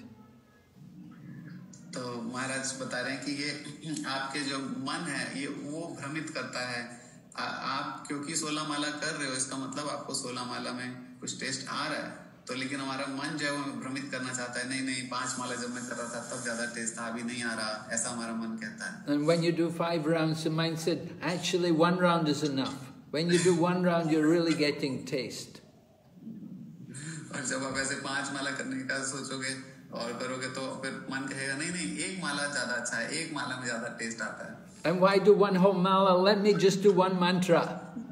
[SPEAKER 1] तो महाराज बता रहे हैं कि ये आपके जो मन है, ये वो भ्रमित करता है. आ, आप क्योंकि सोलह माला कर रहे हो, इसका मतलब आपको सोलह माला में कुछ टेस्ट आ रहा है. तो लेकिन हमारा मन जो है वो भ्रमित करना चाहता है, नहीं नहीं पांच माला जब मैं कर रहा था तब ज्यादा टेस्ट था, अभी नहीं आ रहा, ऐसा हमारा मन कहता है.
[SPEAKER 2] And when you do five rounds, the mind said, actually one round is enough. When you do one round, you're really getting taste.
[SPEAKER 1] और जब आप ऐसे पांच माला करने का सोचोगे और करोगे तो फिर मन कहेगा नहीं नहीं एक माला ज्यादा अच्छा है, एक माला में ज्यादा टेस्ट आता है.
[SPEAKER 2] And why do one whole mala? Let me just do one mantra.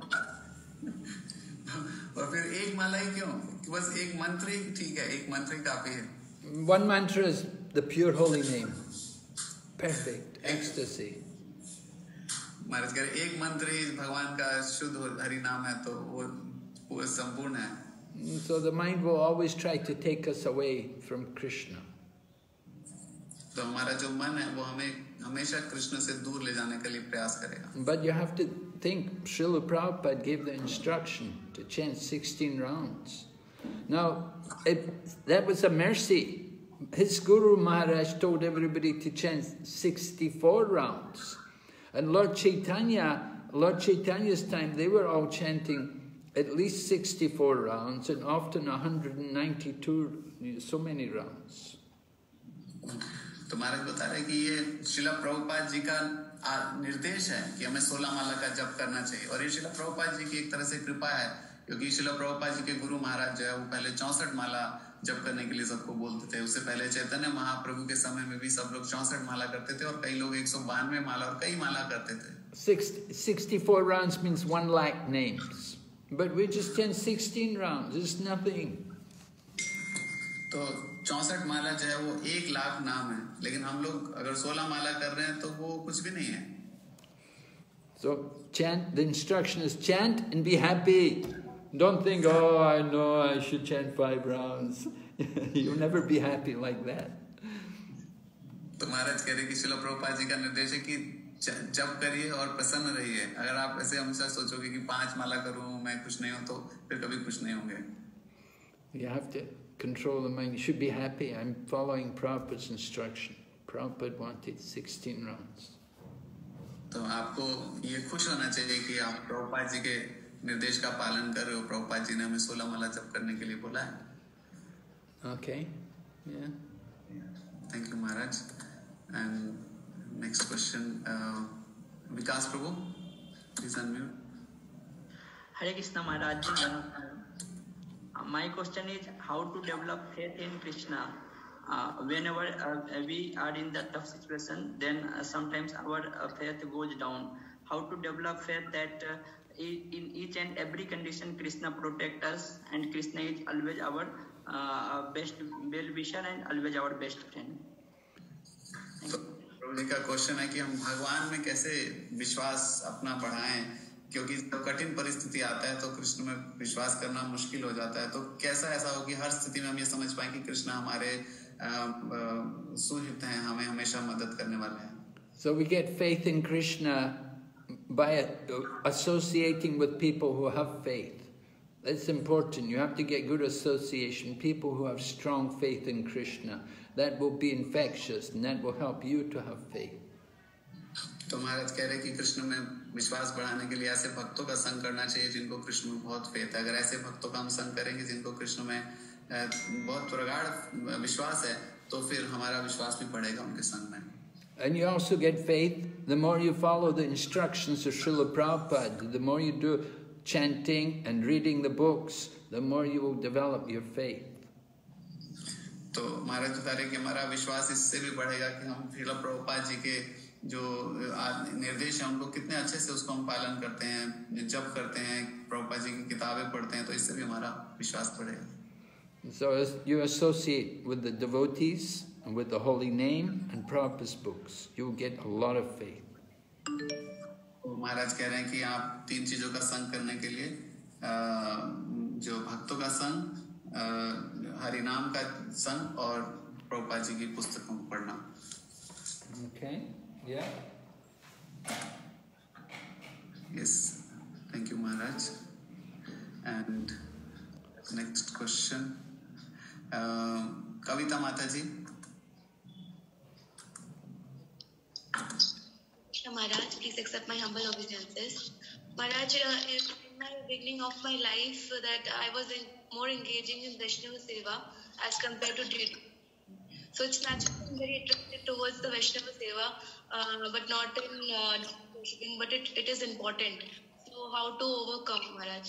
[SPEAKER 1] और फिर एक माला ही क्यों? बस एक मंत्र ही ठीक है, एक मंत्र ही काफी है.
[SPEAKER 2] One mantra is the pure holy name. Perfect ecstasy.
[SPEAKER 1] महाराज कह रहे एक मंत्र ही भगवान का शुद्ध हरि नाम है, तो वो वो संपूर्ण है.
[SPEAKER 2] So the mind will always try to take us away from Krishna.
[SPEAKER 1] तो हमारा जो मन है वो हमें हमेशा कृष्ण से दूर ले जाने के लिए प्रयास करेगा.
[SPEAKER 2] But you have to think, Srila Prabhupada gave the instruction to chant sixteen rounds. Now, it, that was a mercy. His Guru Maharaj told everybody to chant sixty-four rounds. And Lord Chaitanya, Lord Chaitanya's time, they were all chanting at least sixty-four rounds, and often one hundred ninety-two, so many rounds.
[SPEAKER 1] तो महाराज बता रहे कि ये श्रीला प्रभुपाद जी का निर्देश है कि हमें सोलह माला का जप करना चाहिए, और ये श्रीला प्रभुपाद जी की एक तरह से कृपा है, क्योंकि श्रीला प्रभुपाद जी के गुरु महाराज जो है वो पहले चौसठ माला जप करने के लिए सबको बोलते थे. उससे पहले चैतन्य महाप्रभु के समय में भी सब लोग चौसठ माला करते थे, और कई लोग एक सौ बानवे माला और कई माला करते थे.
[SPEAKER 2] sixty-four rounds means one lakh names, but we just chant sixteen rounds. It's nothing.
[SPEAKER 1] तो चौसठ माला जो है वो एक लाख नाम है, लेकिन हम लोग अगर सोलह माला कर रहे हैं तो वो कुछ भी नहीं है.
[SPEAKER 2] So chant, the instruction is chant and be happy. Don't think, oh, I know I should chant five rounds. You'll never be happy like that.
[SPEAKER 1] तो महाराज कह रहे कि श्रील प्रभुपाद जी का निर्देश है कि जप करिए और प्रसन्न रहिए. अगर आप ऐसे हमेशा सोचोगे कि पांच माला करूं मैं खुश नहीं हूं तो फिर कभी खुश नहीं होंगे.
[SPEAKER 2] You have to control the mind. You should be happy. I'm following Prabhupada's instruction. Prabhupada wanted sixteen rounds.
[SPEAKER 1] तो आपको ये खुश होना चाहिए कि आप प्रभुपाद जी के निर्देश का पालन कर रहे हो. प्रभुपाद जी ने हमें सोलह माला जप करने के लिए बोला है.
[SPEAKER 2] Okay. Yeah.
[SPEAKER 1] Thank you, Maharaj. And next question, uh, Vikas Prabhu, please unmute.
[SPEAKER 14] Hare Krishna Maharaj. Uh, my question is how to develop faith in Krishna. Uh, whenever uh, we are in the tough situation, then uh, sometimes our uh, faith goes down. How to develop faith that uh, in each and every condition Krishna protect us and Krishna is always our uh, best well-wisher and always our best friend.
[SPEAKER 1] तो प्रभु जी का question है कि हम भगवान में कैसे विश्वास अपना बढ़ाएं, क्योंकि जब कठिन परिस्थिति आता है तो कृष्ण में विश्वास करना मुश्किल हो जाता है. तो कैसा ऐसा हो कि हर स्थिति में हम ये समझ पाए कि कृष्ण हमारे सुहित हैं, हमें हमेशा मदद करने वाले हैं.
[SPEAKER 2] So we get faith in Krishna by associating with people who have faith. That's important. You have to get good association, people who have strong faith in Krishna. That will be infectious and that will help you to have faith.
[SPEAKER 1] तो महाराज कह रहे हैं कि कृष्ण में विश्वास बढ़ाने के लिए ऐसे भक्तों का संग करना चाहिए जिनको कृष्ण में बहुत फेथ है. अगर ऐसे भक्तों का हम संग करेंगे जिनको कृष्ण में बहुत प्रगाढ़ विश्वास है तो फिर हमारा विश्वास भी बढ़ेगा उनके संग में.
[SPEAKER 2] And you also get faith the more you follow the instructions of Srila Prabhupada. The more you do chanting and reading the books, the more you will develop your faith.
[SPEAKER 1] तो महाराज बता रहे कि हमारा विश्वास इससे भी बढ़ेगा कि हम श्रील प्रभुपाद जी के जो निर्देश हैं उनको कितने अच्छे से उसको हम पालन करते हैं, जप करते हैं, प्रभुपाद जी की किताबें पढ़ते हैं, तो इससे भी हमारा विश्वास बढ़ेगा.
[SPEAKER 2] So as you associate with the devotees and with the holy name and Prabhupada's books, you will get a lot of faith.
[SPEAKER 1] तो महाराज कह रहे हैं कि आप तीन चीजों का संग करने के लिए जो भक्तों का संग, हरि नाम का संग और प्रभुपाद जी की पुस्तकों को पढ़ना.
[SPEAKER 2] Okay. Yeah.
[SPEAKER 1] Yes. Thank you, Maharaj. And next question, uh, Kavita Mataji.
[SPEAKER 15] Maharaj, please accept my humble obeisances. Maharaj, uh, in my beginning of my life, uh, that I was in, more engaging in Vaishnava Seva as compared to deity. So it's naturally I'm very interested towards the Vaishnava Seva, uh, but not in uh, worshipping, but it, it is important. So how to overcome, Maharaj?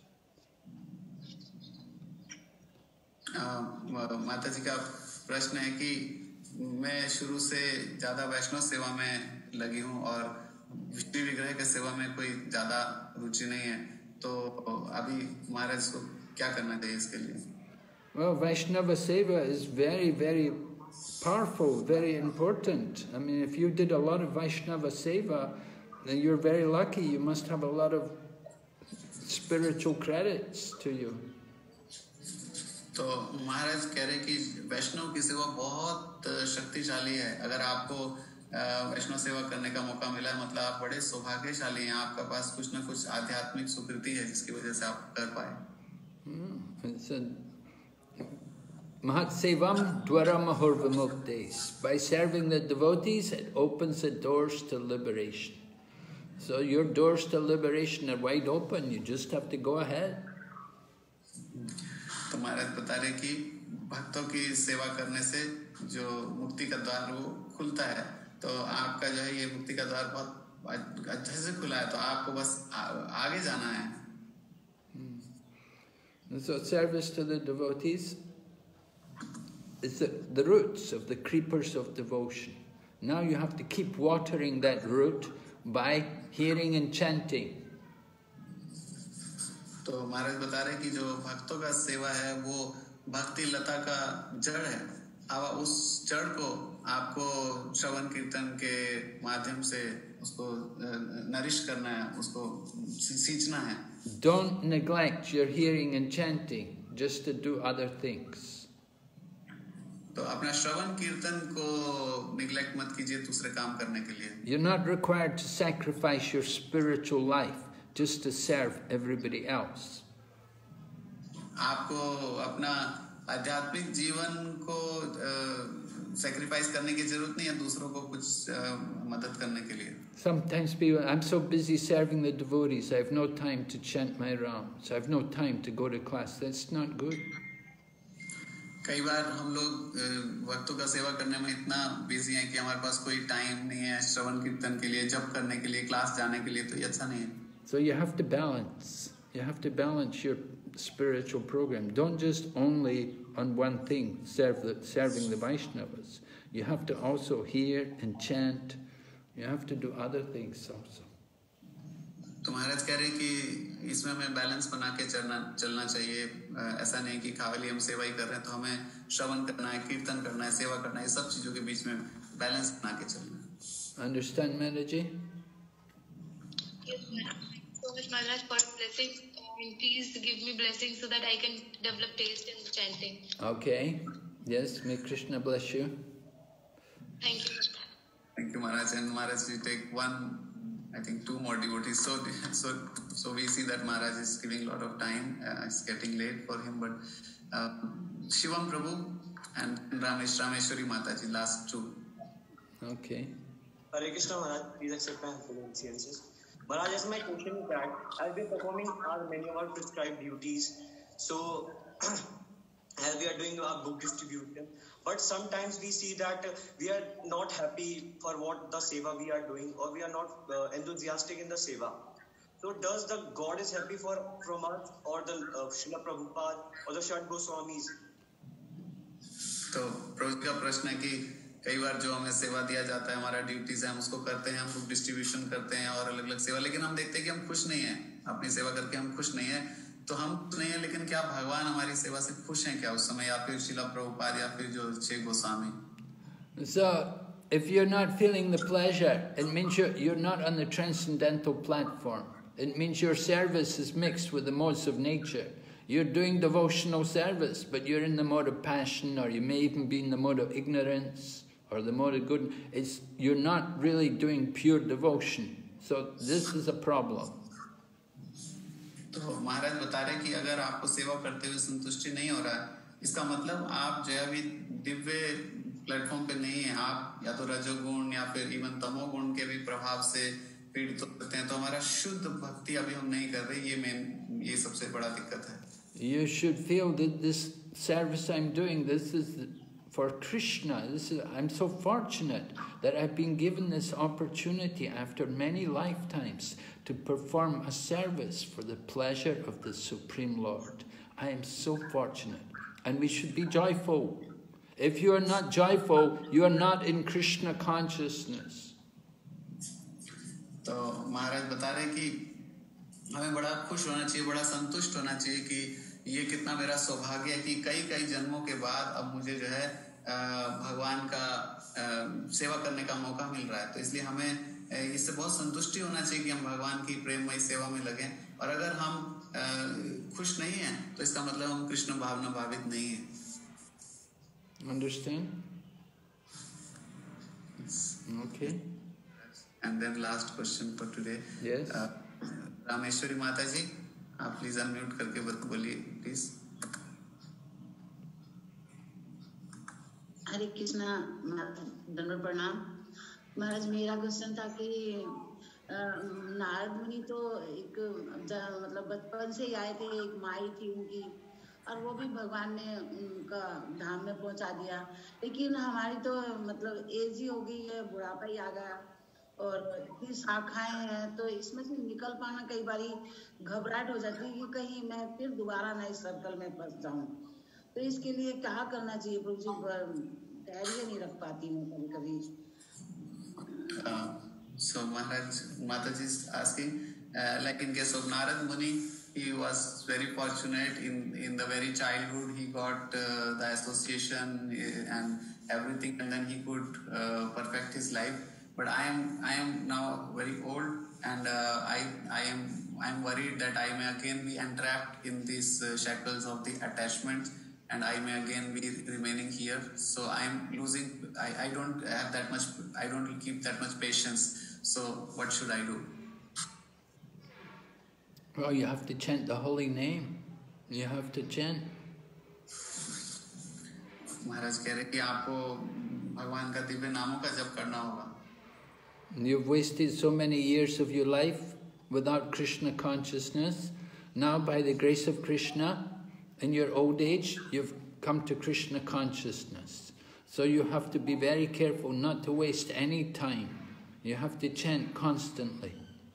[SPEAKER 1] माता जी का प्रश्न है कि मैं शुरू से ज्यादा वैष्णव सेवा में लगी हूँ और विष्णु विग्रह के सेवा में कोई ज्यादा रुचि नहीं है, तो अभी महाराज को क्या करना चाहिए इसके लिए?
[SPEAKER 2] Well, Vaishnava Seva is very, very powerful, very important. I mean, if you did a lot of Vaishnava Seva, then you're very lucky. You must have a lot of spiritual credits to you.
[SPEAKER 1] तो महाराज कह रहे कि वैष्णव की सेवा बहुत शक्तिशाली है. अगर आपको वैष्णव सेवा करने का मौका मिला है मतलब आप बड़े सौभाग्यशाली हैं. आपके पास कुछ न कुछ आध्यात्मिक सुकृति है जिसकी वजह से आप कर पाए.
[SPEAKER 2] Mahat Sevam Dwaramahur Vimuktes. By serving the devotees, it opens the doors to liberation. So your doors to liberation are wide open. You just have to go ahead.
[SPEAKER 1] तो महाराज बता रहे कि भक्तों की सेवा करने से जो मुक्ति का द्वार वो खुलता है, तो आपका जो है ये मुक्ति का द्वार बहुत अच्छे से खुला है, तो आपको बस आगे जाना है.
[SPEAKER 2] So service to the devotees is the, the roots of the creepers of devotion. Now you have to keep watering that root by hearing and chanting.
[SPEAKER 1] तो महाराज बता रहे कि जो भक्तों का सेवा है वो भक्ति लता का जड़ है. अब उस जड़ को आपको श्रवण कीर्तन के माध्यम से उसको नरिश करना है, उसको सींचना है.
[SPEAKER 2] Don't neglect your hearing and chanting just to do other things.
[SPEAKER 1] तो अपना श्रवण कीर्तन को neglect मत कीजिए दूसरे काम करने के लिए.
[SPEAKER 2] You're not required to sacrifice your spiritual life just to serve everybody else.
[SPEAKER 1] आपको अपना आध्यात्मिक जीवन को सैक्रिफाइस करने की जरूरत नहीं है दूसरों को कुछ मदद करने के लिए.
[SPEAKER 2] Sometimes people, I'm so busy serving the devotees, I have no time to chant my rounds, I have no time to go to class. That's not good.
[SPEAKER 1] कई बार हम लोग भक्तों का सेवा करने में इतना बिजी हैं कि हमारे पास कोई टाइम नहीं है श्रवण कीर्तन के लिए, जप करने के लिए, क्लास जाने के लिए, तो ये अच्छा नहीं है.
[SPEAKER 2] So you have to balance. You have to balance your spiritual program. Don't just only on one thing, serve the, serving the Vaishnavas. You have to also hear and chant. You have to do other things also.
[SPEAKER 1] तो महाराज कह रहे हैं कि इसमें हमें balance बना के चलना चलना चाहिए. ऐसा नहीं कि खाली हम सेवा ही कर रहे हैं, तो हमें श्रवण करना है, कीर्तन करना है, सेवा करना है, ये सब चीजों के बीच में बैलेंस बना के चलना है.
[SPEAKER 2] Understand, Mataji?
[SPEAKER 15] Yes, Maharaj. So much, Maharaj, for blessings. And please give me blessings so that I can develop taste in chanting.
[SPEAKER 2] Okay. Yes, may Krishna bless you.
[SPEAKER 15] Thank you.
[SPEAKER 1] Thank you, Maharaj. And Maharaj, you take one, I think two more devotees. So, so, so we see that Maharaj is giving a lot of time. Uh, it's getting late for him, but uh, Shivam Prabhu and Ramesh Rameshwari Mataji, last two.
[SPEAKER 2] Okay.
[SPEAKER 16] Hare Krishna, Maharaj. Please accept my humble obeisances. Maharaj, as my question is that I've been performing our many of our prescribed duties. So, as we are doing our book distribution, but sometimes we see that we are not happy for what the seva we are doing, or we are not uh, enthusiastic in the seva. So, does the God is happy for from us, or the uh, Srila Prabhupada, or the Shad Goswamis?
[SPEAKER 1] तो प्रभु का प्रश्न है कि कई बार जो हमें सेवा दिया जाता है, हमारा ड्यूटीज है, हम उसको करते हैं, हम बुक डिस्ट्रीब्यूशन करते हैं और अलग अलग सेवा, लेकिन हम देखते हैं कि हम खुश नहीं हैं, अपनी सेवा करके हम खुश नहीं हैं. तो हम खुश नहीं हैं, लेकिन क्या भगवान हमारी सेवा से खुश हैं क्या उस समय, या फिर श्रीला प्रभुपाद, या फिर जो छह Goswami?
[SPEAKER 2] So, if you're not feeling the pleasure, it means you're, you're not on the transcendental platform. It means your service is mixed with the modes of nature. You're doing devotional service, but you're in the mode of passion, or you may even be in the mode of ignorance, or the mode of good. It's, you're not really doing pure devotion. So this is a problem.
[SPEAKER 1] तो महाराज बता रहे कि अगर आपको सेवा करते हुए संतुष्टि नहीं हो रहा है, इसका मतलब आप जो अभी दिव्य प्लेटफॉर्म पे नहीं है, आप या तो रजोगुण या फिर इवन तमोगुण के भी प्रभाव से पीड़ित होते हैं, तो हमारा शुद्ध भक्ति अभी हम नहीं कर रहे. ये मेन, ये सबसे बड़ा दिक्कत है.
[SPEAKER 2] You should feel that this service I'm doing, this is for Krishna. This is, I'm so fortunate that I've been given this opportunity after many lifetimes to perform a service for the pleasure of the Supreme Lord. I am so fortunate, and we should be joyful. If you are not joyful, you are not in Krishna consciousness.
[SPEAKER 1] तो महाराज बता रहे कि हमें बड़ा खुश होना चाहिए, बड़ा संतुष्ट होना चाहिए कि ये कितना मेरा सौभाग्य है कि कई कई जन्मों के बाद अब मुझे जो है भगवान का सेवा करने का मौका मिल रहा है. तो इसलिए हमें इससे बहुत संतुष्टि होना चाहिए कि हम भगवान की प्रेममय सेवा में लगें. और अगर हम खुश नहीं हैं, तो इसका मतलब हम कृष्ण भावना भावित नहीं हैं.
[SPEAKER 2] Understand? Okay.
[SPEAKER 1] And then last question for today.
[SPEAKER 2] Yes.
[SPEAKER 1] Uh, Rameshwari माता जी, आप प्लीज अनम्यूट करके बोलिए प्लीज.
[SPEAKER 17] हरे कृष्णा, दंडवत प्रणाम. महाराज, मेरा क्वेश्चन था कि नारद मुनि तो एक मतलब बचपन से ही आए थे, एक माई थी उनकी, और वो भी भगवान ने उनका धाम में पहुंचा दिया. लेकिन हमारी तो मतलब एज ही हो गई है, बुढ़ापा ही आ गया, और इतनी शाखाएं हैं, तो इसमें से निकल पाना कई बारी घबराहट हो जाती है कि कहीं मैं फिर दोबारा ना इस सर्कल में फंस जाऊं. तो इसके लिए क्या करना चाहिए प्रभु जी? धैर्य नहीं रख पाती हूँ कभी कभी.
[SPEAKER 1] So Maharaj, Mataji is asking, uh, like in case of Narad Muni, he was very fortunate in in the very childhood. He got uh, the association and everything, and then he could uh, perfect his life. but I am I am now very old, and uh, I I am I am worried that I may again be entrapped in these uh, shackles of the attachment, and I may again be remaining here. So I am losing. I I don't have that much. I don't keep that much patience. So what should I do?
[SPEAKER 2] Well, you have to chant the holy name. You have to chant.
[SPEAKER 1] महाराज कह रहे कि आपको भगवान का दिव्य नामों का जप करना होगा.
[SPEAKER 2] You've wasted so many years of your life without Krishna consciousness. Now, by the grace of Krishna, in your old age, you've come to Krishna consciousness. So you have to be very careful not to waste any time. You have to chant constantly.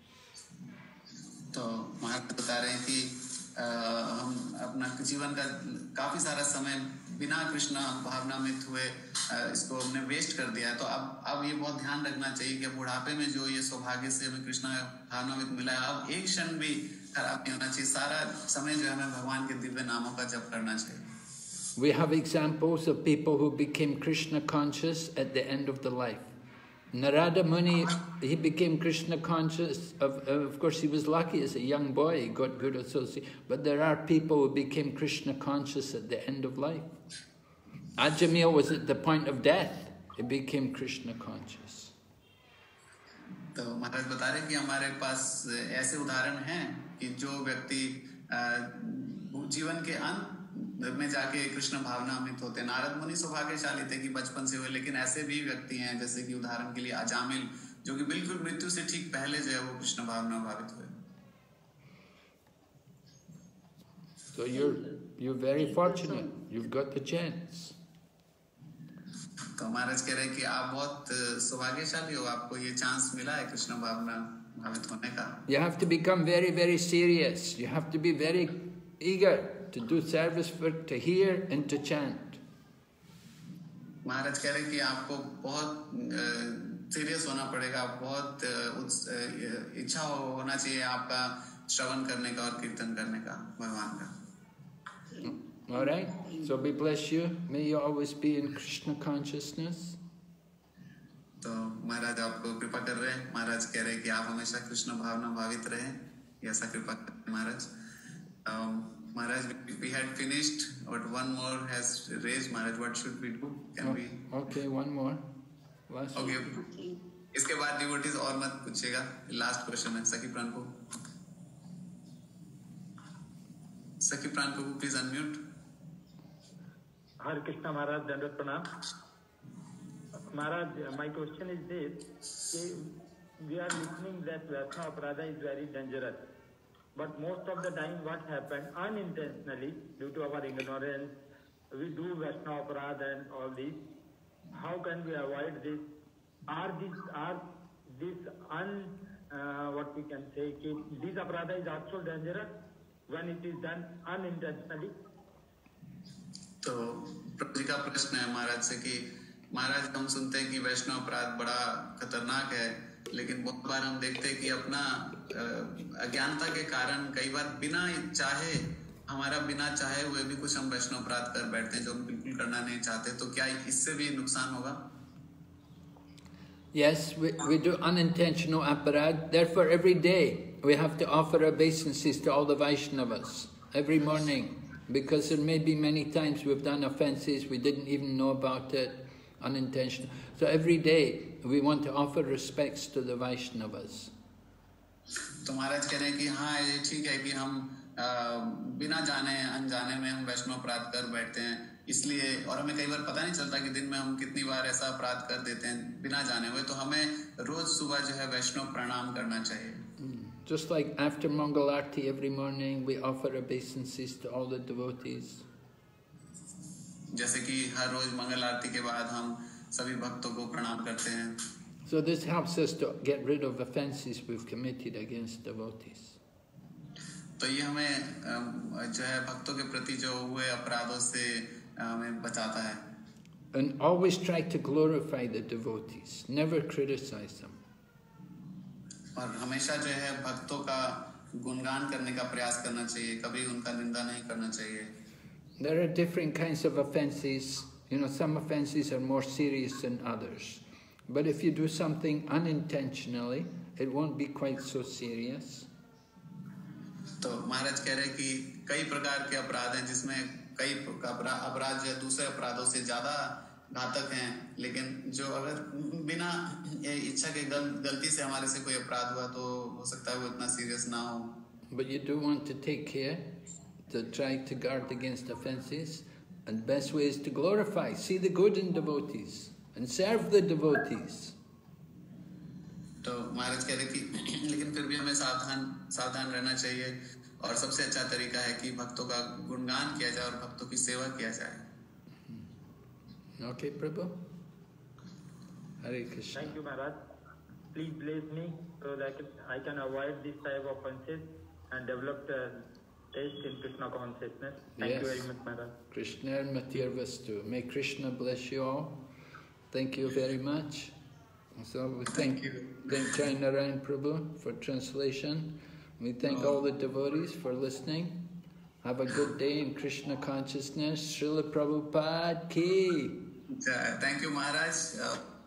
[SPEAKER 1] तो महाराज बता रहे हैं कि आ, हम अपना जीवन का काफी सारा समय बिना कृष्ण भावनामृत हुए आ, इसको हमने वेस्ट कर दिया है. तो अब अब ये बहुत ध्यान रखना चाहिए कि बुढ़ापे में जो ये सौभाग्य से हमें कृष्ण भावनामृत मिला है, अब एक क्षण भी खराब नहीं होना चाहिए. सारा समय जो है हमें भगवान के दिव्य नामों का जप करना चाहिए.
[SPEAKER 2] We have examples of people who became Krishna conscious at the end of the life. Narada Muni, he became Krishna conscious. Of, of course, he was lucky as a young boy, he got good association. But there are people who became Krishna conscious at the end of life. Ajamil was at the point of death. He became Krishna conscious.
[SPEAKER 1] तो महाराज बता रहे कि हमारे पास ऐसे उदाहरण हैं कि जो व्यक्ति जीवन के अंत में जाके कृष्ण भावना अमित होते. नारद मुनि सौभाग्यशाली थे कि बचपन से हुए, लेकिन ऐसे भी व्यक्ति हैं जैसे कि उदाहरण के लिए अजामिल, जो कि बिल्कुल मृत्यु से ठीक पहले जो है वो कृष्ण भावना भावित हुए.
[SPEAKER 2] So you're you're very fortunate. You've got the chance.
[SPEAKER 1] तो महाराज कह रहे हैं कि आप बहुत सौभाग्यशाली हो, आपको ये चांस मिला है कृष्ण भावना भावित होने का.
[SPEAKER 2] You have to become very very serious. You have to be very eager to do service, for to hear and to chant.
[SPEAKER 1] महाराज कह रहे हैं कि आपको बहुत सीरियस होना पड़ेगा, बहुत इच्छा होना चाहिए आपका श्रवण करने का और कीर्तन करने का भगवान का.
[SPEAKER 2] All right. So we bless you. May you always be in Krishna consciousness.
[SPEAKER 1] तो महाराज आपको कृपा कर रहे हैं. महाराज कह रहे हैं कि आप हमेशा कृष्ण भावना भावित रहें. ऐसा कृपा करें महाराज. um, Maharaj, we had finished, but one more has raised. Maharaj, what should we do? Can
[SPEAKER 2] oh,
[SPEAKER 1] we?
[SPEAKER 2] Okay, one more. Last
[SPEAKER 1] okay.
[SPEAKER 2] One.
[SPEAKER 1] इसके बाद devotees और मत पूछेगा. Last question है सखी प्राण को. सखी प्राण को please unmute.
[SPEAKER 18] Hare Krishna Maharaj, Dandavat Pranam. Maharaj, my question is this: we are listening that Vaishnava Aparadha is very dangerous. But most of the time what happened unintentionally due to our ignorance, we do Vaishnava Aparadha and all this. How can we avoid this? Are this, are this un, uh, what we can say, this Aparadha is also dangerous when it is done unintentionally?
[SPEAKER 1] तो प्रभु जी का प्रश्न है महाराज से कि महाराज हम सुनते हैं कि वैष्णव अपराध बड़ा खतरनाक है, लेकिन बहुत बार हम देखते हैं कि अपना अज्ञानता के कारण कई बार बिना चाहे, हमारा बिना चाहे हुए भी कुछ हम वैष्णव अपराध कर बैठते हैं जो हम बिल्कुल करना नहीं चाहते. तो क्या इससे भी नुकसान होगा?
[SPEAKER 2] Yes, we, we do unintentional aparad. Therefore, every day we have to offer obeisances to all the Vaishnavas every morning, because there may be many times we've done offences, we didn't even know about it, unintentional. So every day we want to offer respects to the Vaishnavas.
[SPEAKER 1] तो महाराज कह रहे हैं कि हाँ ये ठीक है कि हम आ, बिना जाने अनजाने में हम वैष्णव अपराध कर बैठते हैं, इसलिए और हमें कई बार पता नहीं चलता कि दिन में हम कितनी बार ऐसा अपराध कर देते हैं बिना जाने हुए. तो हमें रोज सुबह जो है वैष्णव प्रणाम करना चाहिए.
[SPEAKER 2] Just like after Mangal Arti every morning we offer obeisances to all the devotees.
[SPEAKER 1] जैसे कि हर रोज मंगल आरती के बाद हम सभी भक्तों को प्रणाम करते हैं.
[SPEAKER 2] So this helps us to get rid of offences we've committed against devotees.
[SPEAKER 1] तो ये हमें जो है भक्तों के प्रति जो हुए अपराधों से हमें बचाता है.
[SPEAKER 2] And always try to glorify the devotees, never criticize them.
[SPEAKER 1] और हमेशा जो है भक्तों का गुणगान करने का प्रयास करना चाहिए, कभी उनका निंदा नहीं करना चाहिए.
[SPEAKER 2] There are different kinds of offences. You know, some offences are more serious than others. But if you do something unintentionally, it won't be quite so serious.
[SPEAKER 1] तो महाराज कह रहे हैं कि कई प्रकार के अपराध हैं जिसमें कई अपराध जो दूसरे अपराधों से ज्यादा घातक हैं, लेकिन जो अगर बिना इच्छा के गल, गलती से हमारे से कोई अपराध हुआ तो हो सकता है वो इतना सीरियस ना हो.
[SPEAKER 2] But you do want to take care to try to guard against offences, and best way is to glorify, see the good in devotees and serve the devotees.
[SPEAKER 1] तो महाराज कह रहे कि लेकिन फिर भी हमें सावधान सावधान रहना चाहिए और सबसे अच्छा तरीका है कि भक्तों का गुणगान किया जाए और भक्तों की सेवा किया जाए.
[SPEAKER 2] Okay, Prabhu. Hare Krishna.
[SPEAKER 18] Thank you, Maharaj. Please bless me so that I can avoid this type of offenses and develop the taste in Krishna consciousness. Thank
[SPEAKER 2] Yes.
[SPEAKER 18] you very much, Maharaj.
[SPEAKER 2] Krishna Matir Vastu. May Krishna bless you all. Thank you very much. So we thank, thank you. Thank Jai Narayan Prabhu for translation. We thank
[SPEAKER 1] Oh.
[SPEAKER 2] all the devotees for listening. Have a good day in Krishna consciousness. Srila Prabhupada ki.
[SPEAKER 1] Thank you, Maharaj. Uh,